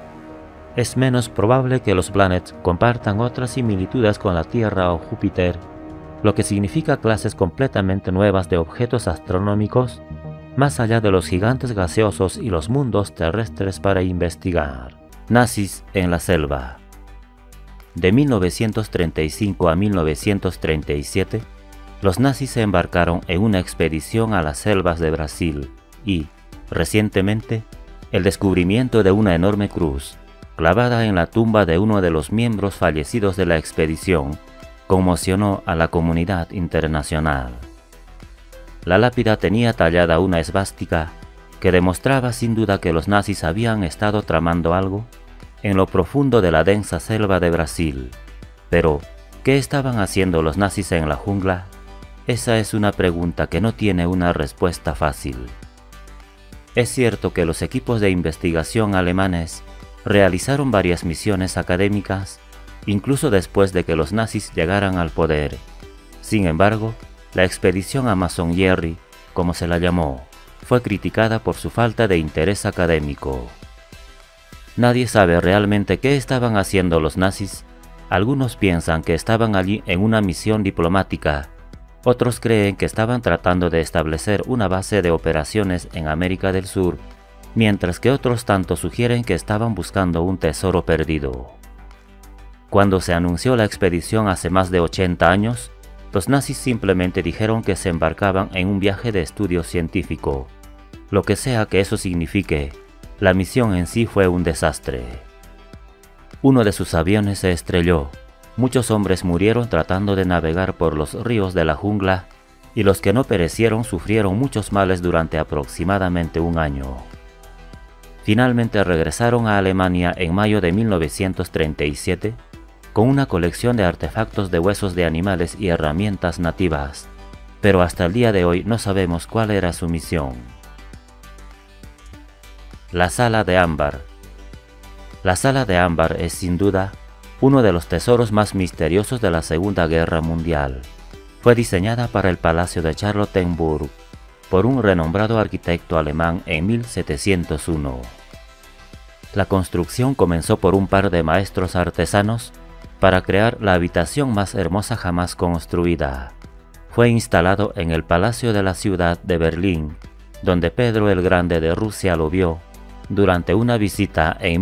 Speaker 1: Es menos probable que los planets compartan otras similitudes con la Tierra o Júpiter, lo que significa clases completamente nuevas de objetos astronómicos más allá de los gigantes gaseosos y los mundos terrestres para investigar. Nazis en la selva. De 1935 a 1937, los nazis se embarcaron en una expedición a las selvas de Brasil y, recientemente, el descubrimiento de una enorme cruz, clavada en la tumba de uno de los miembros fallecidos de la expedición, conmocionó a la comunidad internacional. La lápida tenía tallada una esvástica que demostraba sin duda que los nazis habían estado tramando algo en lo profundo de la densa selva de Brasil. Pero, ¿qué estaban haciendo los nazis en la jungla? Esa es una pregunta que no tiene una respuesta fácil. Es cierto que los equipos de investigación alemanes realizaron varias misiones académicas, incluso después de que los nazis llegaran al poder. Sin embargo, la expedición Amazon Jerry, como se la llamó, fue criticada por su falta de interés académico. Nadie sabe realmente qué estaban haciendo los nazis. Algunos piensan que estaban allí en una misión diplomática, otros creen que estaban tratando de establecer una base de operaciones en América del Sur, mientras que otros tantos sugieren que estaban buscando un tesoro perdido. Cuando se anunció la expedición hace más de 80 años, los nazis simplemente dijeron que se embarcaban en un viaje de estudio científico. Lo que sea que eso signifique, la misión en sí fue un desastre. Uno de sus aviones se estrelló, muchos hombres murieron tratando de navegar por los ríos de la jungla, y los que no perecieron sufrieron muchos males durante aproximadamente 1 año. Finalmente regresaron a Alemania en mayo de 1937, con una colección de artefactos de huesos de animales y herramientas nativas, pero hasta el día de hoy no sabemos cuál era su misión. La Sala de Ámbar. La Sala de Ámbar es sin duda uno de los tesoros más misteriosos de la Segunda Guerra Mundial. Fue diseñada para el Palacio de Charlottenburg por un renombrado arquitecto alemán en 1701. La construcción comenzó por un par de maestros artesanos para crear la habitación más hermosa jamás construida. Fue instalado en el Palacio de la Ciudad de Berlín, donde Pedro el Grande de Rusia lo vio durante una visita en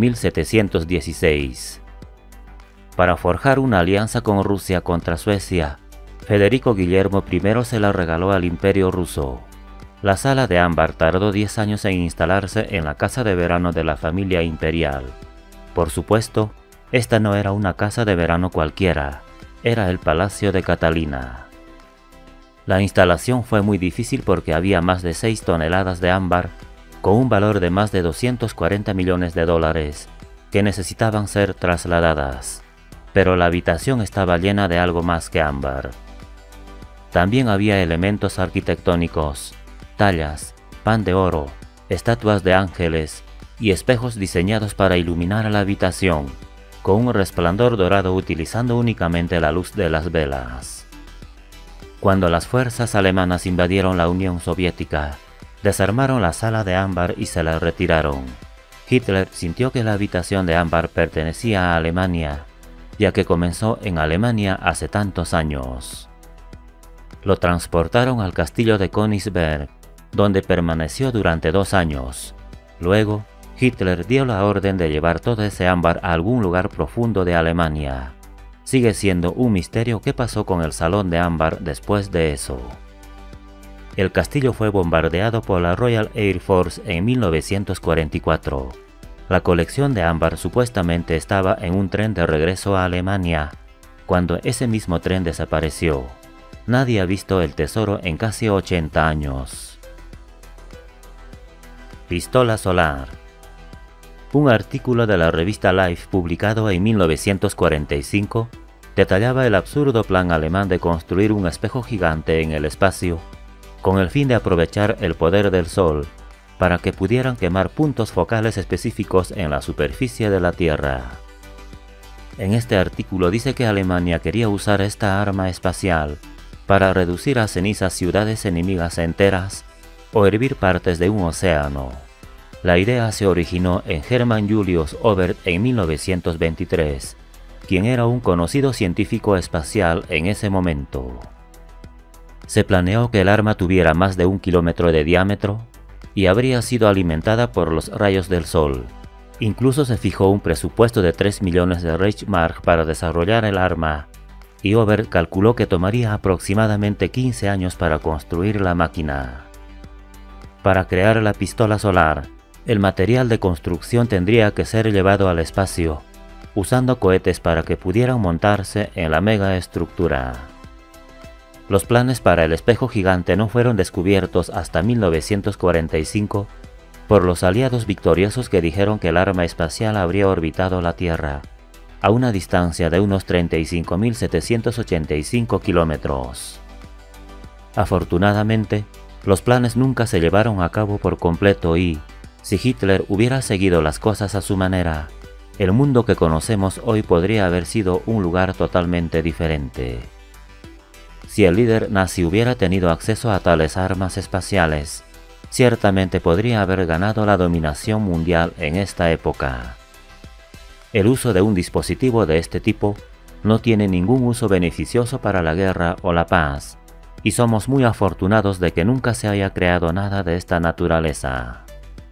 Speaker 1: 1716. Para forjar una alianza con Rusia contra Suecia, Federico Guillermo I se la regaló al Imperio ruso. La Sala de Ámbar tardó 10 años en instalarse en la casa de verano de la familia imperial. Por supuesto, esta no era una casa de verano cualquiera, era el Palacio de Catalina. La instalación fue muy difícil porque había más de 6 toneladas de ámbar, con un valor de más de 240 millones de dólares, que necesitaban ser trasladadas. Pero la habitación estaba llena de algo más que ámbar. También había elementos arquitectónicos, tallas, pan de oro, estatuas de ángeles y espejos diseñados para iluminar la habitación, con un resplandor dorado utilizando únicamente la luz de las velas. Cuando las fuerzas alemanas invadieron la Unión Soviética, desarmaron la Sala de Ámbar y se la retiraron. Hitler sintió que la habitación de ámbar pertenecía a Alemania, ya que comenzó en Alemania hace tantos años. Lo transportaron al castillo de Königsberg, donde permaneció durante 2 años. Luego, Hitler dio la orden de llevar todo ese ámbar a algún lugar profundo de Alemania. Sigue siendo un misterio qué pasó con el Salón de Ámbar después de eso. El castillo fue bombardeado por la Royal Air Force en 1944. La colección de ámbar supuestamente estaba en un tren de regreso a Alemania, cuando ese mismo tren desapareció. Nadie ha visto el tesoro en casi 80 años. Pistola solar. Un artículo de la revista Life publicado en 1945 detallaba el absurdo plan alemán de construir un espejo gigante en el espacio con el fin de aprovechar el poder del Sol para que pudieran quemar puntos focales específicos en la superficie de la Tierra. En este artículo dice que Alemania quería usar esta arma espacial para reducir a cenizas ciudades enemigas enteras o hervir partes de un océano. La idea se originó en Hermann Julius Oberth en 1923, quien era un conocido científico espacial en ese momento. Se planeó que el arma tuviera más de 1 kilómetro de diámetro y habría sido alimentada por los rayos del Sol. Incluso se fijó un presupuesto de 3 millones de Reichsmark para desarrollar el arma, y Oberth calculó que tomaría aproximadamente 15 años para construir la máquina. Para crear la pistola solar, el material de construcción tendría que ser llevado al espacio, usando cohetes para que pudieran montarse en la megaestructura. Los planes para el espejo gigante no fueron descubiertos hasta 1945 por los aliados victoriosos que dijeron que el arma espacial habría orbitado la Tierra a una distancia de unos 35.785 kilómetros. Afortunadamente, los planes nunca se llevaron a cabo por completo y, si Hitler hubiera seguido las cosas a su manera, el mundo que conocemos hoy podría haber sido un lugar totalmente diferente. Si el líder nazi hubiera tenido acceso a tales armas espaciales, ciertamente podría haber ganado la dominación mundial en esta época. El uso de un dispositivo de este tipo no tiene ningún uso beneficioso para la guerra o la paz, y somos muy afortunados de que nunca se haya creado nada de esta naturaleza.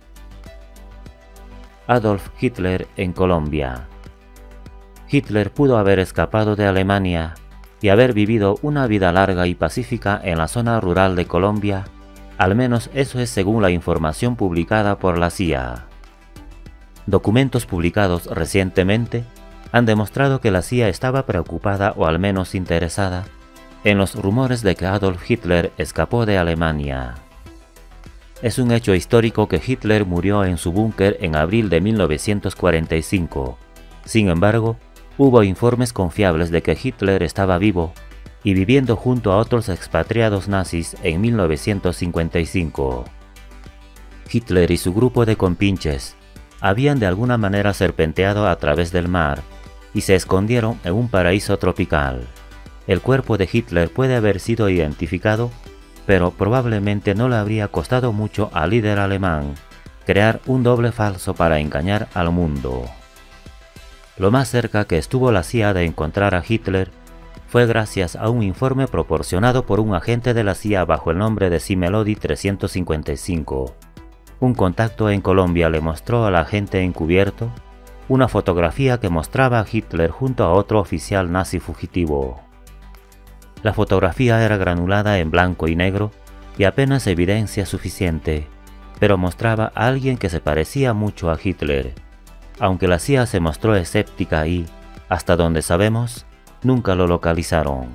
Speaker 1: Adolf Hitler en Colombia. Hitler pudo haber escapado de Alemania y haber vivido una vida larga y pacífica en la zona rural de Colombia, al menos eso es según la información publicada por la CIA. Documentos publicados recientemente han demostrado que la CIA estaba preocupada o al menos interesada en los rumores de que Adolf Hitler escapó de Alemania. Es un hecho histórico que Hitler murió en su búnker en abril de 1945. Sin embargo, hubo informes confiables de que Hitler estaba vivo y viviendo junto a otros expatriados nazis en 1955. Hitler y su grupo de compinches habían de alguna manera serpenteado a través del mar y se escondieron en un paraíso tropical. El cuerpo de Hitler puede haber sido identificado, pero probablemente no le habría costado mucho al líder alemán crear un doble falso para engañar al mundo. Lo más cerca que estuvo la CIA de encontrar a Hitler fue gracias a un informe proporcionado por un agente de la CIA bajo el nombre de Simelody 355. Un contacto en Colombia le mostró al agente encubierto una fotografía que mostraba a Hitler junto a otro oficial nazi fugitivo. La fotografía era granulada en blanco y negro y apenas evidencia suficiente, pero mostraba a alguien que se parecía mucho a Hitler. Aunque la CIA se mostró escéptica y, hasta donde sabemos, nunca lo localizaron.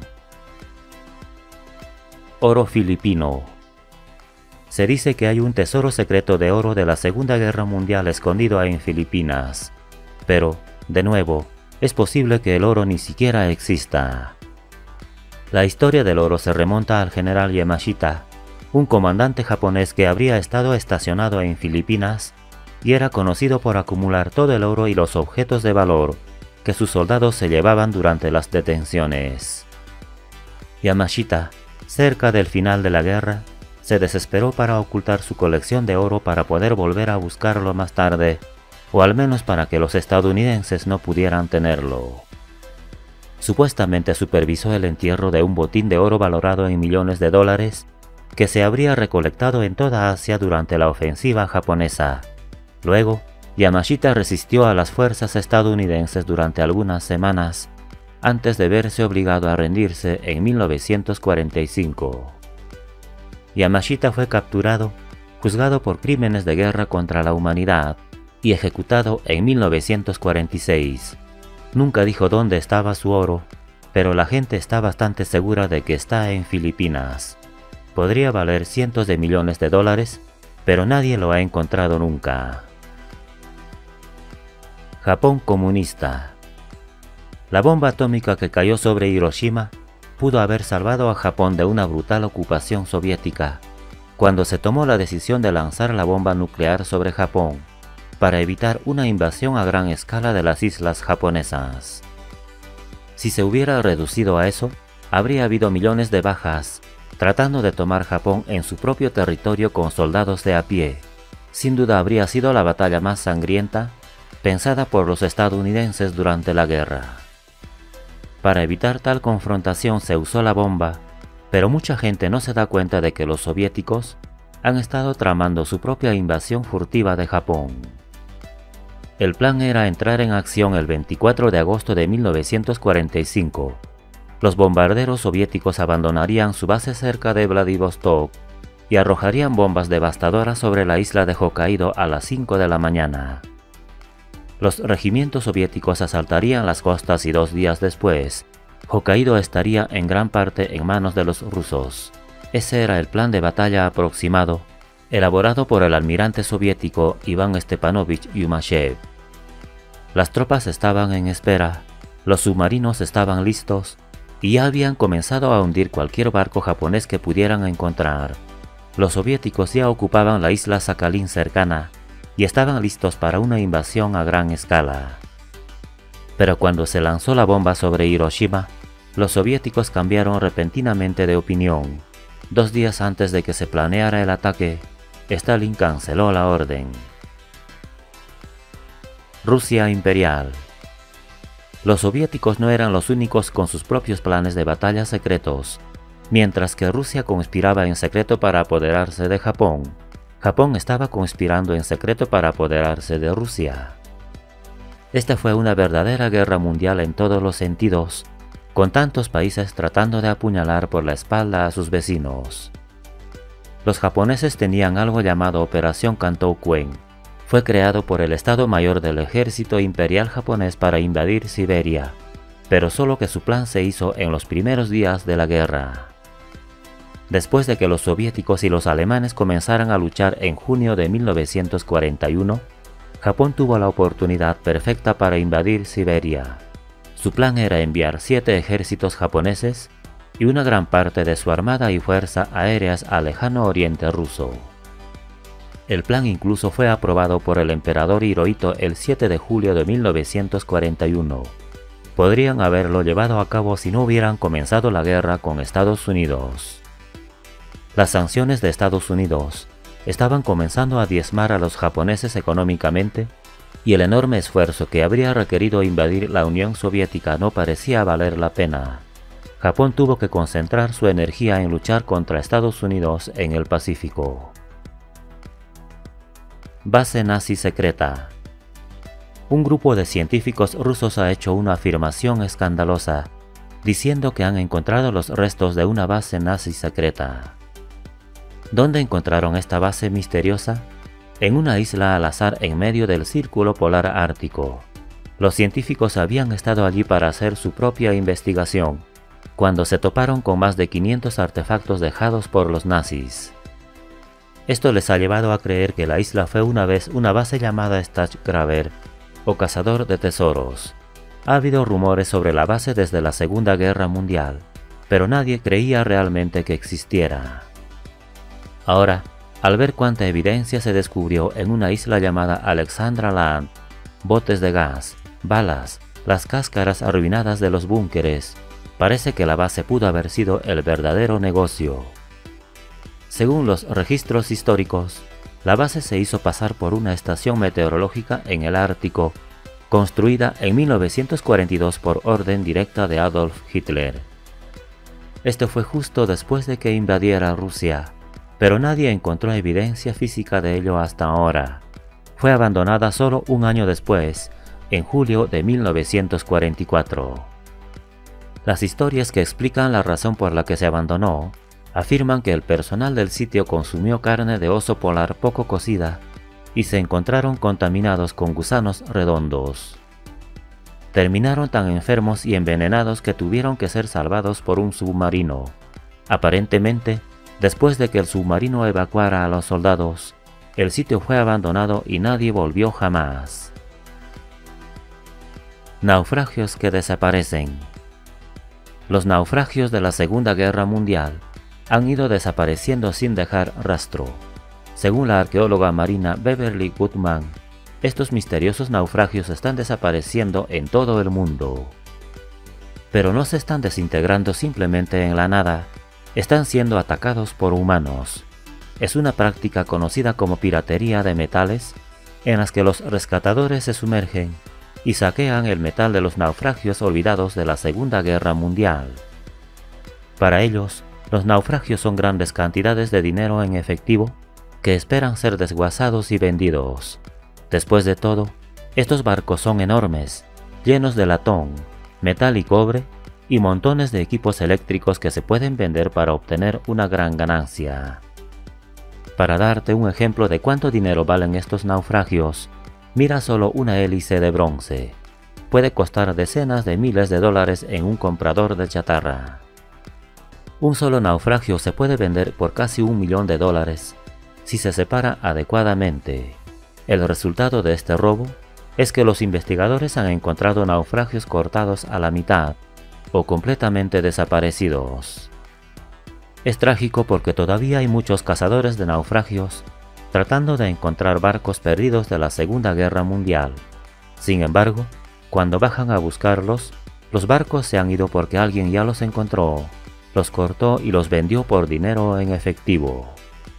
Speaker 1: Oro filipino. Se dice que hay un tesoro secreto de oro de la Segunda Guerra Mundial escondido en Filipinas, pero, de nuevo, es posible que el oro ni siquiera exista. La historia del oro se remonta al general Yamashita, un comandante japonés que habría estado estacionado en Filipinas y era conocido por acumular todo el oro y los objetos de valor que sus soldados se llevaban durante las detenciones. Yamashita, cerca del final de la guerra, se desesperó para ocultar su colección de oro para poder volver a buscarlo más tarde, o al menos para que los estadounidenses no pudieran tenerlo. Supuestamente supervisó el entierro de un botín de oro valorado en millones de dólares que se habría recolectado en toda Asia durante la ofensiva japonesa. Luego, Yamashita resistió a las fuerzas estadounidenses durante algunas semanas, antes de verse obligado a rendirse en 1945. Yamashita fue capturado, juzgado por crímenes de guerra contra la humanidad, y ejecutado en 1946. Nunca dijo dónde estaba su oro, pero la gente está bastante segura de que está en Filipinas. Podría valer cientos de millones de dólares, pero nadie lo ha encontrado nunca. Japón comunista. La bomba atómica que cayó sobre Hiroshima pudo haber salvado a Japón de una brutal ocupación soviética, cuando se tomó la decisión de lanzar la bomba nuclear sobre Japón, para evitar una invasión a gran escala de las islas japonesas. Si se hubiera reducido a eso, habría habido millones de bajas, tratando de tomar Japón en su propio territorio con soldados de a pie. Sin duda habría sido la batalla más sangrienta pensada por los estadounidenses durante la guerra. Para evitar tal confrontación se usó la bomba, pero mucha gente no se da cuenta de que los soviéticos han estado tramando su propia invasión furtiva de Japón. El plan era entrar en acción el 24 de agosto de 1945. Los bombarderos soviéticos abandonarían su base cerca de Vladivostok y arrojarían bombas devastadoras sobre la isla de Hokkaido a las 5 de la mañana. Los regimientos soviéticos asaltarían las costas y 2 días después, Hokkaido estaría en gran parte en manos de los rusos. Ese era el plan de batalla aproximado, elaborado por el almirante soviético Iván Stepanovich Yumashev. Las tropas estaban en espera, los submarinos estaban listos y ya habían comenzado a hundir cualquier barco japonés que pudieran encontrar. Los soviéticos ya ocupaban la isla Sakhalin cercana y estaban listos para una invasión a gran escala. Pero cuando se lanzó la bomba sobre Hiroshima, los soviéticos cambiaron repentinamente de opinión. 2 días antes de que se planeara el ataque, Stalin canceló la orden. Rusia imperial. Los soviéticos no eran los únicos con sus propios planes de batalla secretos. Mientras que Rusia conspiraba en secreto para apoderarse de Japón, Japón estaba conspirando en secreto para apoderarse de Rusia. Esta fue una verdadera guerra mundial en todos los sentidos, con tantos países tratando de apuñalar por la espalda a sus vecinos. Los japoneses tenían algo llamado Operación Kantō-kuen. Fue creado por el Estado Mayor del Ejército Imperial japonés para invadir Siberia, pero solo que su plan se hizo en los primeros días de la guerra. Después de que los soviéticos y los alemanes comenzaran a luchar en junio de 1941, Japón tuvo la oportunidad perfecta para invadir Siberia. Su plan era enviar 7 ejércitos japoneses y una gran parte de su armada y fuerza aéreas al lejano oriente ruso. El plan incluso fue aprobado por el emperador Hirohito el 7 de julio de 1941. Podrían haberlo llevado a cabo si no hubieran comenzado la guerra con Estados Unidos. Las sanciones de Estados Unidos estaban comenzando a diezmar a los japoneses económicamente y el enorme esfuerzo que habría requerido invadir la Unión Soviética no parecía valer la pena. Japón tuvo que concentrar su energía en luchar contra Estados Unidos en el Pacífico. Base nazi secreta. Un grupo de científicos rusos ha hecho una afirmación escandalosa, diciendo que han encontrado los restos de una base nazi secreta. ¿Dónde encontraron esta base misteriosa? En una isla al azar en medio del Círculo Polar Ártico. Los científicos habían estado allí para hacer su propia investigación, cuando se toparon con más de 500 artefactos dejados por los nazis. Esto les ha llevado a creer que la isla fue una vez una base llamada Staatsgräber, o cazador de tesoros. Ha habido rumores sobre la base desde la Segunda Guerra Mundial, pero nadie creía realmente que existiera. Ahora, al ver cuánta evidencia se descubrió en una isla llamada Alexandra Land, botes de gas, balas, las cáscaras arruinadas de los búnkeres, parece que la base pudo haber sido el verdadero negocio. Según los registros históricos, la base se hizo pasar por una estación meteorológica en el Ártico, construida en 1942 por orden directa de Adolf Hitler. Esto fue justo después de que invadiera Rusia, pero nadie encontró evidencia física de ello hasta ahora. Fue abandonada solo un año después, en julio de 1944. Las historias que explican la razón por la que se abandonó afirman que el personal del sitio consumió carne de oso polar poco cocida y se encontraron contaminados con gusanos redondos. Terminaron tan enfermos y envenenados que tuvieron que ser salvados por un submarino. Aparentemente, después de que el submarino evacuara a los soldados, el sitio fue abandonado y nadie volvió jamás. Naufragios que desaparecen. Los naufragios de la Segunda Guerra Mundial han ido desapareciendo sin dejar rastro. Según la arqueóloga marina Beverly Goodman, estos misteriosos naufragios están desapareciendo en todo el mundo. Pero no se están desintegrando simplemente en la nada, están siendo atacados por humanos. Es una práctica conocida como piratería de metales, en las que los rescatadores se sumergen y saquean el metal de los naufragios olvidados de la Segunda Guerra Mundial. Para ellos, los naufragios son grandes cantidades de dinero en efectivo que esperan ser desguazados y vendidos. Después de todo, estos barcos son enormes, llenos de latón, metal y cobre, y montones de equipos eléctricos que se pueden vender para obtener una gran ganancia. Para darte un ejemplo de cuánto dinero valen estos naufragios, mira solo una hélice de bronce. Puede costar decenas de miles de dólares en un comprador de chatarra. Un solo naufragio se puede vender por casi $1 millón si se separa adecuadamente. El resultado de este robo es que los investigadores han encontrado naufragios cortados a la mitad o completamente desaparecidos. Es trágico porque todavía hay muchos cazadores de naufragios tratando de encontrar barcos perdidos de la Segunda Guerra Mundial. Sin embargo, cuando bajan a buscarlos, los barcos se han ido porque alguien ya los encontró, los cortó y los vendió por dinero en efectivo.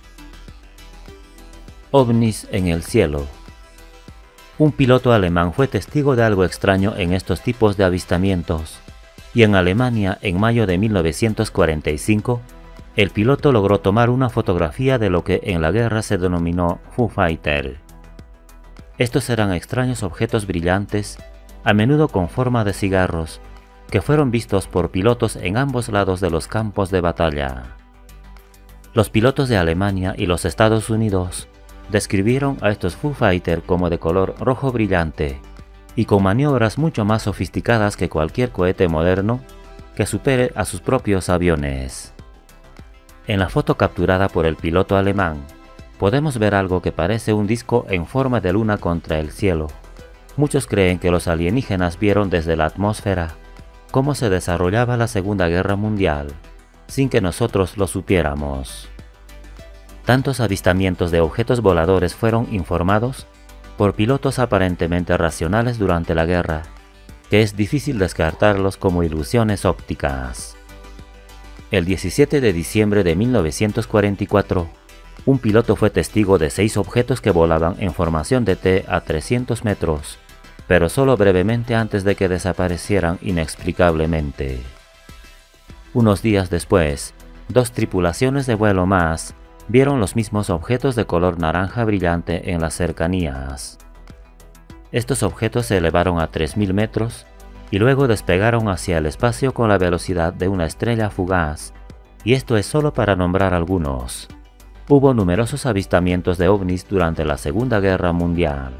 Speaker 1: OVNIs en el cielo. Un piloto alemán fue testigo de algo extraño en estos tipos de avistamientos, y en Alemania, en mayo de 1945, el piloto logró tomar una fotografía de lo que en la guerra se denominó Foo Fighter. Estos eran extraños objetos brillantes, a menudo con forma de cigarros, que fueron vistos por pilotos en ambos lados de los campos de batalla. Los pilotos de Alemania y los Estados Unidos describieron a estos Foo Fighter como de color rojo brillante y con maniobras mucho más sofisticadas que cualquier cohete moderno que supere a sus propios aviones. En la foto capturada por el piloto alemán, podemos ver algo que parece un disco en forma de luna contra el cielo. Muchos creen que los alienígenas vieron desde la atmósfera cómo se desarrollaba la Segunda Guerra Mundial, sin que nosotros lo supiéramos. Tantos avistamientos de objetos voladores fueron informados por pilotos aparentemente racionales durante la guerra, que es difícil descartarlos como ilusiones ópticas. El 17 de diciembre de 1944, un piloto fue testigo de 6 objetos que volaban en formación de T a 300 metros, pero solo brevemente antes de que desaparecieran inexplicablemente. Unos días después, 2 tripulaciones de vuelo más vieron los mismos objetos de color naranja brillante en las cercanías. Estos objetos se elevaron a 3000 metros y luego despegaron hacia el espacio con la velocidad de una estrella fugaz, y esto es solo para nombrar algunos. Hubo numerosos avistamientos de ovnis durante la Segunda Guerra Mundial.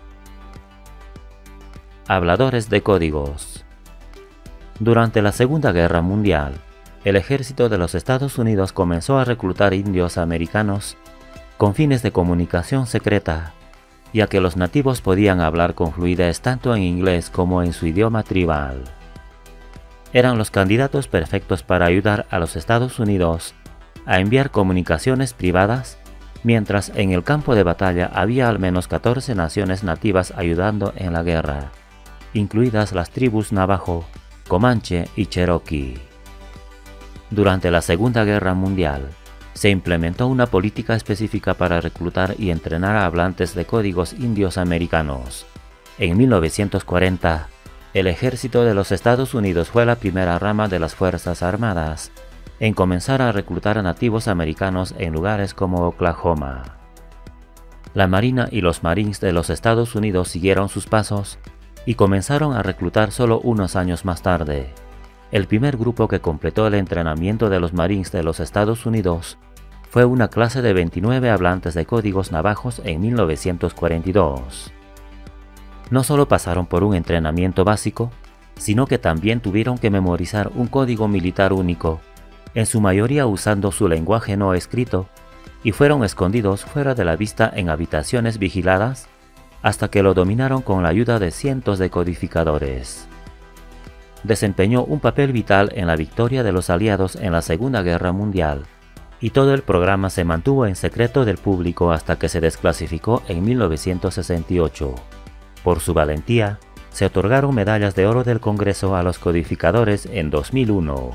Speaker 1: Habladores de códigos. Durante la Segunda Guerra Mundial, el ejército de los Estados Unidos comenzó a reclutar indios americanos con fines de comunicación secreta, ya que los nativos podían hablar con fluidez tanto en inglés como en su idioma tribal. Eran los candidatos perfectos para ayudar a los Estados Unidos a enviar comunicaciones privadas, mientras en el campo de batalla había al menos 14 naciones nativas ayudando en la guerra, incluidas las tribus Navajo, Comanche y Cherokee. Durante la Segunda Guerra Mundial, se implementó una política específica para reclutar y entrenar a hablantes de códigos indios americanos. En 1940, el ejército de los Estados Unidos fue la primera rama de las Fuerzas Armadas en comenzar a reclutar a nativos americanos en lugares como Oklahoma. La Marina y los Marines de los Estados Unidos siguieron sus pasos y comenzaron a reclutar solo unos años más tarde. El primer grupo que completó el entrenamiento de los Marines de los Estados Unidos fue una clase de 29 hablantes de códigos navajos en 1942. No solo pasaron por un entrenamiento básico, sino que también tuvieron que memorizar un código militar único, en su mayoría usando su lenguaje no escrito, y fueron escondidos fuera de la vista en habitaciones vigiladas hasta que lo dominaron con la ayuda de cientos de codificadores. Desempeñó un papel vital en la victoria de los aliados en la Segunda Guerra Mundial, y todo el programa se mantuvo en secreto del público hasta que se desclasificó en 1968. Por su valentía, se otorgaron medallas de oro del Congreso a los codificadores en 2001.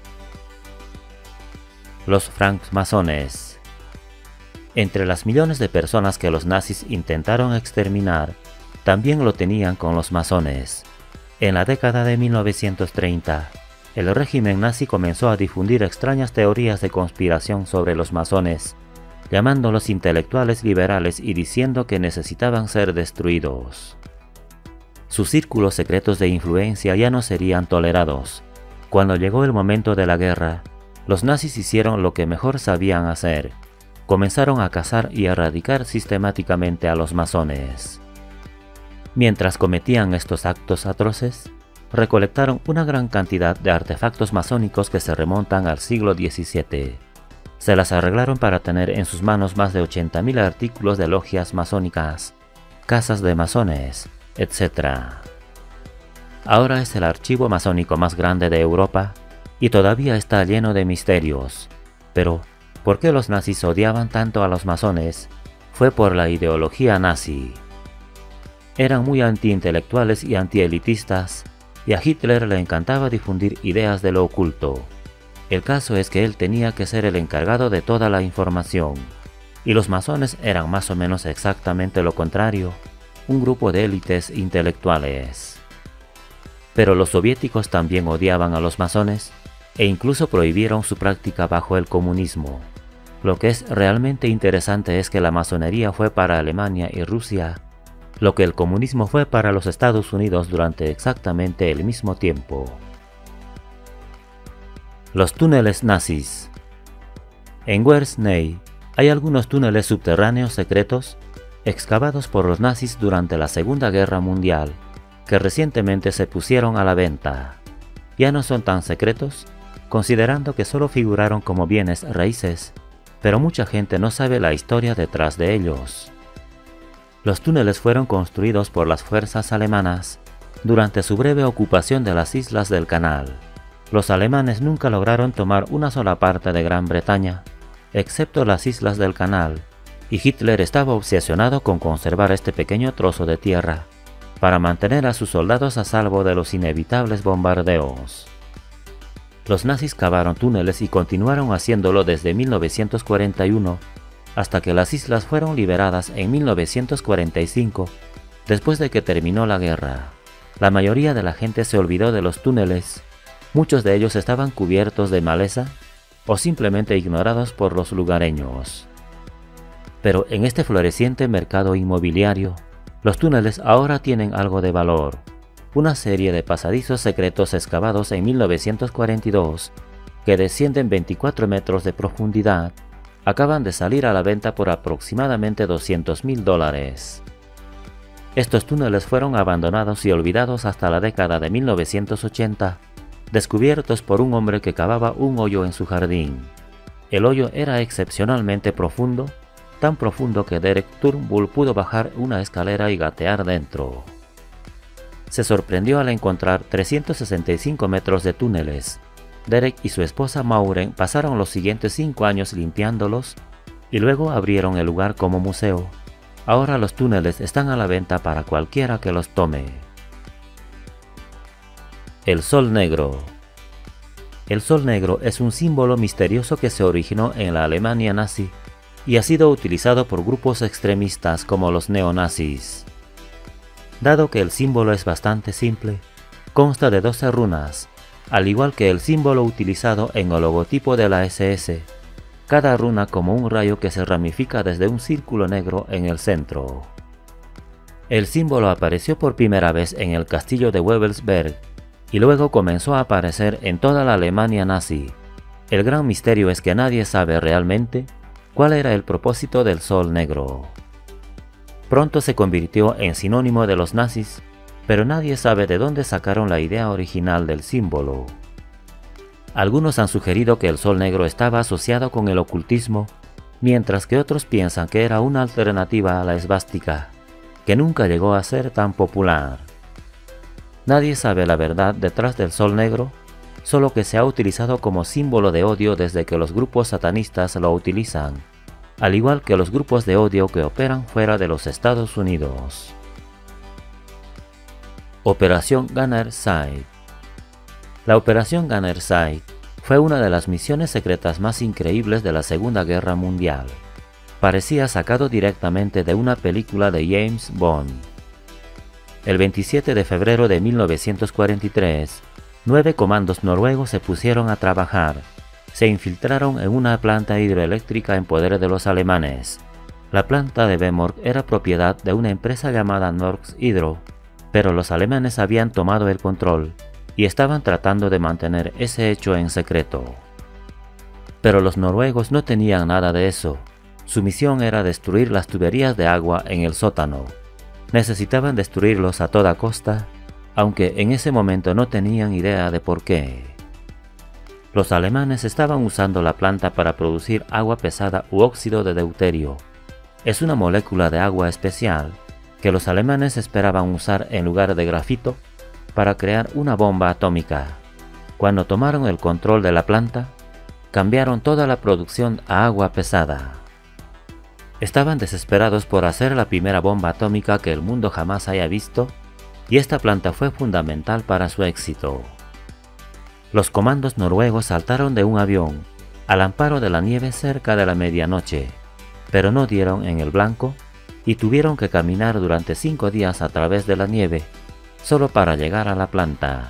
Speaker 1: Los francmasones. Entre las millones de personas que los nazis intentaron exterminar, también lo tenían con los masones. En la década de 1930, el régimen nazi comenzó a difundir extrañas teorías de conspiración sobre los masones, llamándolos intelectuales liberales y diciendo que necesitaban ser destruidos. Sus círculos secretos de influencia ya no serían tolerados. Cuando llegó el momento de la guerra, los nazis hicieron lo que mejor sabían hacer. Comenzaron a cazar y erradicar sistemáticamente a los masones. Mientras cometían estos actos atroces, recolectaron una gran cantidad de artefactos masónicos que se remontan al siglo XVII. Se las arreglaron para tener en sus manos más de 80.000 artículos de logias masónicas, casas de masones, etc. Ahora es el archivo masónico más grande de Europa y todavía está lleno de misterios. Pero, ¿por qué los nazis odiaban tanto a los masones? Fue por la ideología nazi. Eran muy antiintelectuales y antielitistas, y a Hitler le encantaba difundir ideas de lo oculto. El caso es que él tenía que ser el encargado de toda la información, y los masones eran más o menos exactamente lo contrario, un grupo de élites intelectuales. Pero los soviéticos también odiaban a los masones, e incluso prohibieron su práctica bajo el comunismo. Lo que es realmente interesante es que la masonería fue para Alemania y Rusia lo que el comunismo fue para los Estados Unidos durante exactamente el mismo tiempo. Los túneles nazis. En Guernsey hay algunos túneles subterráneos secretos excavados por los nazis durante la Segunda Guerra Mundial, que recientemente se pusieron a la venta. Ya no son tan secretos, considerando que solo figuraron como bienes raíces, pero mucha gente no sabe la historia detrás de ellos. Los túneles fueron construidos por las fuerzas alemanas durante su breve ocupación de las islas del Canal. Los alemanes nunca lograron tomar una sola parte de Gran Bretaña, excepto las islas del Canal, y Hitler estaba obsesionado con conservar este pequeño trozo de tierra para mantener a sus soldados a salvo de los inevitables bombardeos. Los nazis cavaron túneles y continuaron haciéndolo desde 1941 hasta que las islas fueron liberadas en 1945, después de que terminó la guerra. La mayoría de la gente se olvidó de los túneles, muchos de ellos estaban cubiertos de maleza o simplemente ignorados por los lugareños. Pero en este floreciente mercado inmobiliario, los túneles ahora tienen algo de valor. Una serie de pasadizos secretos excavados en 1942, que descienden 24 metros de profundidad, acaban de salir a la venta por aproximadamente $200.000. Estos túneles fueron abandonados y olvidados hasta la década de 1980, descubiertos por un hombre que cavaba un hoyo en su jardín. El hoyo era excepcionalmente profundo, tan profundo que Derek Turnbull pudo bajar una escalera y gatear dentro. Se sorprendió al encontrar 365 metros de túneles. Derek y su esposa Maureen pasaron los siguientes 5 años limpiándolos y luego abrieron el lugar como museo. Ahora los túneles están a la venta para cualquiera que los tome. El Sol Negro. El Sol Negro es un símbolo misterioso que se originó en la Alemania nazi y ha sido utilizado por grupos extremistas como los neonazis. Dado que el símbolo es bastante simple, consta de 12 runas, al igual que el símbolo utilizado en el logotipo de la SS, cada runa como un rayo que se ramifica desde un círculo negro en el centro. El símbolo apareció por primera vez en el castillo de Wewelsberg y luego comenzó a aparecer en toda la Alemania nazi. El gran misterio es que nadie sabe realmente ¿Cuál era el propósito del sol negro? Pronto se convirtió en sinónimo de los nazis, pero nadie sabe de dónde sacaron la idea original del símbolo. Algunos han sugerido que el sol negro estaba asociado con el ocultismo, mientras que otros piensan que era una alternativa a la esvástica, que nunca llegó a ser tan popular. Nadie sabe la verdad detrás del sol negro, solo que se ha utilizado como símbolo de odio desde que los grupos satanistas lo utilizan, al igual que los grupos de odio que operan fuera de los Estados Unidos. Operación Gunner Sight. La Operación Gunner Sight fue una de las misiones secretas más increíbles de la Segunda Guerra Mundial. Parecía sacado directamente de una película de James Bond. El 27 de febrero de 1943, 9 comandos noruegos se pusieron a trabajar. Se infiltraron en una planta hidroeléctrica en poder de los alemanes. La planta de Vemork era propiedad de una empresa llamada Norsk Hydro, pero los alemanes habían tomado el control y estaban tratando de mantener ese hecho en secreto. Pero los noruegos no tenían nada de eso. Su misión era destruir las tuberías de agua en el sótano. Necesitaban destruirlos a toda costa, aunque en ese momento no tenían idea de por qué. Los alemanes estaban usando la planta para producir agua pesada u óxido de deuterio. Es una molécula de agua especial que los alemanes esperaban usar en lugar de grafito para crear una bomba atómica. Cuando tomaron el control de la planta, cambiaron toda la producción a agua pesada. Estaban desesperados por hacer la primera bomba atómica que el mundo jamás haya visto, y esta planta fue fundamental para su éxito. Los comandos noruegos saltaron de un avión al amparo de la nieve cerca de la medianoche, pero no dieron en el blanco y tuvieron que caminar durante 5 días a través de la nieve, solo para llegar a la planta.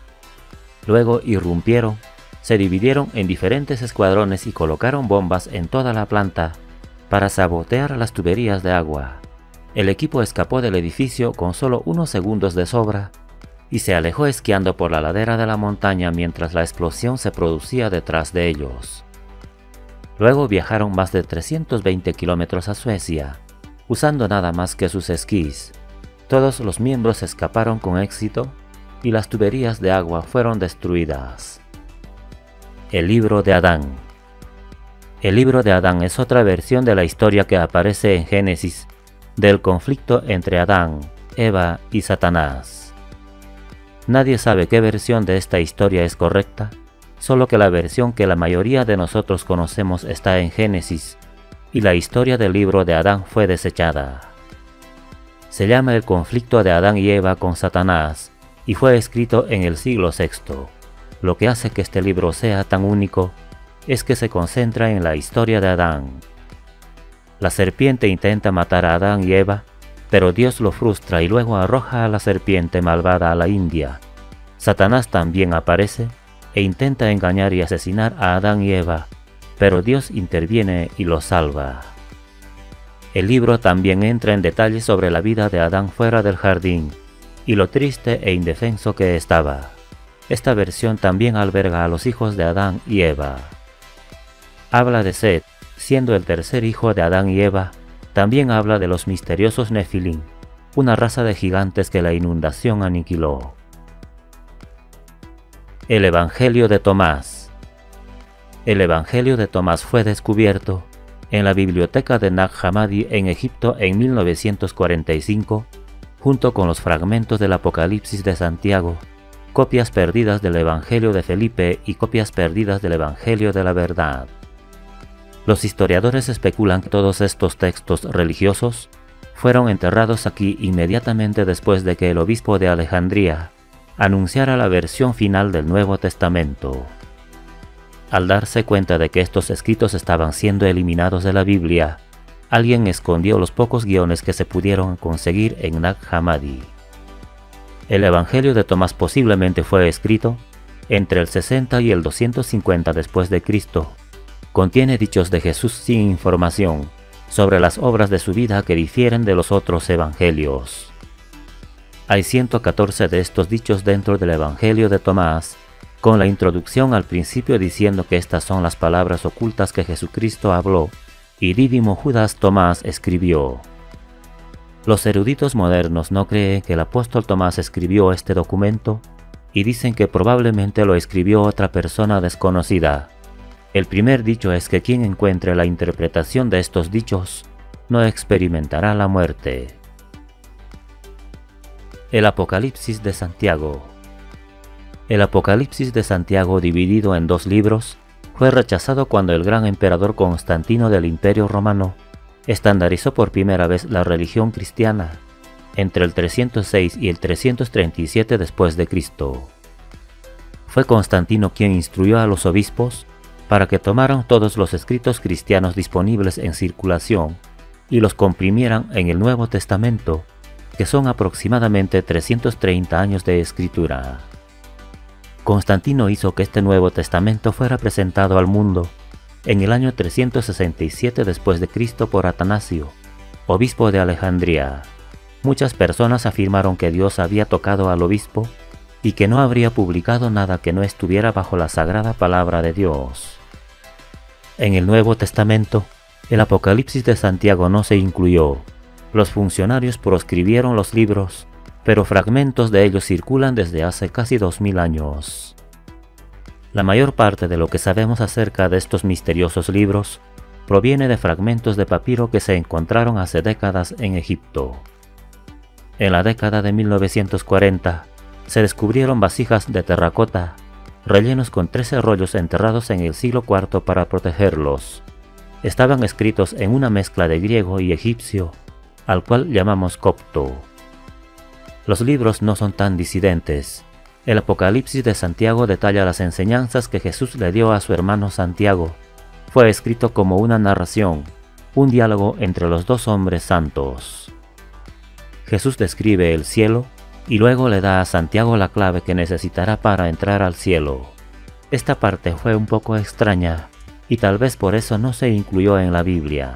Speaker 1: Luego irrumpieron, se dividieron en diferentes escuadrones y colocaron bombas en toda la planta para sabotear las tuberías de agua. El equipo escapó del edificio con solo unos segundos de sobra y se alejó esquiando por la ladera de la montaña mientras la explosión se producía detrás de ellos. Luego viajaron más de 320 kilómetros a Suecia, usando nada más que sus esquís. Todos los miembros escaparon con éxito y las tuberías de agua fueron destruidas. El libro de Adán. El libro de Adán es otra versión de la historia que aparece en Génesis del conflicto entre Adán, Eva y Satanás. Nadie sabe qué versión de esta historia es correcta, solo que la versión que la mayoría de nosotros conocemos está en Génesis, y la historia del libro de Adán fue desechada. Se llama el conflicto de Adán y Eva con Satanás, y fue escrito en el siglo VI. Lo que hace que este libro sea tan único es que se concentra en la historia de Adán. La serpiente intenta matar a Adán y Eva, pero Dios lo frustra y luego arroja a la serpiente malvada a la India. Satanás también aparece e intenta engañar y asesinar a Adán y Eva, pero Dios interviene y los salva. El libro también entra en detalles sobre la vida de Adán fuera del jardín y lo triste e indefenso que estaba. Esta versión también alberga a los hijos de Adán y Eva. Habla de Set, siendo el tercer hijo de Adán y Eva. También habla de los misteriosos Nefilim, una raza de gigantes que la inundación aniquiló. El Evangelio de Tomás. El Evangelio de Tomás fue descubierto en la biblioteca de Nag Hammadi en Egipto en 1945, junto con los fragmentos del Apocalipsis de Santiago, copias perdidas del Evangelio de Felipe y copias perdidas del Evangelio de la Verdad. Los historiadores especulan que todos estos textos religiosos fueron enterrados aquí inmediatamente después de que el obispo de Alejandría anunciara la versión final del Nuevo Testamento. Al darse cuenta de que estos escritos estaban siendo eliminados de la Biblia, alguien escondió los pocos guiones que se pudieron conseguir en Nag Hammadi. El Evangelio de Tomás posiblemente fue escrito entre el 60 y el 250 después de Cristo. Contiene dichos de Jesús sin información sobre las obras de su vida que difieren de los otros evangelios. Hay 114 de estos dichos dentro del Evangelio de Tomás, con la introducción al principio diciendo que estas son las palabras ocultas que Jesucristo habló y Dídimo Judas Tomás escribió. Los eruditos modernos no creen que el apóstol Tomás escribió este documento y dicen que probablemente lo escribió otra persona desconocida. El primer dicho es que quien encuentre la interpretación de estos dichos no experimentará la muerte. El Apocalipsis de Santiago. El Apocalipsis de Santiago, dividido en 2 libros, fue rechazado cuando el gran emperador Constantino del Imperio Romano estandarizó por primera vez la religión cristiana entre el 306 y el 337 después de Cristo. Fue Constantino quien instruyó a los obispos para que tomaran todos los escritos cristianos disponibles en circulación y los comprimieran en el Nuevo Testamento, que son aproximadamente 330 años de escritura. Constantino hizo que este Nuevo Testamento fuera presentado al mundo en el año 367 después de Cristo por Atanasio, obispo de Alejandría. Muchas personas afirmaron que Dios había tocado al obispo y que no habría publicado nada que no estuviera bajo la sagrada palabra de Dios. En el Nuevo Testamento, el Apocalipsis de Santiago no se incluyó. Los funcionarios proscribieron los libros, pero fragmentos de ellos circulan desde hace casi 2000 años. La mayor parte de lo que sabemos acerca de estos misteriosos libros proviene de fragmentos de papiro que se encontraron hace décadas en Egipto. En la década de 1940, se descubrieron vasijas de terracota, rellenos con 13 rollos enterrados en el siglo IV para protegerlos. Estaban escritos en una mezcla de griego y egipcio, al cual llamamos copto. Los libros no son tan disidentes. El Apocalipsis de Santiago detalla las enseñanzas que Jesús le dio a su hermano Santiago. Fue escrito como una narración, un diálogo entre los 2 hombres santos. Jesús describe el cielo y luego le da a Santiago la clave que necesitará para entrar al cielo. Esta parte fue un poco extraña y tal vez por eso no se incluyó en la Biblia.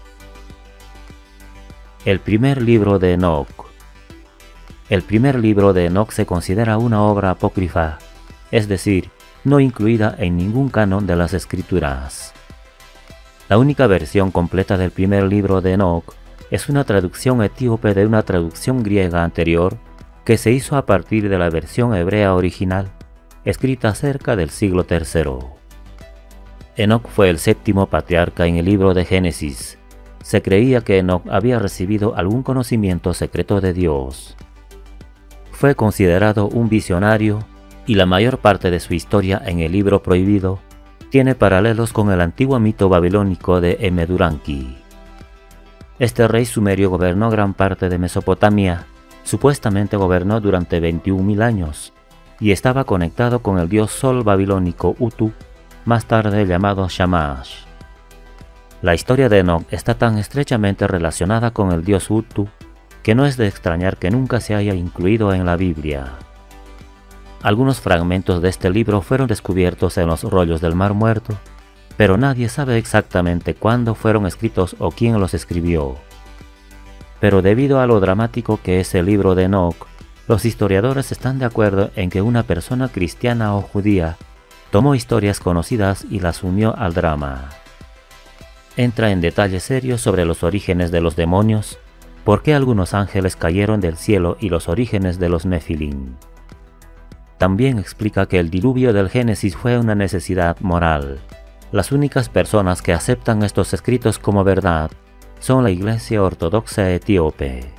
Speaker 1: El primer libro de Enoc. El primer libro de Enoc se considera una obra apócrifa, es decir, no incluida en ningún canon de las Escrituras. La única versión completa del primer libro de Enoc es una traducción etíope de una traducción griega anterior que se hizo a partir de la versión hebrea original, escrita cerca del siglo III. Enoc fue el 7º patriarca en el libro de Génesis. Se creía que Enoc había recibido algún conocimiento secreto de Dios. Fue considerado un visionario y la mayor parte de su historia en el libro prohibido tiene paralelos con el antiguo mito babilónico de Emeduranki. Este rey sumerio gobernó gran parte de Mesopotamia, supuestamente gobernó durante 21.000 años y estaba conectado con el dios sol babilónico Utu, más tarde llamado Shamash. La historia de Enoc está tan estrechamente relacionada con el dios Utu que no es de extrañar que nunca se haya incluido en la Biblia. Algunos fragmentos de este libro fueron descubiertos en los rollos del Mar Muerto, pero nadie sabe exactamente cuándo fueron escritos o quién los escribió. Pero debido a lo dramático que es el libro de Enoc, los historiadores están de acuerdo en que una persona cristiana o judía tomó historias conocidas y las unió al drama. Entra en detalles serios sobre los orígenes de los demonios, por qué algunos ángeles cayeron del cielo y los orígenes de los Nefilim. También explica que el diluvio del Génesis fue una necesidad moral. Las únicas personas que aceptan estos escritos como verdad son la Iglesia Ortodoxa Etíope.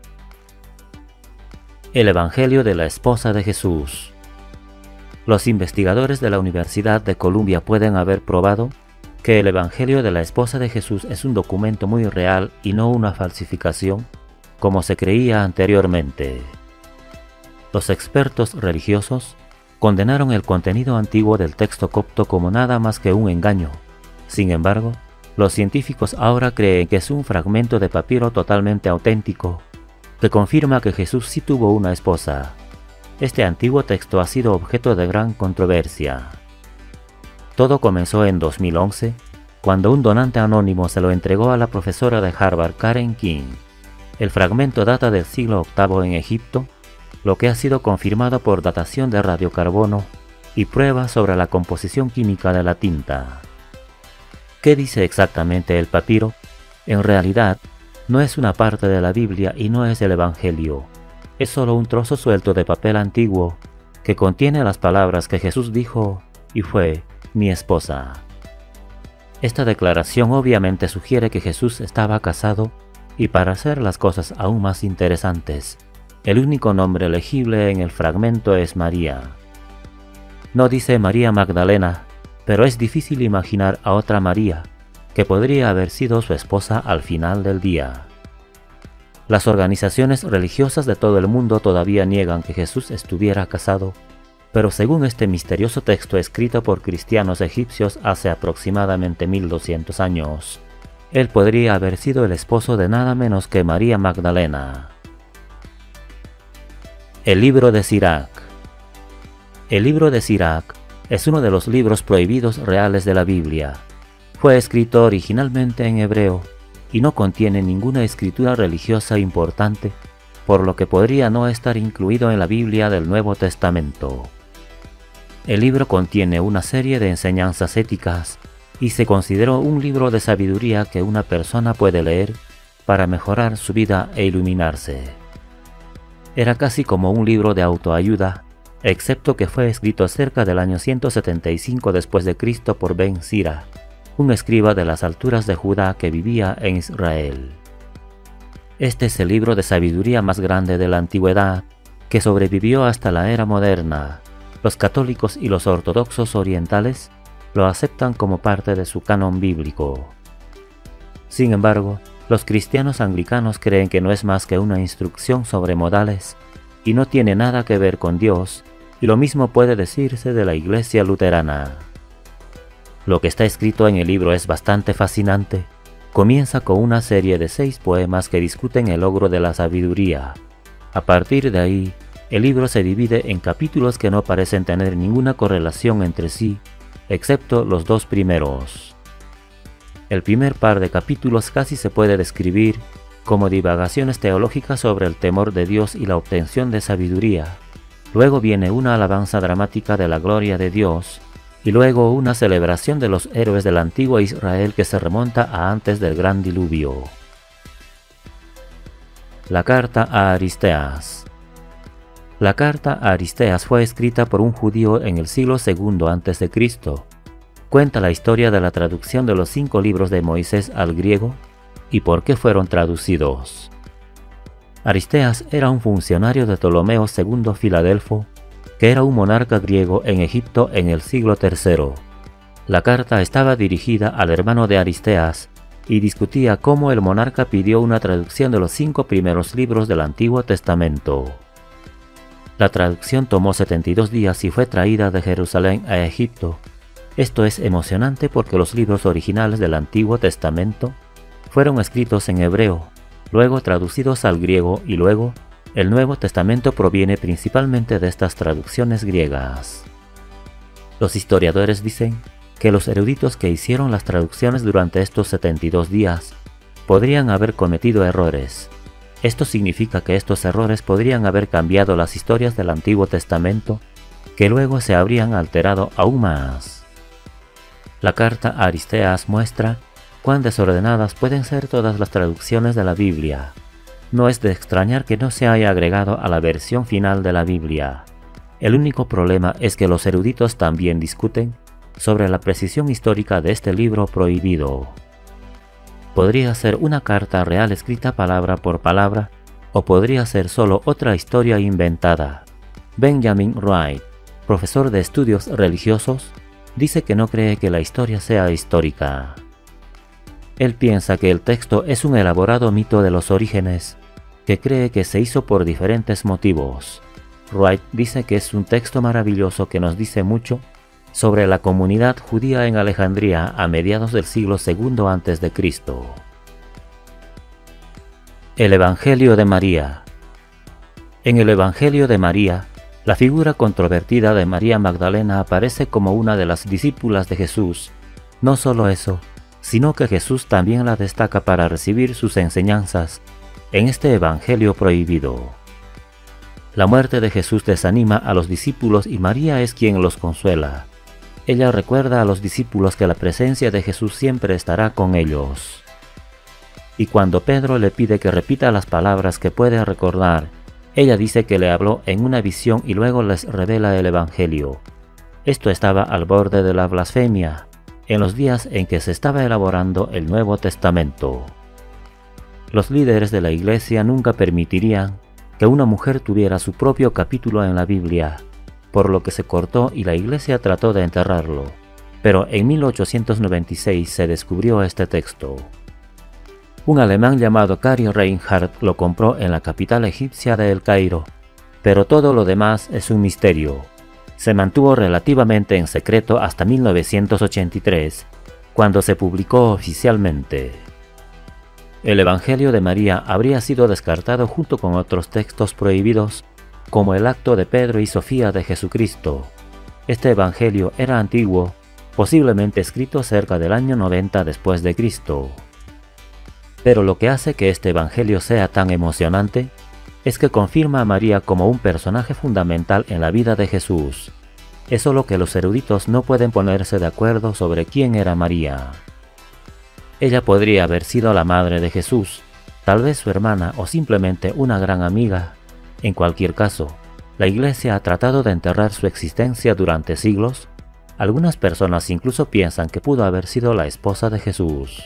Speaker 1: El Evangelio de la Esposa de Jesús. Los investigadores de la Universidad de Columbia pueden haber probado que el Evangelio de la Esposa de Jesús es un documento muy real y no una falsificación, como se creía anteriormente. Los expertos religiosos condenaron el contenido antiguo del texto copto como nada más que un engaño. Sin embargo, los científicos ahora creen que es un fragmento de papiro totalmente auténtico, que confirma que Jesús sí tuvo una esposa. Este antiguo texto ha sido objeto de gran controversia. Todo comenzó en 2011, cuando un donante anónimo se lo entregó a la profesora de Harvard, Karen King. El fragmento data del siglo VIII en Egipto, lo que ha sido confirmado por datación de radiocarbono y pruebas sobre la composición química de la tinta. ¿Qué dice exactamente el papiro? En realidad, no es una parte de la Biblia y no es el Evangelio. Es solo un trozo suelto de papel antiguo que contiene las palabras que Jesús dijo y fue mi esposa. Esta declaración obviamente sugiere que Jesús estaba casado y, para hacer las cosas aún más interesantes, el único nombre legible en el fragmento es María. No dice María Magdalena, pero es difícil imaginar a otra María, que podría haber sido su esposa al final del día. Las organizaciones religiosas de todo el mundo todavía niegan que Jesús estuviera casado, pero según este misterioso texto escrito por cristianos egipcios hace aproximadamente 1200 años, él podría haber sido el esposo de nada menos que María Magdalena. El libro de Sirach. El libro de Sirach es uno de los libros prohibidos reales de la Biblia. Fue escrito originalmente en hebreo y no contiene ninguna escritura religiosa importante, por lo que podría no estar incluido en la Biblia del Nuevo Testamento. El libro contiene una serie de enseñanzas éticas y se consideró un libro de sabiduría que una persona puede leer para mejorar su vida e iluminarse. Era casi como un libro de autoayuda, excepto que fue escrito cerca del año 175 después de Cristo por Ben Sira, un escriba de las alturas de Judá que vivía en Israel. Este es el libro de sabiduría más grande de la antigüedad, que sobrevivió hasta la era moderna. Los católicos y los ortodoxos orientales lo aceptan como parte de su canon bíblico. Sin embargo, los cristianos anglicanos creen que no es más que una instrucción sobre modales y no tiene nada que ver con Dios, y lo mismo puede decirse de la Iglesia luterana. Lo que está escrito en el libro es bastante fascinante. Comienza con una serie de 6 poemas que discuten el logro de la sabiduría. A partir de ahí, el libro se divide en capítulos que no parecen tener ninguna correlación entre sí, excepto los 2 primeros. El primer par de capítulos casi se puede describir como divagaciones teológicas sobre el temor de Dios y la obtención de sabiduría. Luego viene una alabanza dramática de la gloria de Dios, y luego una celebración de los héroes del antiguo Israel que se remonta a antes del gran diluvio. La carta a Aristeas. La carta a Aristeas fue escrita por un judío en el siglo II a.C. Cuenta la historia de la traducción de los 5 libros de Moisés al griego y por qué fueron traducidos. Aristeas era un funcionario de Ptolomeo II Filadelfo, que era un monarca griego en Egipto en el siglo III. La carta estaba dirigida al hermano de Aristeas y discutía cómo el monarca pidió una traducción de los 5 primeros libros del Antiguo Testamento. La traducción tomó 72 días y fue traída de Jerusalén a Egipto. Esto es emocionante porque los libros originales del Antiguo Testamento fueron escritos en hebreo, luego traducidos al griego y luego el Nuevo Testamento proviene principalmente de estas traducciones griegas. Los historiadores dicen que los eruditos que hicieron las traducciones durante estos 72 días podrían haber cometido errores. Esto significa que estos errores podrían haber cambiado las historias del Antiguo Testamento, que luego se habrían alterado aún más. La carta a Aristeas muestra cuán desordenadas pueden ser todas las traducciones de la Biblia. No es de extrañar que no se haya agregado a la versión final de la Biblia. El único problema es que los eruditos también discuten sobre la precisión histórica de este libro prohibido. Podría ser una carta real escrita palabra por palabra, o podría ser solo otra historia inventada. Benjamin Wright, profesor de estudios religiosos, dice que no cree que la historia sea histórica. Él piensa que el texto es un elaborado mito de los orígenes, que cree que se hizo por diferentes motivos. Wright dice que es un texto maravilloso que nos dice mucho sobre la comunidad judía en Alejandría a mediados del siglo II a.C. El Evangelio de María. En el Evangelio de María, la figura controvertida de María Magdalena aparece como una de las discípulas de Jesús. No solo eso, sino que Jesús también la destaca para recibir sus enseñanzas en este Evangelio prohibido. La muerte de Jesús desanima a los discípulos y María es quien los consuela. ella recuerda a los discípulos que la presencia de Jesús siempre estará con ellos. Y cuando Pedro le pide que repita las palabras que puede recordar, ella dice que le habló en una visión y luego les revela el Evangelio. Esto estaba al borde de la blasfemia, en los días en que se estaba elaborando el Nuevo Testamento. Los líderes de la Iglesia nunca permitirían que una mujer tuviera su propio capítulo en la Biblia, por lo que se cortó y la Iglesia trató de enterrarlo, pero en 1896 se descubrió este texto. Un alemán llamado Kari Reinhardt lo compró en la capital egipcia de El Cairo, pero todo lo demás es un misterio. Se mantuvo relativamente en secreto hasta 1983, cuando se publicó oficialmente. El Evangelio de María habría sido descartado junto con otros textos prohibidos, como el acto de Pedro y Sofía de Jesucristo. Este Evangelio era antiguo, posiblemente escrito cerca del año 90 después de Cristo. Pero lo que hace que este Evangelio sea tan emocionante es que confirma a María como un personaje fundamental en la vida de Jesús. Es solo que los eruditos no pueden ponerse de acuerdo sobre quién era María. Ella podría haber sido la madre de Jesús, tal vez su hermana o simplemente una gran amiga. En cualquier caso, la Iglesia ha tratado de enterrar su existencia durante siglos. Algunas personas incluso piensan que pudo haber sido la esposa de Jesús.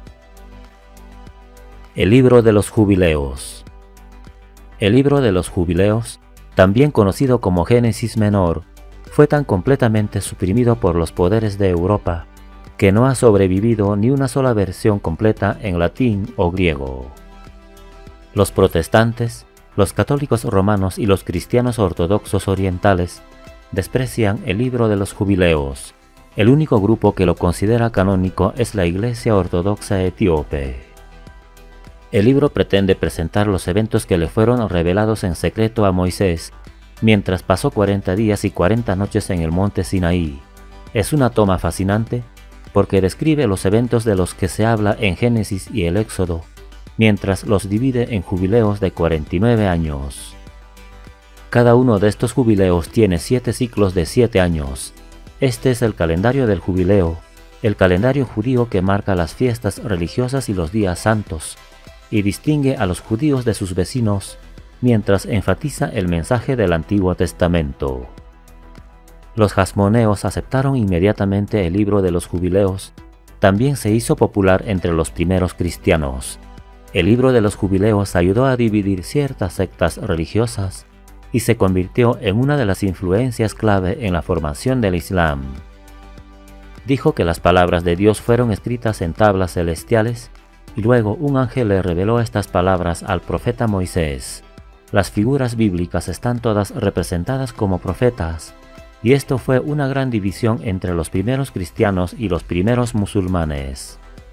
Speaker 1: El libro de los jubileos. El libro de los jubileos, también conocido como Génesis Menor, fue tan completamente suprimido por los poderes de Europa que no ha sobrevivido ni una sola versión completa en latín o griego. Los protestantes, los católicos romanos y los cristianos ortodoxos orientales desprecian el libro de los jubileos. El único grupo que lo considera canónico es la Iglesia Ortodoxa Etíope. El libro pretende presentar los eventos que le fueron revelados en secreto a Moisés, mientras pasó 40 días y 40 noches en el monte Sinaí. Es una toma fascinante porque describe los eventos de los que se habla en Génesis y el Éxodo, mientras los divide en jubileos de 49 años. Cada uno de estos jubileos tiene 7 ciclos de 7 años. Este es el calendario del jubileo, el calendario judío que marca las fiestas religiosas y los días santos, y distingue a los judíos de sus vecinos, mientras enfatiza el mensaje del Antiguo Testamento. Los jasmoneos aceptaron inmediatamente el libro de los jubileos. También se hizo popular entre los primeros cristianos. El libro de los jubileos ayudó a dividir ciertas sectas religiosas y se convirtió en una de las influencias clave en la formación del Islam. Dijo que las palabras de Dios fueron escritas en tablas celestiales y luego un ángel le reveló estas palabras al profeta Moisés. Las figuras bíblicas están todas representadas como profetas, y esto fue una gran división entre los primeros cristianos y los primeros musulmanes.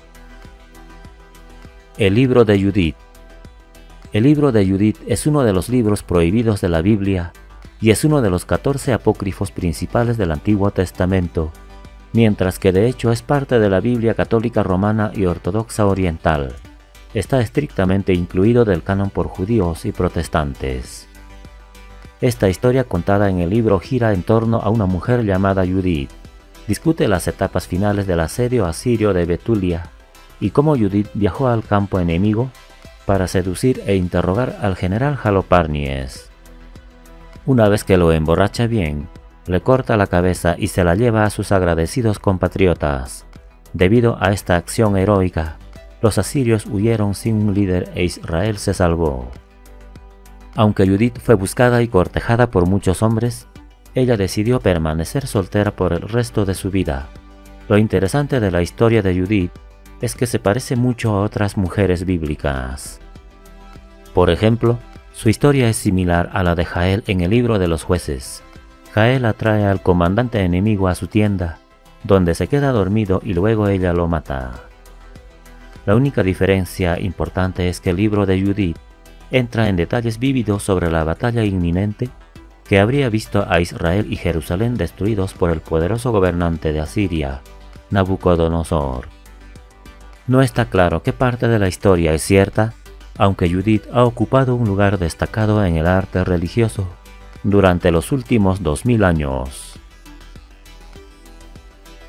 Speaker 1: El libro de Judith. El libro de Judith es uno de los libros prohibidos de la Biblia y es uno de los 14 apócrifos principales del Antiguo Testamento, mientras que de hecho es parte de la Biblia católica romana y ortodoxa oriental. Está estrictamente incluido del canon por judíos y protestantes. Esta historia contada en el libro gira en torno a una mujer llamada Judith. Discute las etapas finales del asedio asirio de Betulia y cómo Judith viajó al campo enemigo para seducir e interrogar al general Haloparnies. Una vez que lo emborracha bien, le corta la cabeza y se la lleva a sus agradecidos compatriotas. Debido a esta acción heroica, los asirios huyeron sin un líder e Israel se salvó. Aunque Judith fue buscada y cortejada por muchos hombres, ella decidió permanecer soltera por el resto de su vida. Lo interesante de la historia de Judith es que se parece mucho a otras mujeres bíblicas. Por ejemplo, su historia es similar a la de Jael en el libro de los jueces. Jael atrae al comandante enemigo a su tienda, donde se queda dormido y luego ella lo mata. La única diferencia importante es que el libro de Judith entra en detalles vívidos sobre la batalla inminente que habría visto a Israel y Jerusalén destruidos por el poderoso gobernante de Asiria, Nabucodonosor. No está claro qué parte de la historia es cierta, aunque Judith ha ocupado un lugar destacado en el arte religioso durante los últimos 2000 años.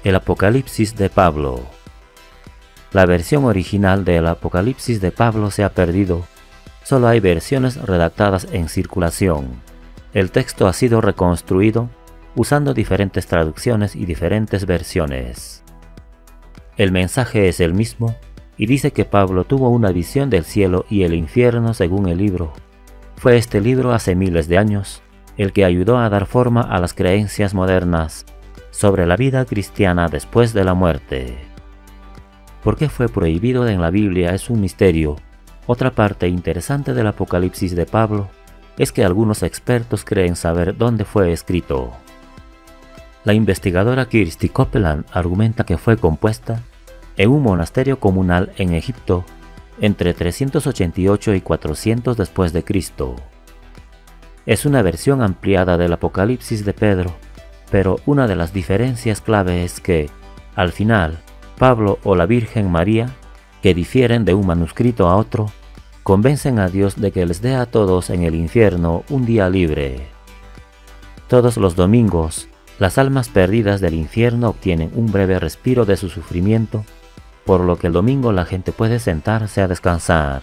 Speaker 1: El Apocalipsis de Pablo. La versión original del Apocalipsis de Pablo se ha perdido. Solo hay versiones redactadas en circulación. El texto ha sido reconstruido usando diferentes traducciones y diferentes versiones. El mensaje es el mismo y dice que Pablo tuvo una visión del cielo y el infierno según el libro. Fue este libro hace miles de años el que ayudó a dar forma a las creencias modernas sobre la vida cristiana después de la muerte. ¿Por qué fue prohibido en la Biblia? Es un misterio. Otra parte interesante del Apocalipsis de Pablo es que algunos expertos creen saber dónde fue escrito. La investigadora Kirsty Copeland argumenta que fue compuesta en un monasterio comunal en Egipto entre 388 y 400 después de Cristo. Es una versión ampliada del Apocalipsis de Pedro, pero una de las diferencias clave es que, al final, Pablo o la Virgen María, que difieren de un manuscrito a otro, convencen a Dios de que les dé a todos en el infierno un día libre. Todos los domingos, las almas perdidas del infierno obtienen un breve respiro de su sufrimiento, por lo que el domingo la gente puede sentarse a descansar.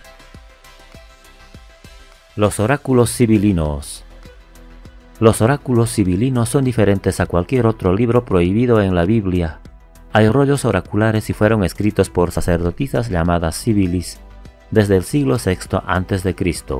Speaker 1: Los oráculos sibilinos. Los oráculos sibilinos son diferentes a cualquier otro libro prohibido en la Biblia. Hay rollos oraculares y fueron escritos por sacerdotisas llamadas sibilis desde el siglo VI a.C.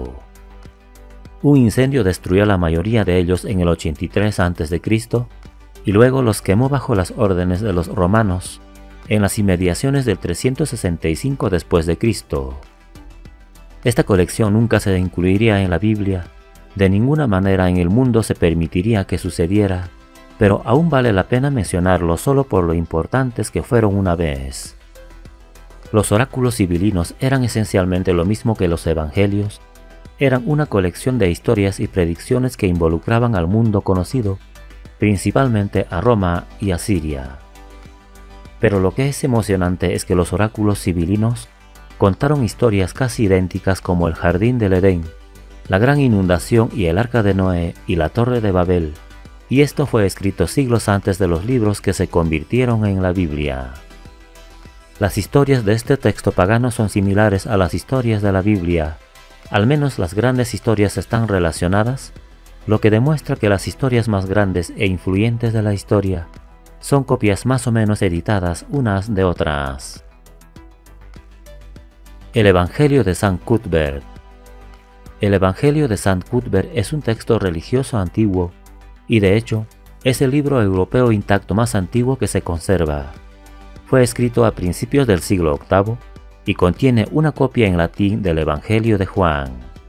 Speaker 1: Un incendio destruyó la mayoría de ellos en el 83 a.C. y luego los quemó bajo las órdenes de los romanos en las inmediaciones del 365 después de Cristo. Esta colección nunca se incluiría en la Biblia. De ninguna manera en el mundo se permitiría que sucediera, pero aún vale la pena mencionarlo solo por lo importantes que fueron una vez. Los oráculos sibilinos eran esencialmente lo mismo que los evangelios. Eran una colección de historias y predicciones que involucraban al mundo conocido, principalmente a Roma y a Siria. Pero lo que es emocionante es que los oráculos sibilinos contaron historias casi idénticas como el Jardín del Edén, la gran inundación y el Arca de Noé y la Torre de Babel, y esto fue escrito siglos antes de los libros que se convirtieron en la Biblia. Las historias de este texto pagano son similares a las historias de la Biblia. Al menos las grandes historias están relacionadas, lo que demuestra que las historias más grandes e influyentes de la historia son copias más o menos editadas unas de otras. El Evangelio de San Cuthbert. El Evangelio de San Cuthbert es un texto religioso antiguo y de hecho es el libro europeo intacto más antiguo que se conserva. Fue escrito a principios del siglo VIII y contiene una copia en latín del Evangelio de Juan.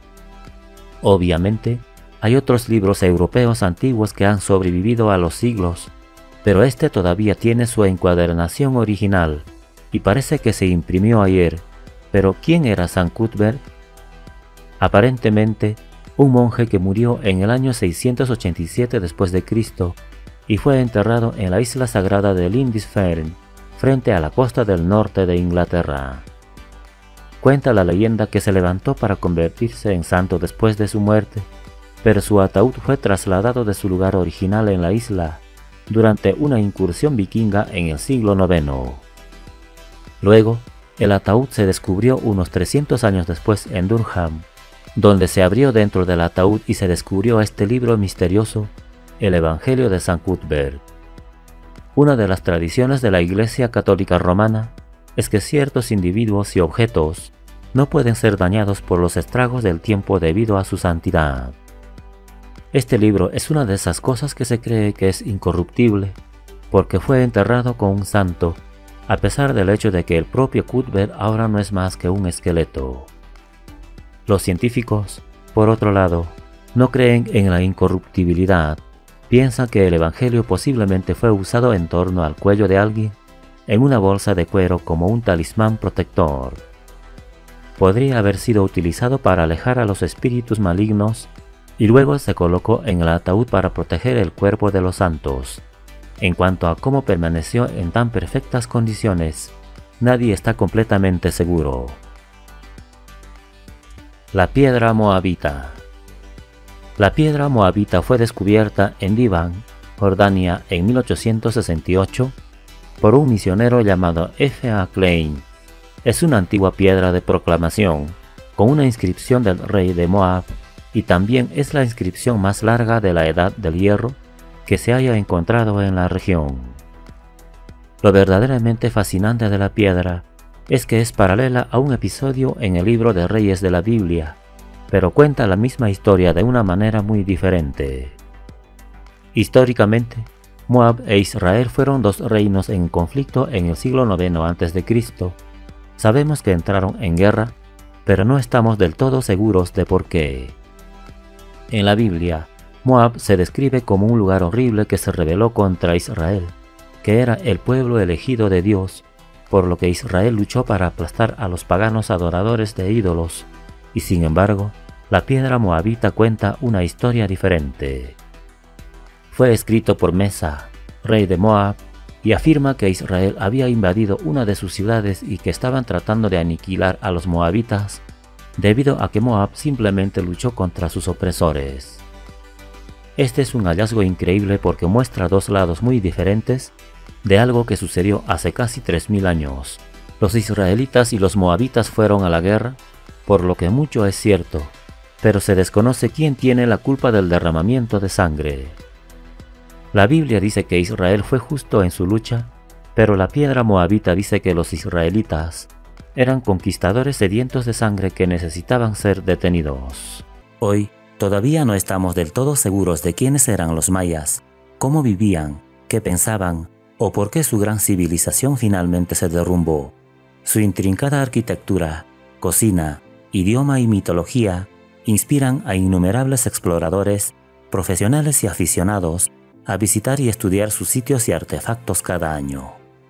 Speaker 1: Obviamente, hay otros libros europeos antiguos que han sobrevivido a los siglos, pero este todavía tiene su encuadernación original y parece que se imprimió ayer. Pero ¿quién era San Cuthbert? Aparentemente, un monje que murió en el año 687 después de Cristo y fue enterrado en la isla sagrada de Lindisfarne, frente a la costa del norte de Inglaterra. Cuenta la leyenda que se levantó para convertirse en santo después de su muerte, pero su ataúd fue trasladado de su lugar original en la isla durante una incursión vikinga en el siglo IX. Luego, el ataúd se descubrió unos 300 años después en Durham, donde se abrió dentro del ataúd y se descubrió este libro misterioso, el Evangelio de San Cuthbert. Una de las tradiciones de la Iglesia Católica Romana es que ciertos individuos y objetos no pueden ser dañados por los estragos del tiempo debido a su santidad. Este libro es una de esas cosas que se cree que es incorruptible, porque fue enterrado con un santo, a pesar del hecho de que el propio Cuthbert ahora no es más que un esqueleto. Los científicos, por otro lado, no creen en la incorruptibilidad. Piensan que el Evangelio posiblemente fue usado en torno al cuello de alguien en una bolsa de cuero como un talismán protector. Podría haber sido utilizado para alejar a los espíritus malignos y luego se colocó en el ataúd para proteger el cuerpo de los santos. En cuanto a cómo permaneció en tan perfectas condiciones, nadie está completamente seguro. La piedra moabita. La piedra moabita fue descubierta en Divan, Jordania, en 1868 por un misionero llamado F. A. Klein. Es una antigua piedra de proclamación, con una inscripción del rey de Moab, y también es la inscripción más larga de la Edad del Hierro que se haya encontrado en la región. Lo verdaderamente fascinante de la piedra es que es paralela a un episodio en el libro de Reyes de la Biblia, pero cuenta la misma historia de una manera muy diferente. Históricamente, Moab e Israel fueron dos reinos en conflicto en el siglo IX a.C. Sabemos que entraron en guerra, pero no estamos del todo seguros de por qué. En la Biblia, Moab se describe como un lugar horrible que se rebeló contra Israel, que era el pueblo elegido de Dios, por lo que Israel luchó para aplastar a los paganos adoradores de ídolos, y sin embargo, la piedra moabita cuenta una historia diferente. Fue escrito por Mesa, rey de Moab, y afirma que Israel había invadido una de sus ciudades y que estaban tratando de aniquilar a los moabitas, debido a que Moab simplemente luchó contra sus opresores. Este es un hallazgo increíble porque muestra dos lados muy diferentes de algo que sucedió hace casi 3000 años. Los israelitas y los moabitas fueron a la guerra, por lo que mucho es cierto, pero se desconoce quién tiene la culpa del derramamiento de sangre. La Biblia dice que Israel fue justo en su lucha, pero la piedra moabita dice que los israelitas eran conquistadores sedientos de sangre que necesitaban ser detenidos. Hoy, todavía no estamos del todo seguros de quiénes eran los mayas, cómo vivían, qué pensaban, o por qué su gran civilización finalmente se derrumbó. Su intrincada arquitectura, cocina, idioma y mitología inspiran a innumerables exploradores, profesionales y aficionados a visitar y estudiar sus sitios y artefactos cada año.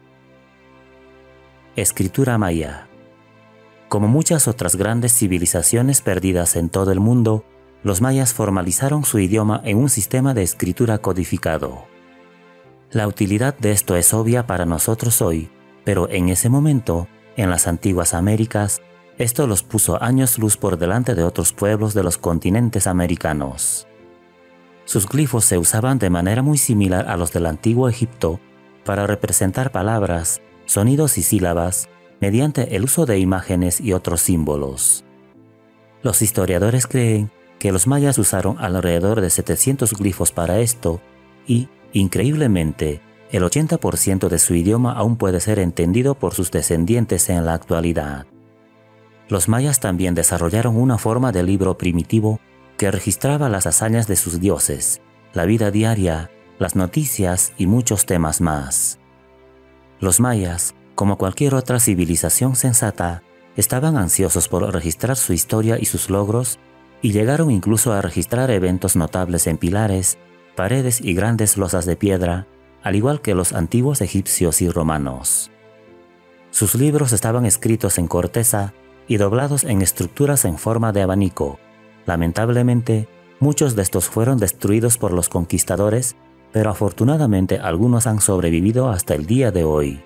Speaker 1: Escritura maya. Como muchas otras grandes civilizaciones perdidas en todo el mundo, los mayas formalizaron su idioma en un sistema de escritura codificado. La utilidad de esto es obvia para nosotros hoy, pero en ese momento, en las antiguas Américas, esto los puso años luz por delante de otros pueblos de los continentes americanos. Sus glifos se usaban de manera muy similar a los del antiguo Egipto para representar palabras, sonidos y sílabas mediante el uso de imágenes y otros símbolos. Los historiadores creen que los mayas usaron alrededor de 700 glifos para esto y, increíblemente, el 80% de su idioma aún puede ser entendido por sus descendientes en la actualidad. Los mayas también desarrollaron una forma de libro primitivo que registraba las hazañas de sus dioses, la vida diaria, las noticias y muchos temas más. Los mayas, como cualquier otra civilización sensata, estaban ansiosos por registrar su historia y sus logros, y llegaron incluso a registrar eventos notables en pilares, paredes y grandes losas de piedra, al igual que los antiguos egipcios y romanos. Sus libros estaban escritos en corteza y doblados en estructuras en forma de abanico. Lamentablemente, muchos de estos fueron destruidos por los conquistadores, pero afortunadamente algunos han sobrevivido hasta el día de hoy.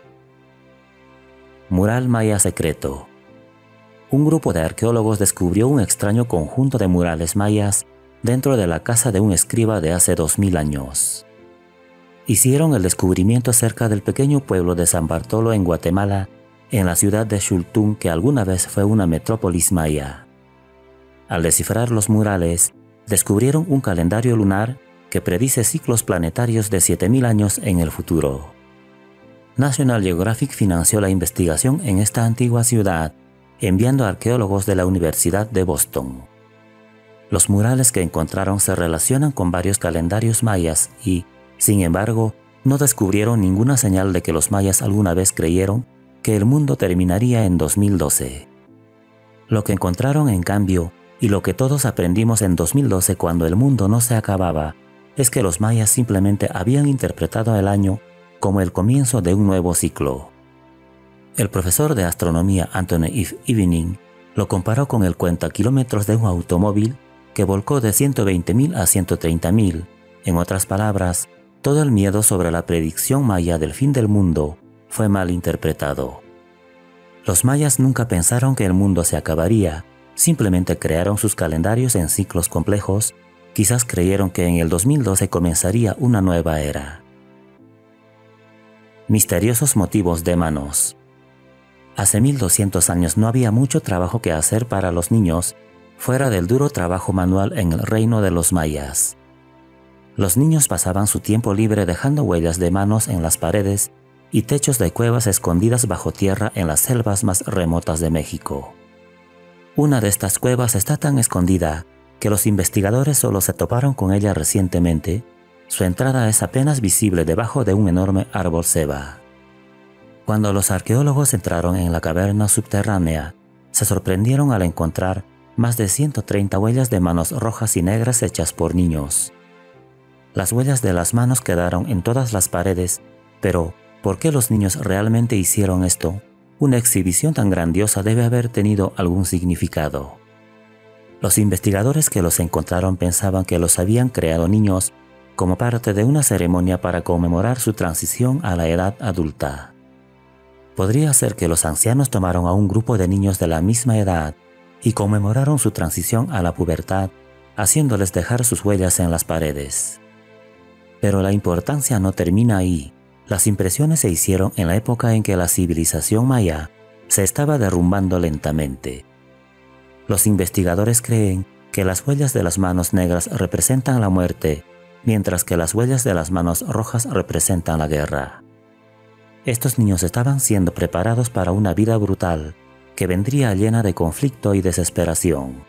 Speaker 1: Mural maya secreto. Un grupo de arqueólogos descubrió un extraño conjunto de murales mayas dentro de la casa de un escriba de hace 2000 años. Hicieron el descubrimiento cerca del pequeño pueblo de San Bartolo en Guatemala, en la ciudad de Xultún, que alguna vez fue una metrópolis maya. Al descifrar los murales, descubrieron un calendario lunar que predice ciclos planetarios de 7000 años en el futuro. National Geographic financió la investigación en esta antigua ciudad, enviando arqueólogos de la Universidad de Boston. Los murales que encontraron se relacionan con varios calendarios mayas y, sin embargo, no descubrieron ninguna señal de que los mayas alguna vez creyeron que el mundo terminaría en 2012. Lo que encontraron, en cambio, y lo que todos aprendimos en 2012 cuando el mundo no se acababa, es que los mayas simplemente habían interpretado el año como el comienzo de un nuevo ciclo. El profesor de astronomía Anthony F. Evening lo comparó con el cuentakilómetros de un automóvil que volcó de 120.000 a 130.000. En otras palabras, todo el miedo sobre la predicción maya del fin del mundo fue mal interpretado. Los mayas nunca pensaron que el mundo se acabaría, simplemente crearon sus calendarios en ciclos complejos, quizás creyeron que en el 2012 comenzaría una nueva era. Misteriosos motivos de manos. Hace 1200 años no había mucho trabajo que hacer para los niños, fuera del duro trabajo manual en el reino de los mayas. Los niños pasaban su tiempo libre dejando huellas de manos en las paredes y techos de cuevas escondidas bajo tierra en las selvas más remotas de México. Una de estas cuevas está tan escondida que los investigadores solo se toparon con ella recientemente. Su entrada es apenas visible debajo de un enorme árbol ceiba. Cuando los arqueólogos entraron en la caverna subterránea, se sorprendieron al encontrar más de 130 huellas de manos rojas y negras hechas por niños. Las huellas de las manos quedaron en todas las paredes, pero ¿por qué los niños realmente hicieron esto? Una exhibición tan grandiosa debe haber tenido algún significado. Los investigadores que los encontraron pensaban que los habían creado niños como parte de una ceremonia para conmemorar su transición a la edad adulta. Podría ser que los ancianos tomaron a un grupo de niños de la misma edad y conmemoraron su transición a la pubertad, haciéndoles dejar sus huellas en las paredes. Pero la importancia no termina ahí. Las impresiones se hicieron en la época en que la civilización maya se estaba derrumbando lentamente. Los investigadores creen que las huellas de las manos negras representan la muerte, mientras que las huellas de las manos rojas representan la guerra. Estos niños estaban siendo preparados para una vida brutal que vendría llena de conflicto y desesperación.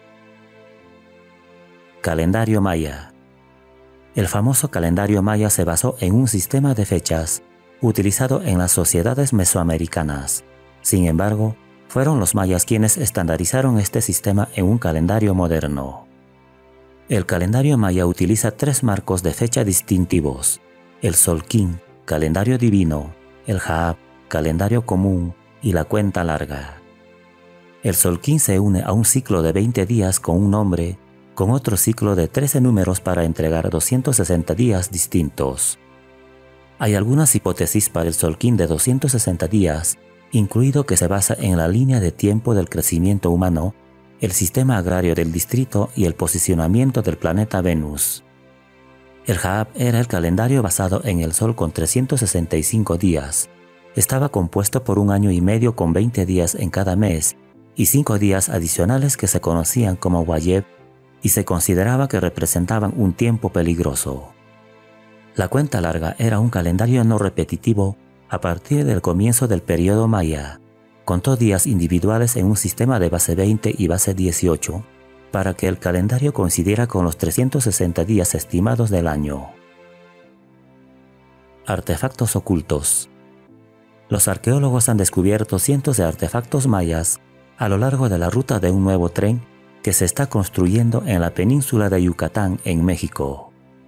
Speaker 1: Calendario maya. El famoso calendario maya se basó en un sistema de fechas utilizado en las sociedades mesoamericanas. Sin embargo, fueron los mayas quienes estandarizaron este sistema en un calendario moderno. El calendario maya utiliza 3 marcos de fecha distintivos: el Solquín, calendario divino; el Jaab, calendario común; y la cuenta larga. El Solquín se une a un ciclo de 20 días con un nombre, con otro ciclo de 13 números para entregar 260 días distintos. Hay algunas hipótesis para el Solquín de 260 días, incluido que se basa en la línea de tiempo del crecimiento humano, el sistema agrario del distrito y el posicionamiento del planeta Venus. El Jaab era el calendario basado en el Sol con 365 días. Estaba compuesto por un año y medio con 20 días en cada mes y 5 días adicionales que se conocían como Wayeb y se consideraba que representaban un tiempo peligroso. La cuenta larga era un calendario no repetitivo a partir del comienzo del periodo maya. Contó días individuales en un sistema de base 20 y base 18 para que el calendario coincidiera con los 360 días estimados del año. Artefactos ocultos. Los arqueólogos han descubierto cientos de artefactos mayas a lo largo de la ruta de un nuevo tren que se está construyendo en la península de Yucatán, en México.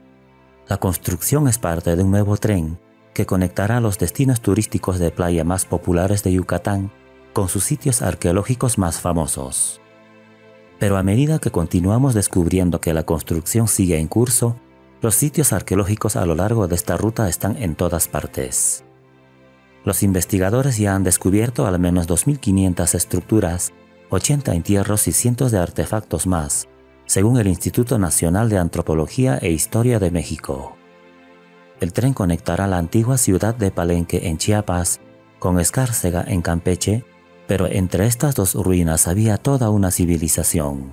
Speaker 1: La construcción es parte de un nuevo tren que conectará los destinos turísticos de playa más populares de Yucatán con sus sitios arqueológicos más famosos. Pero a medida que continuamos descubriendo que la construcción sigue en curso, los sitios arqueológicos a lo largo de esta ruta están en todas partes. Los investigadores ya han descubierto al menos 2.500 estructuras, 80 entierros y cientos de artefactos más, según el Instituto Nacional de Antropología e Historia de México. El tren conectará la antigua ciudad de Palenque en Chiapas con Escárcega en Campeche, pero entre estas dos ruinas había toda una civilización.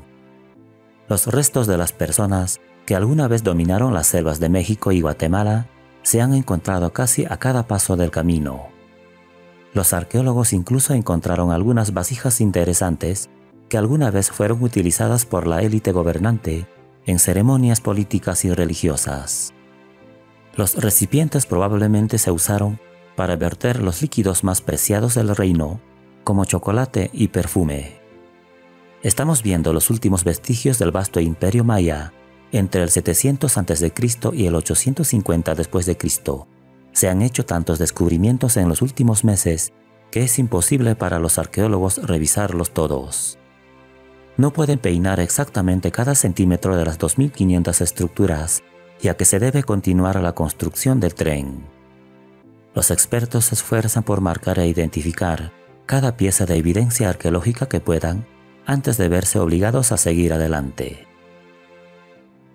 Speaker 1: Los restos de las personas que alguna vez dominaron las selvas de México y Guatemala se han encontrado casi a cada paso del camino. Los arqueólogos incluso encontraron algunas vasijas interesantes que alguna vez fueron utilizadas por la élite gobernante en ceremonias políticas y religiosas. Los recipientes probablemente se usaron para verter los líquidos más preciados del reino, como chocolate y perfume. Estamos viendo los últimos vestigios del vasto imperio maya. Entre el 700 a.C. y el 850 d.C. se han hecho tantos descubrimientos en los últimos meses que es imposible para los arqueólogos revisarlos todos. No pueden peinar exactamente cada centímetro de las 2.500 estructuras, ya que se debe continuar la construcción del tren. Los expertos se esfuerzan por marcar e identificar cada pieza de evidencia arqueológica que puedan antes de verse obligados a seguir adelante.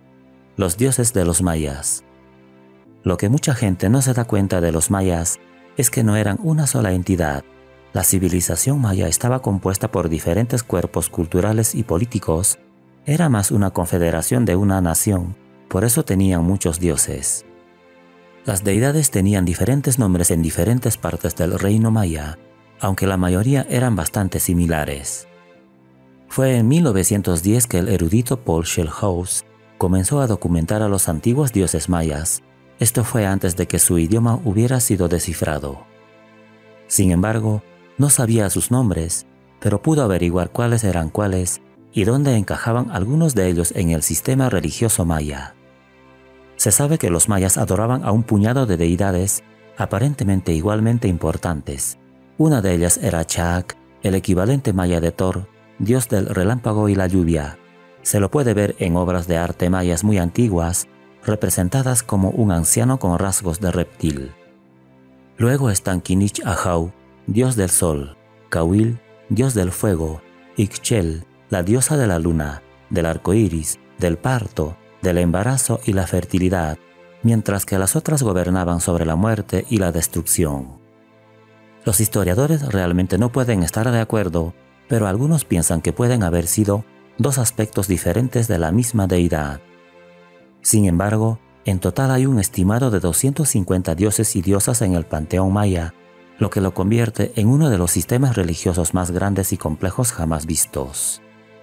Speaker 1: Los dioses de los mayas. Lo que mucha gente no se da cuenta de los mayas es que no eran una sola entidad. La civilización maya estaba compuesta por diferentes cuerpos culturales y políticos. Era más una confederación de una nación, por eso tenían muchos dioses. Las deidades tenían diferentes nombres en diferentes partes del reino maya, aunque la mayoría eran bastante similares. Fue en 1910 que el erudito Paul Schellhaus comenzó a documentar a los antiguos dioses mayas. Esto fue antes de que su idioma hubiera sido descifrado. Sin embargo, no sabía sus nombres, pero pudo averiguar cuáles eran cuáles y dónde encajaban algunos de ellos en el sistema religioso maya. Se sabe que los mayas adoraban a un puñado de deidades aparentemente igualmente importantes. Una de ellas era Chaak, el equivalente maya de Thor, dios del relámpago y la lluvia. Se lo puede ver en obras de arte mayas muy antiguas, representadas como un anciano con rasgos de reptil. Luego están Kinich Ahau, dios del sol, Kawil, dios del fuego, Ixchel, la diosa de la luna, del arco iris, del parto, del embarazo y la fertilidad, mientras que las otras gobernaban sobre la muerte y la destrucción. Los historiadores realmente no pueden estar de acuerdo, pero algunos piensan que pueden haber sido dos aspectos diferentes de la misma deidad. Sin embargo, en total hay un estimado de 250 dioses y diosas en el panteón maya, lo que lo convierte en uno de los sistemas religiosos más grandes y complejos jamás vistos.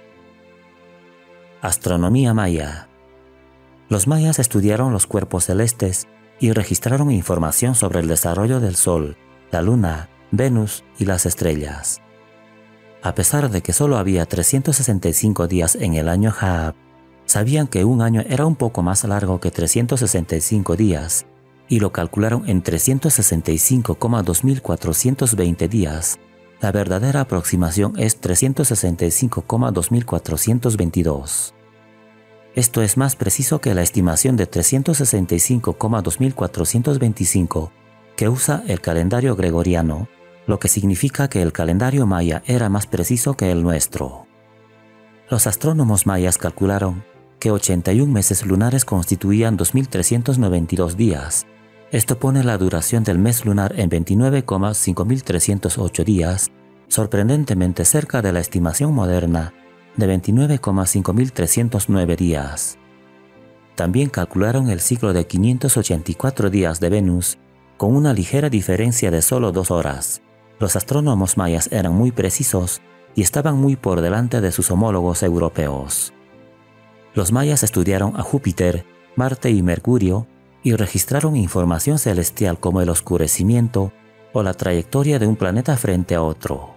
Speaker 1: Astronomía maya. Los mayas estudiaron los cuerpos celestes y registraron información sobre el desarrollo del Sol, la Luna, Venus y las estrellas. A pesar de que solo había 365 días en el año Haab, sabían que un año era un poco más largo que 365 días y lo calcularon en 365,2420 días. La verdadera aproximación es 365,2422. Esto es más preciso que la estimación de 365,2425 que usa el calendario gregoriano, lo que significa que el calendario maya era más preciso que el nuestro. Los astrónomos mayas calcularon que 81 meses lunares constituían 2.392 días. Esto pone la duración del mes lunar en 29,5308 días, sorprendentemente cerca de la estimación moderna de 29,5309 días. También calcularon el ciclo de 584 días de Venus, con una ligera diferencia de solo 2 horas. Los astrónomos mayas eran muy precisos y estaban muy por delante de sus homólogos europeos. Los mayas estudiaron a Júpiter, Marte y Mercurio y registraron información celestial como el oscurecimiento o la trayectoria de un planeta frente a otro.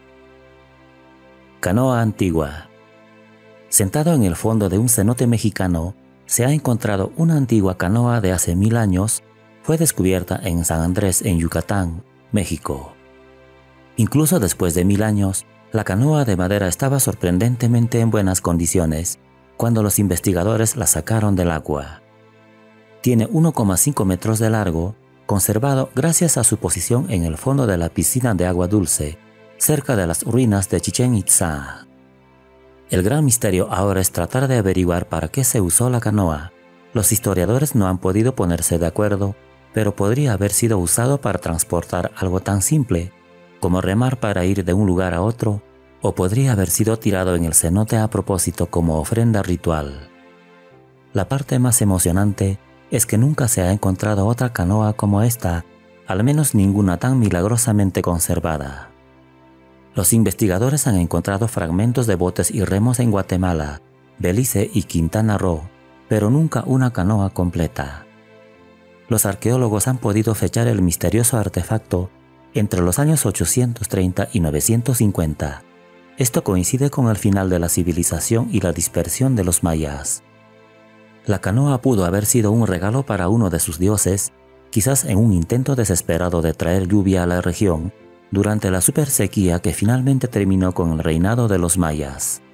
Speaker 1: Canoa antigua. Sentado en el fondo de un cenote mexicano, se ha encontrado una antigua canoa de hace 1000 años. Fue descubierta en San Andrés, en Yucatán, México. Incluso después de 1000 años, la canoa de madera estaba sorprendentemente en buenas condiciones cuando los investigadores la sacaron del agua. Tiene 1,5 metros de largo, conservado gracias a su posición en el fondo de la piscina de agua dulce, cerca de las ruinas de Chichén Itzá. El gran misterio ahora es tratar de averiguar para qué se usó la canoa. Los historiadores no han podido ponerse de acuerdo, pero podría haber sido usado para transportar algo tan simple como remar para ir de un lugar a otro, o podría haber sido tirado en el cenote a propósito como ofrenda ritual. La parte más emocionante es que nunca se ha encontrado otra canoa como esta, al menos ninguna tan milagrosamente conservada. Los investigadores han encontrado fragmentos de botes y remos en Guatemala, Belice y Quintana Roo, pero nunca una canoa completa. Los arqueólogos han podido fechar el misterioso artefacto entre los años 830 y 950. Esto coincide con el final de la civilización y la dispersión de los mayas. La canoa pudo haber sido un regalo para uno de sus dioses, quizás en un intento desesperado de traer lluvia a la región durante la supersequía que finalmente terminó con el reinado de los mayas.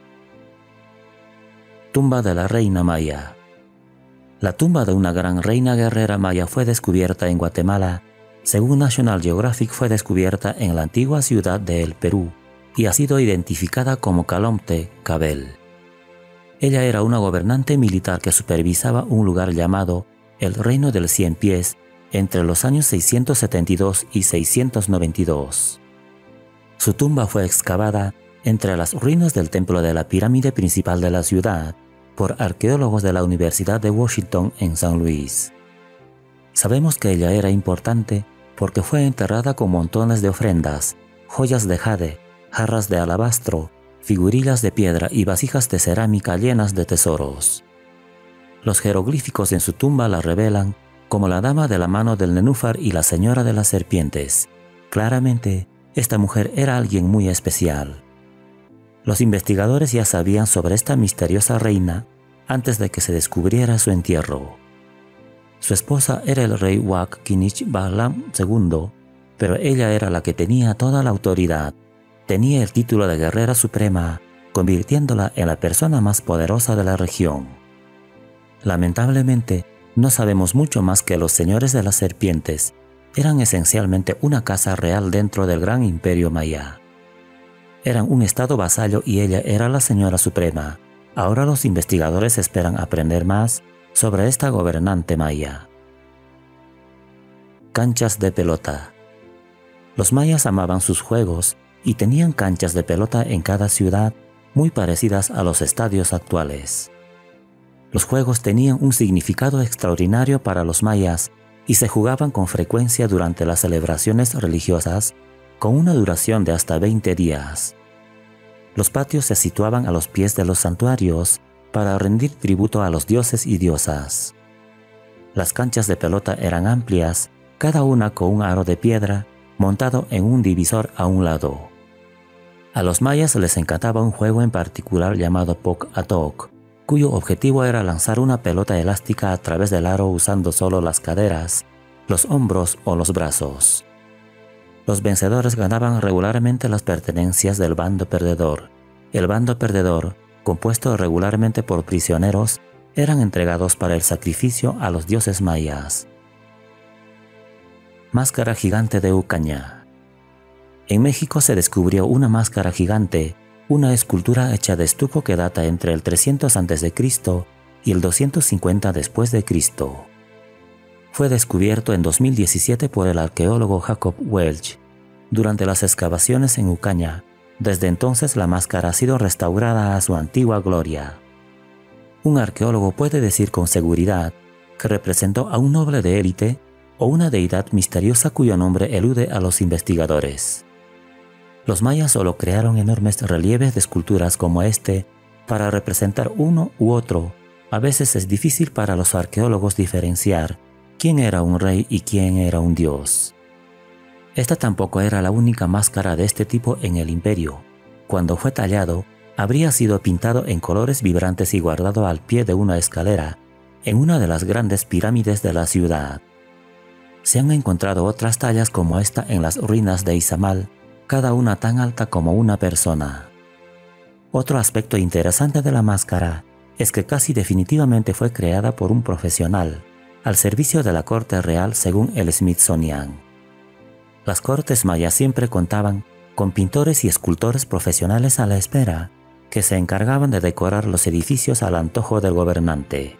Speaker 1: Tumba de la reina maya. La tumba de una gran reina guerrera maya fue descubierta en Guatemala. Según National Geographic, fue descubierta en la antigua ciudad de El Perú y ha sido identificada como Calomte, Cabel. Ella era una gobernante militar que supervisaba un lugar llamado el Reino del Cien Pies entre los años 672 y 692. Su tumba fue excavada entre las ruinas del templo de la pirámide principal de la ciudad por arqueólogos de la Universidad de Washington en San Luis. Sabemos que ella era importante porque fue enterrada con montones de ofrendas, joyas de jade, jarras de alabastro, figurillas de piedra y vasijas de cerámica llenas de tesoros. Los jeroglíficos en su tumba la revelan como la dama de la mano del nenúfar y la señora de las serpientes. Claramente, esta mujer era alguien muy especial. Los investigadores ya sabían sobre esta misteriosa reina antes de que se descubriera su entierro. Su esposa era el rey Wak Kinich Bahlam II, pero ella era la que tenía toda la autoridad. Tenía el título de guerrera suprema, convirtiéndola en la persona más poderosa de la región. Lamentablemente, no sabemos mucho más que los señores de las serpientes eran esencialmente una casa real dentro del gran imperio maya. Eran un estado vasallo y ella era la señora suprema. Ahora los investigadores esperan aprender más sobre esta gobernante maya. Canchas de pelota. Los mayas amaban sus juegos y tenían canchas de pelota en cada ciudad muy parecidas a los estadios actuales. Los juegos tenían un significado extraordinario para los mayas y se jugaban con frecuencia durante las celebraciones religiosas con una duración de hasta 20 días. Los patios se situaban a los pies de los santuarios para rendir tributo a los dioses y diosas. Las canchas de pelota eran amplias, cada una con un aro de piedra montado en un divisor a un lado. A los mayas les encantaba un juego en particular llamado Poc Atok, cuyo objetivo era lanzar una pelota elástica a través del aro usando solo las caderas, los hombros o los brazos. Los vencedores ganaban regularmente las pertenencias del bando perdedor. El bando perdedor, compuesto regularmente por prisioneros, eran entregados para el sacrificio a los dioses mayas. Máscara gigante de Ucaña. En México se descubrió una máscara gigante, una escultura hecha de estuco que data entre el 300 a.C. y el 250 después de Cristo. Fue descubierto en 2017 por el arqueólogo Jacob Welch. Durante las excavaciones en Ucaña, desde entonces la máscara ha sido restaurada a su antigua gloria. Un arqueólogo puede decir con seguridad que representó a un noble de élite o una deidad misteriosa cuyo nombre elude a los investigadores. Los mayas solo crearon enormes relieves de esculturas como este para representar uno u otro. A veces es difícil para los arqueólogos diferenciar quién era un rey y quién era un dios. Esta tampoco era la única máscara de este tipo en el imperio. Cuando fue tallado, habría sido pintado en colores vibrantes y guardado al pie de una escalera en una de las grandes pirámides de la ciudad. Se han encontrado otras tallas como esta en las ruinas de Izamal, cada una tan alta como una persona. Otro aspecto interesante de la máscara es que casi definitivamente fue creada por un profesional, al servicio de la corte real según el Smithsonian. Las cortes mayas siempre contaban con pintores y escultores profesionales a la espera, que se encargaban de decorar los edificios al antojo del gobernante.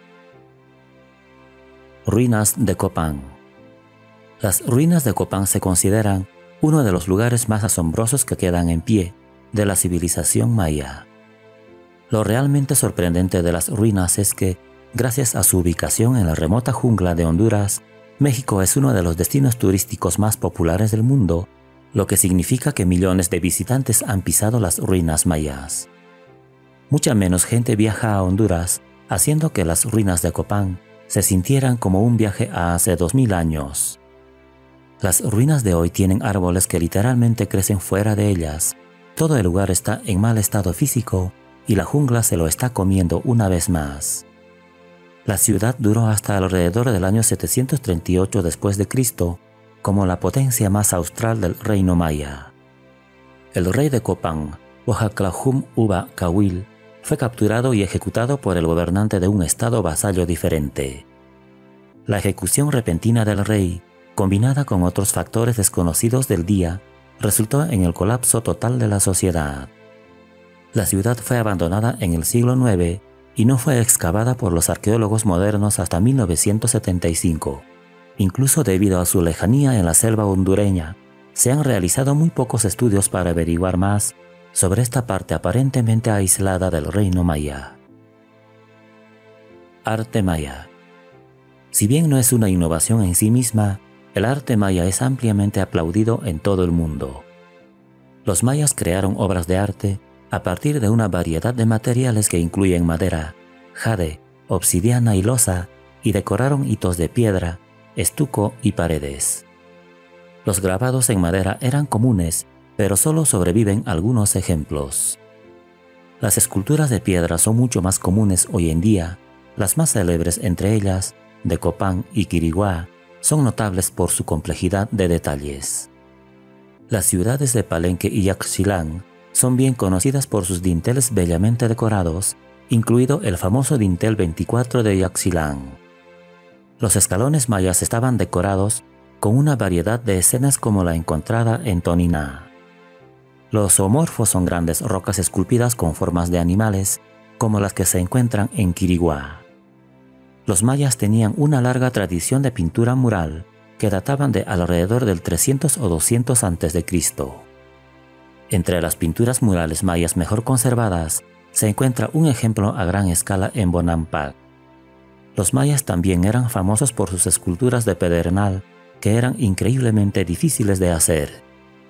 Speaker 1: Ruinas de Copán. Las ruinas de Copán se consideran uno de los lugares más asombrosos que quedan en pie de la civilización maya. Lo realmente sorprendente de las ruinas es que, gracias a su ubicación en la remota jungla de Honduras, México es uno de los destinos turísticos más populares del mundo, lo que significa que millones de visitantes han pisado las ruinas mayas. Mucha menos gente viaja a Honduras, haciendo que las ruinas de Copán se sintieran como un viaje a hace 2000 años. Las ruinas de hoy tienen árboles que literalmente crecen fuera de ellas. Todo el lugar está en mal estado físico y la jungla se lo está comiendo una vez más. La ciudad duró hasta alrededor del año 738 después de Cristo como la potencia más austral del reino maya. El rey de Copán, Oaxaclahum Uba Cahuil, fue capturado y ejecutado por el gobernante de un estado vasallo diferente. La ejecución repentina del rey, combinada con otros factores desconocidos del día, resultó en el colapso total de la sociedad. La ciudad fue abandonada en el siglo IX y no fue excavada por los arqueólogos modernos hasta 1975. Incluso debido a su lejanía en la selva hondureña, se han realizado muy pocos estudios para averiguar más sobre esta parte aparentemente aislada del reino maya. Arte maya. Si bien no es una innovación en sí misma, el arte maya es ampliamente aplaudido en todo el mundo. Los mayas crearon obras de arte a partir de una variedad de materiales que incluyen madera, jade, obsidiana y loza, y decoraron hitos de piedra, estuco y paredes. Los grabados en madera eran comunes, pero solo sobreviven algunos ejemplos. Las esculturas de piedra son mucho más comunes hoy en día. Las más célebres entre ellas, de Copán y Quiriguá, son notables por su complejidad de detalles. Las ciudades de Palenque y Yaxchilán son bien conocidas por sus dinteles bellamente decorados, incluido el famoso dintel 24 de Yaxchilán. Los escalones mayas estaban decorados con una variedad de escenas como la encontrada en Toniná. Los zoomorfos son grandes rocas esculpidas con formas de animales, como las que se encuentran en Quiriguá. Los mayas tenían una larga tradición de pintura mural que databan de alrededor del 300 o 200 a.C. Entre las pinturas murales mayas mejor conservadas se encuentra un ejemplo a gran escala en Bonampak. Los mayas también eran famosos por sus esculturas de pedernal que eran increíblemente difíciles de hacer.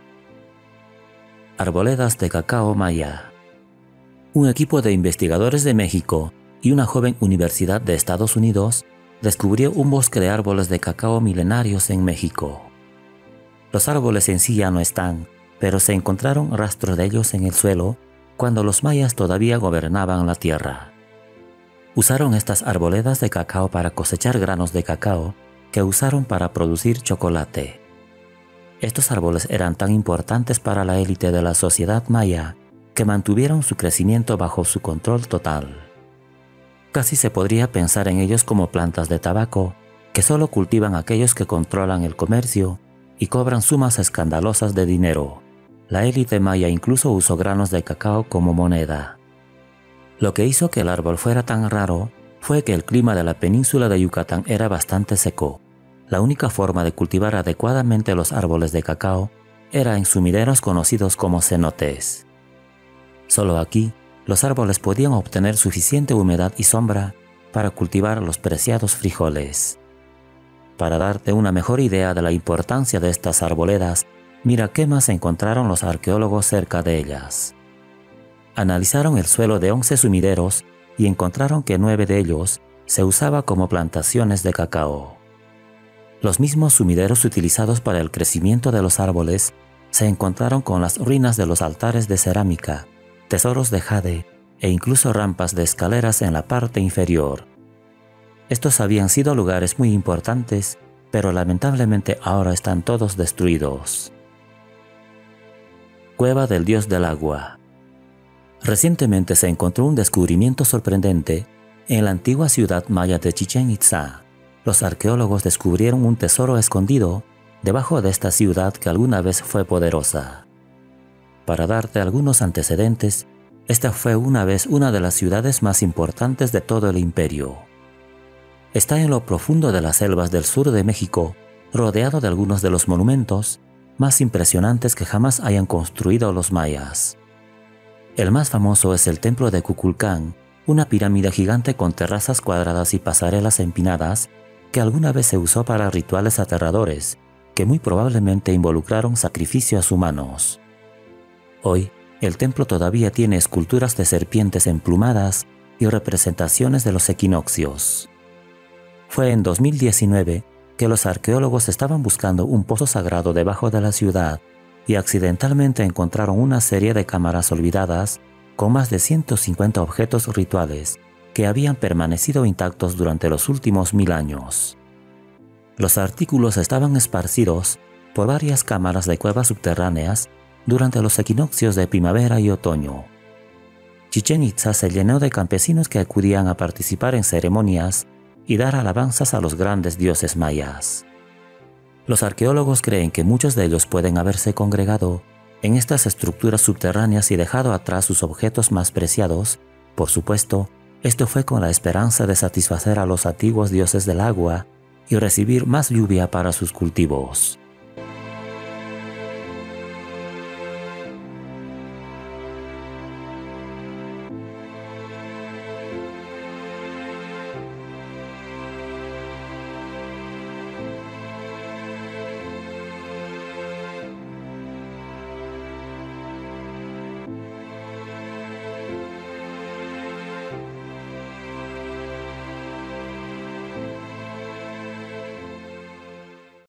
Speaker 1: Arboledas de cacao maya. Un equipo de investigadores de México y una joven universidad de Estados Unidos descubrió un bosque de árboles de cacao milenarios en México. Los árboles en sí ya no están, pero se encontraron rastros de ellos en el suelo cuando los mayas todavía gobernaban la tierra. Usaron estas arboledas de cacao para cosechar granos de cacao que usaron para producir chocolate. Estos árboles eran tan importantes para la élite de la sociedad maya que mantuvieron su crecimiento bajo su control total. Casi se podría pensar en ellos como plantas de tabaco que solo cultivan aquellos que controlan el comercio y cobran sumas escandalosas de dinero. La élite maya incluso usó granos de cacao como moneda. Lo que hizo que el árbol fuera tan raro fue que el clima de la península de Yucatán era bastante seco. La única forma de cultivar adecuadamente los árboles de cacao era en sumideros conocidos como cenotes. Solo aquí, los árboles podían obtener suficiente humedad y sombra para cultivar los preciados frijoles. Para darte una mejor idea de la importancia de estas arboledas, mira qué más encontraron los arqueólogos cerca de ellas. Analizaron el suelo de 11 sumideros y encontraron que 9 de ellos se usaba como plantaciones de cacao. Los mismos sumideros utilizados para el crecimiento de los árboles se encontraron con las ruinas de los altares de cerámica, tesoros de jade e incluso rampas de escaleras en la parte inferior. Estos habían sido lugares muy importantes, pero lamentablemente ahora están todos destruidos. Cueva del dios del agua. Recientemente se encontró un descubrimiento sorprendente en la antigua ciudad maya de Chichén Itzá. Los arqueólogos descubrieron un tesoro escondido debajo de esta ciudad que alguna vez fue poderosa. Para darte algunos antecedentes, esta fue una vez una de las ciudades más importantes de todo el imperio. Está en lo profundo de las selvas del sur de México, rodeado de algunos de los monumentos más impresionantes que jamás hayan construido los mayas. El más famoso es el templo de Kukulcán, una pirámide gigante con terrazas cuadradas y pasarelas empinadas que alguna vez se usó para rituales aterradores que muy probablemente involucraron sacrificios humanos. Hoy, el templo todavía tiene esculturas de serpientes emplumadas y representaciones de los equinoccios. Fue en 2019 que los arqueólogos estaban buscando un pozo sagrado debajo de la ciudad y accidentalmente encontraron una serie de cámaras olvidadas con más de 150 objetos rituales que habían permanecido intactos durante los últimos 1000 años. Los artículos estaban esparcidos por varias cámaras de cuevas subterráneas durante los equinoccios de primavera y otoño. Chichén Itzá se llenó de campesinos que acudían a participar en ceremonias y dar alabanzas a los grandes dioses mayas. Los arqueólogos creen que muchos de ellos pueden haberse congregado en estas estructuras subterráneas y dejado atrás sus objetos más preciados. Por supuesto, esto fue con la esperanza de satisfacer a los antiguos dioses del agua y recibir más lluvia para sus cultivos.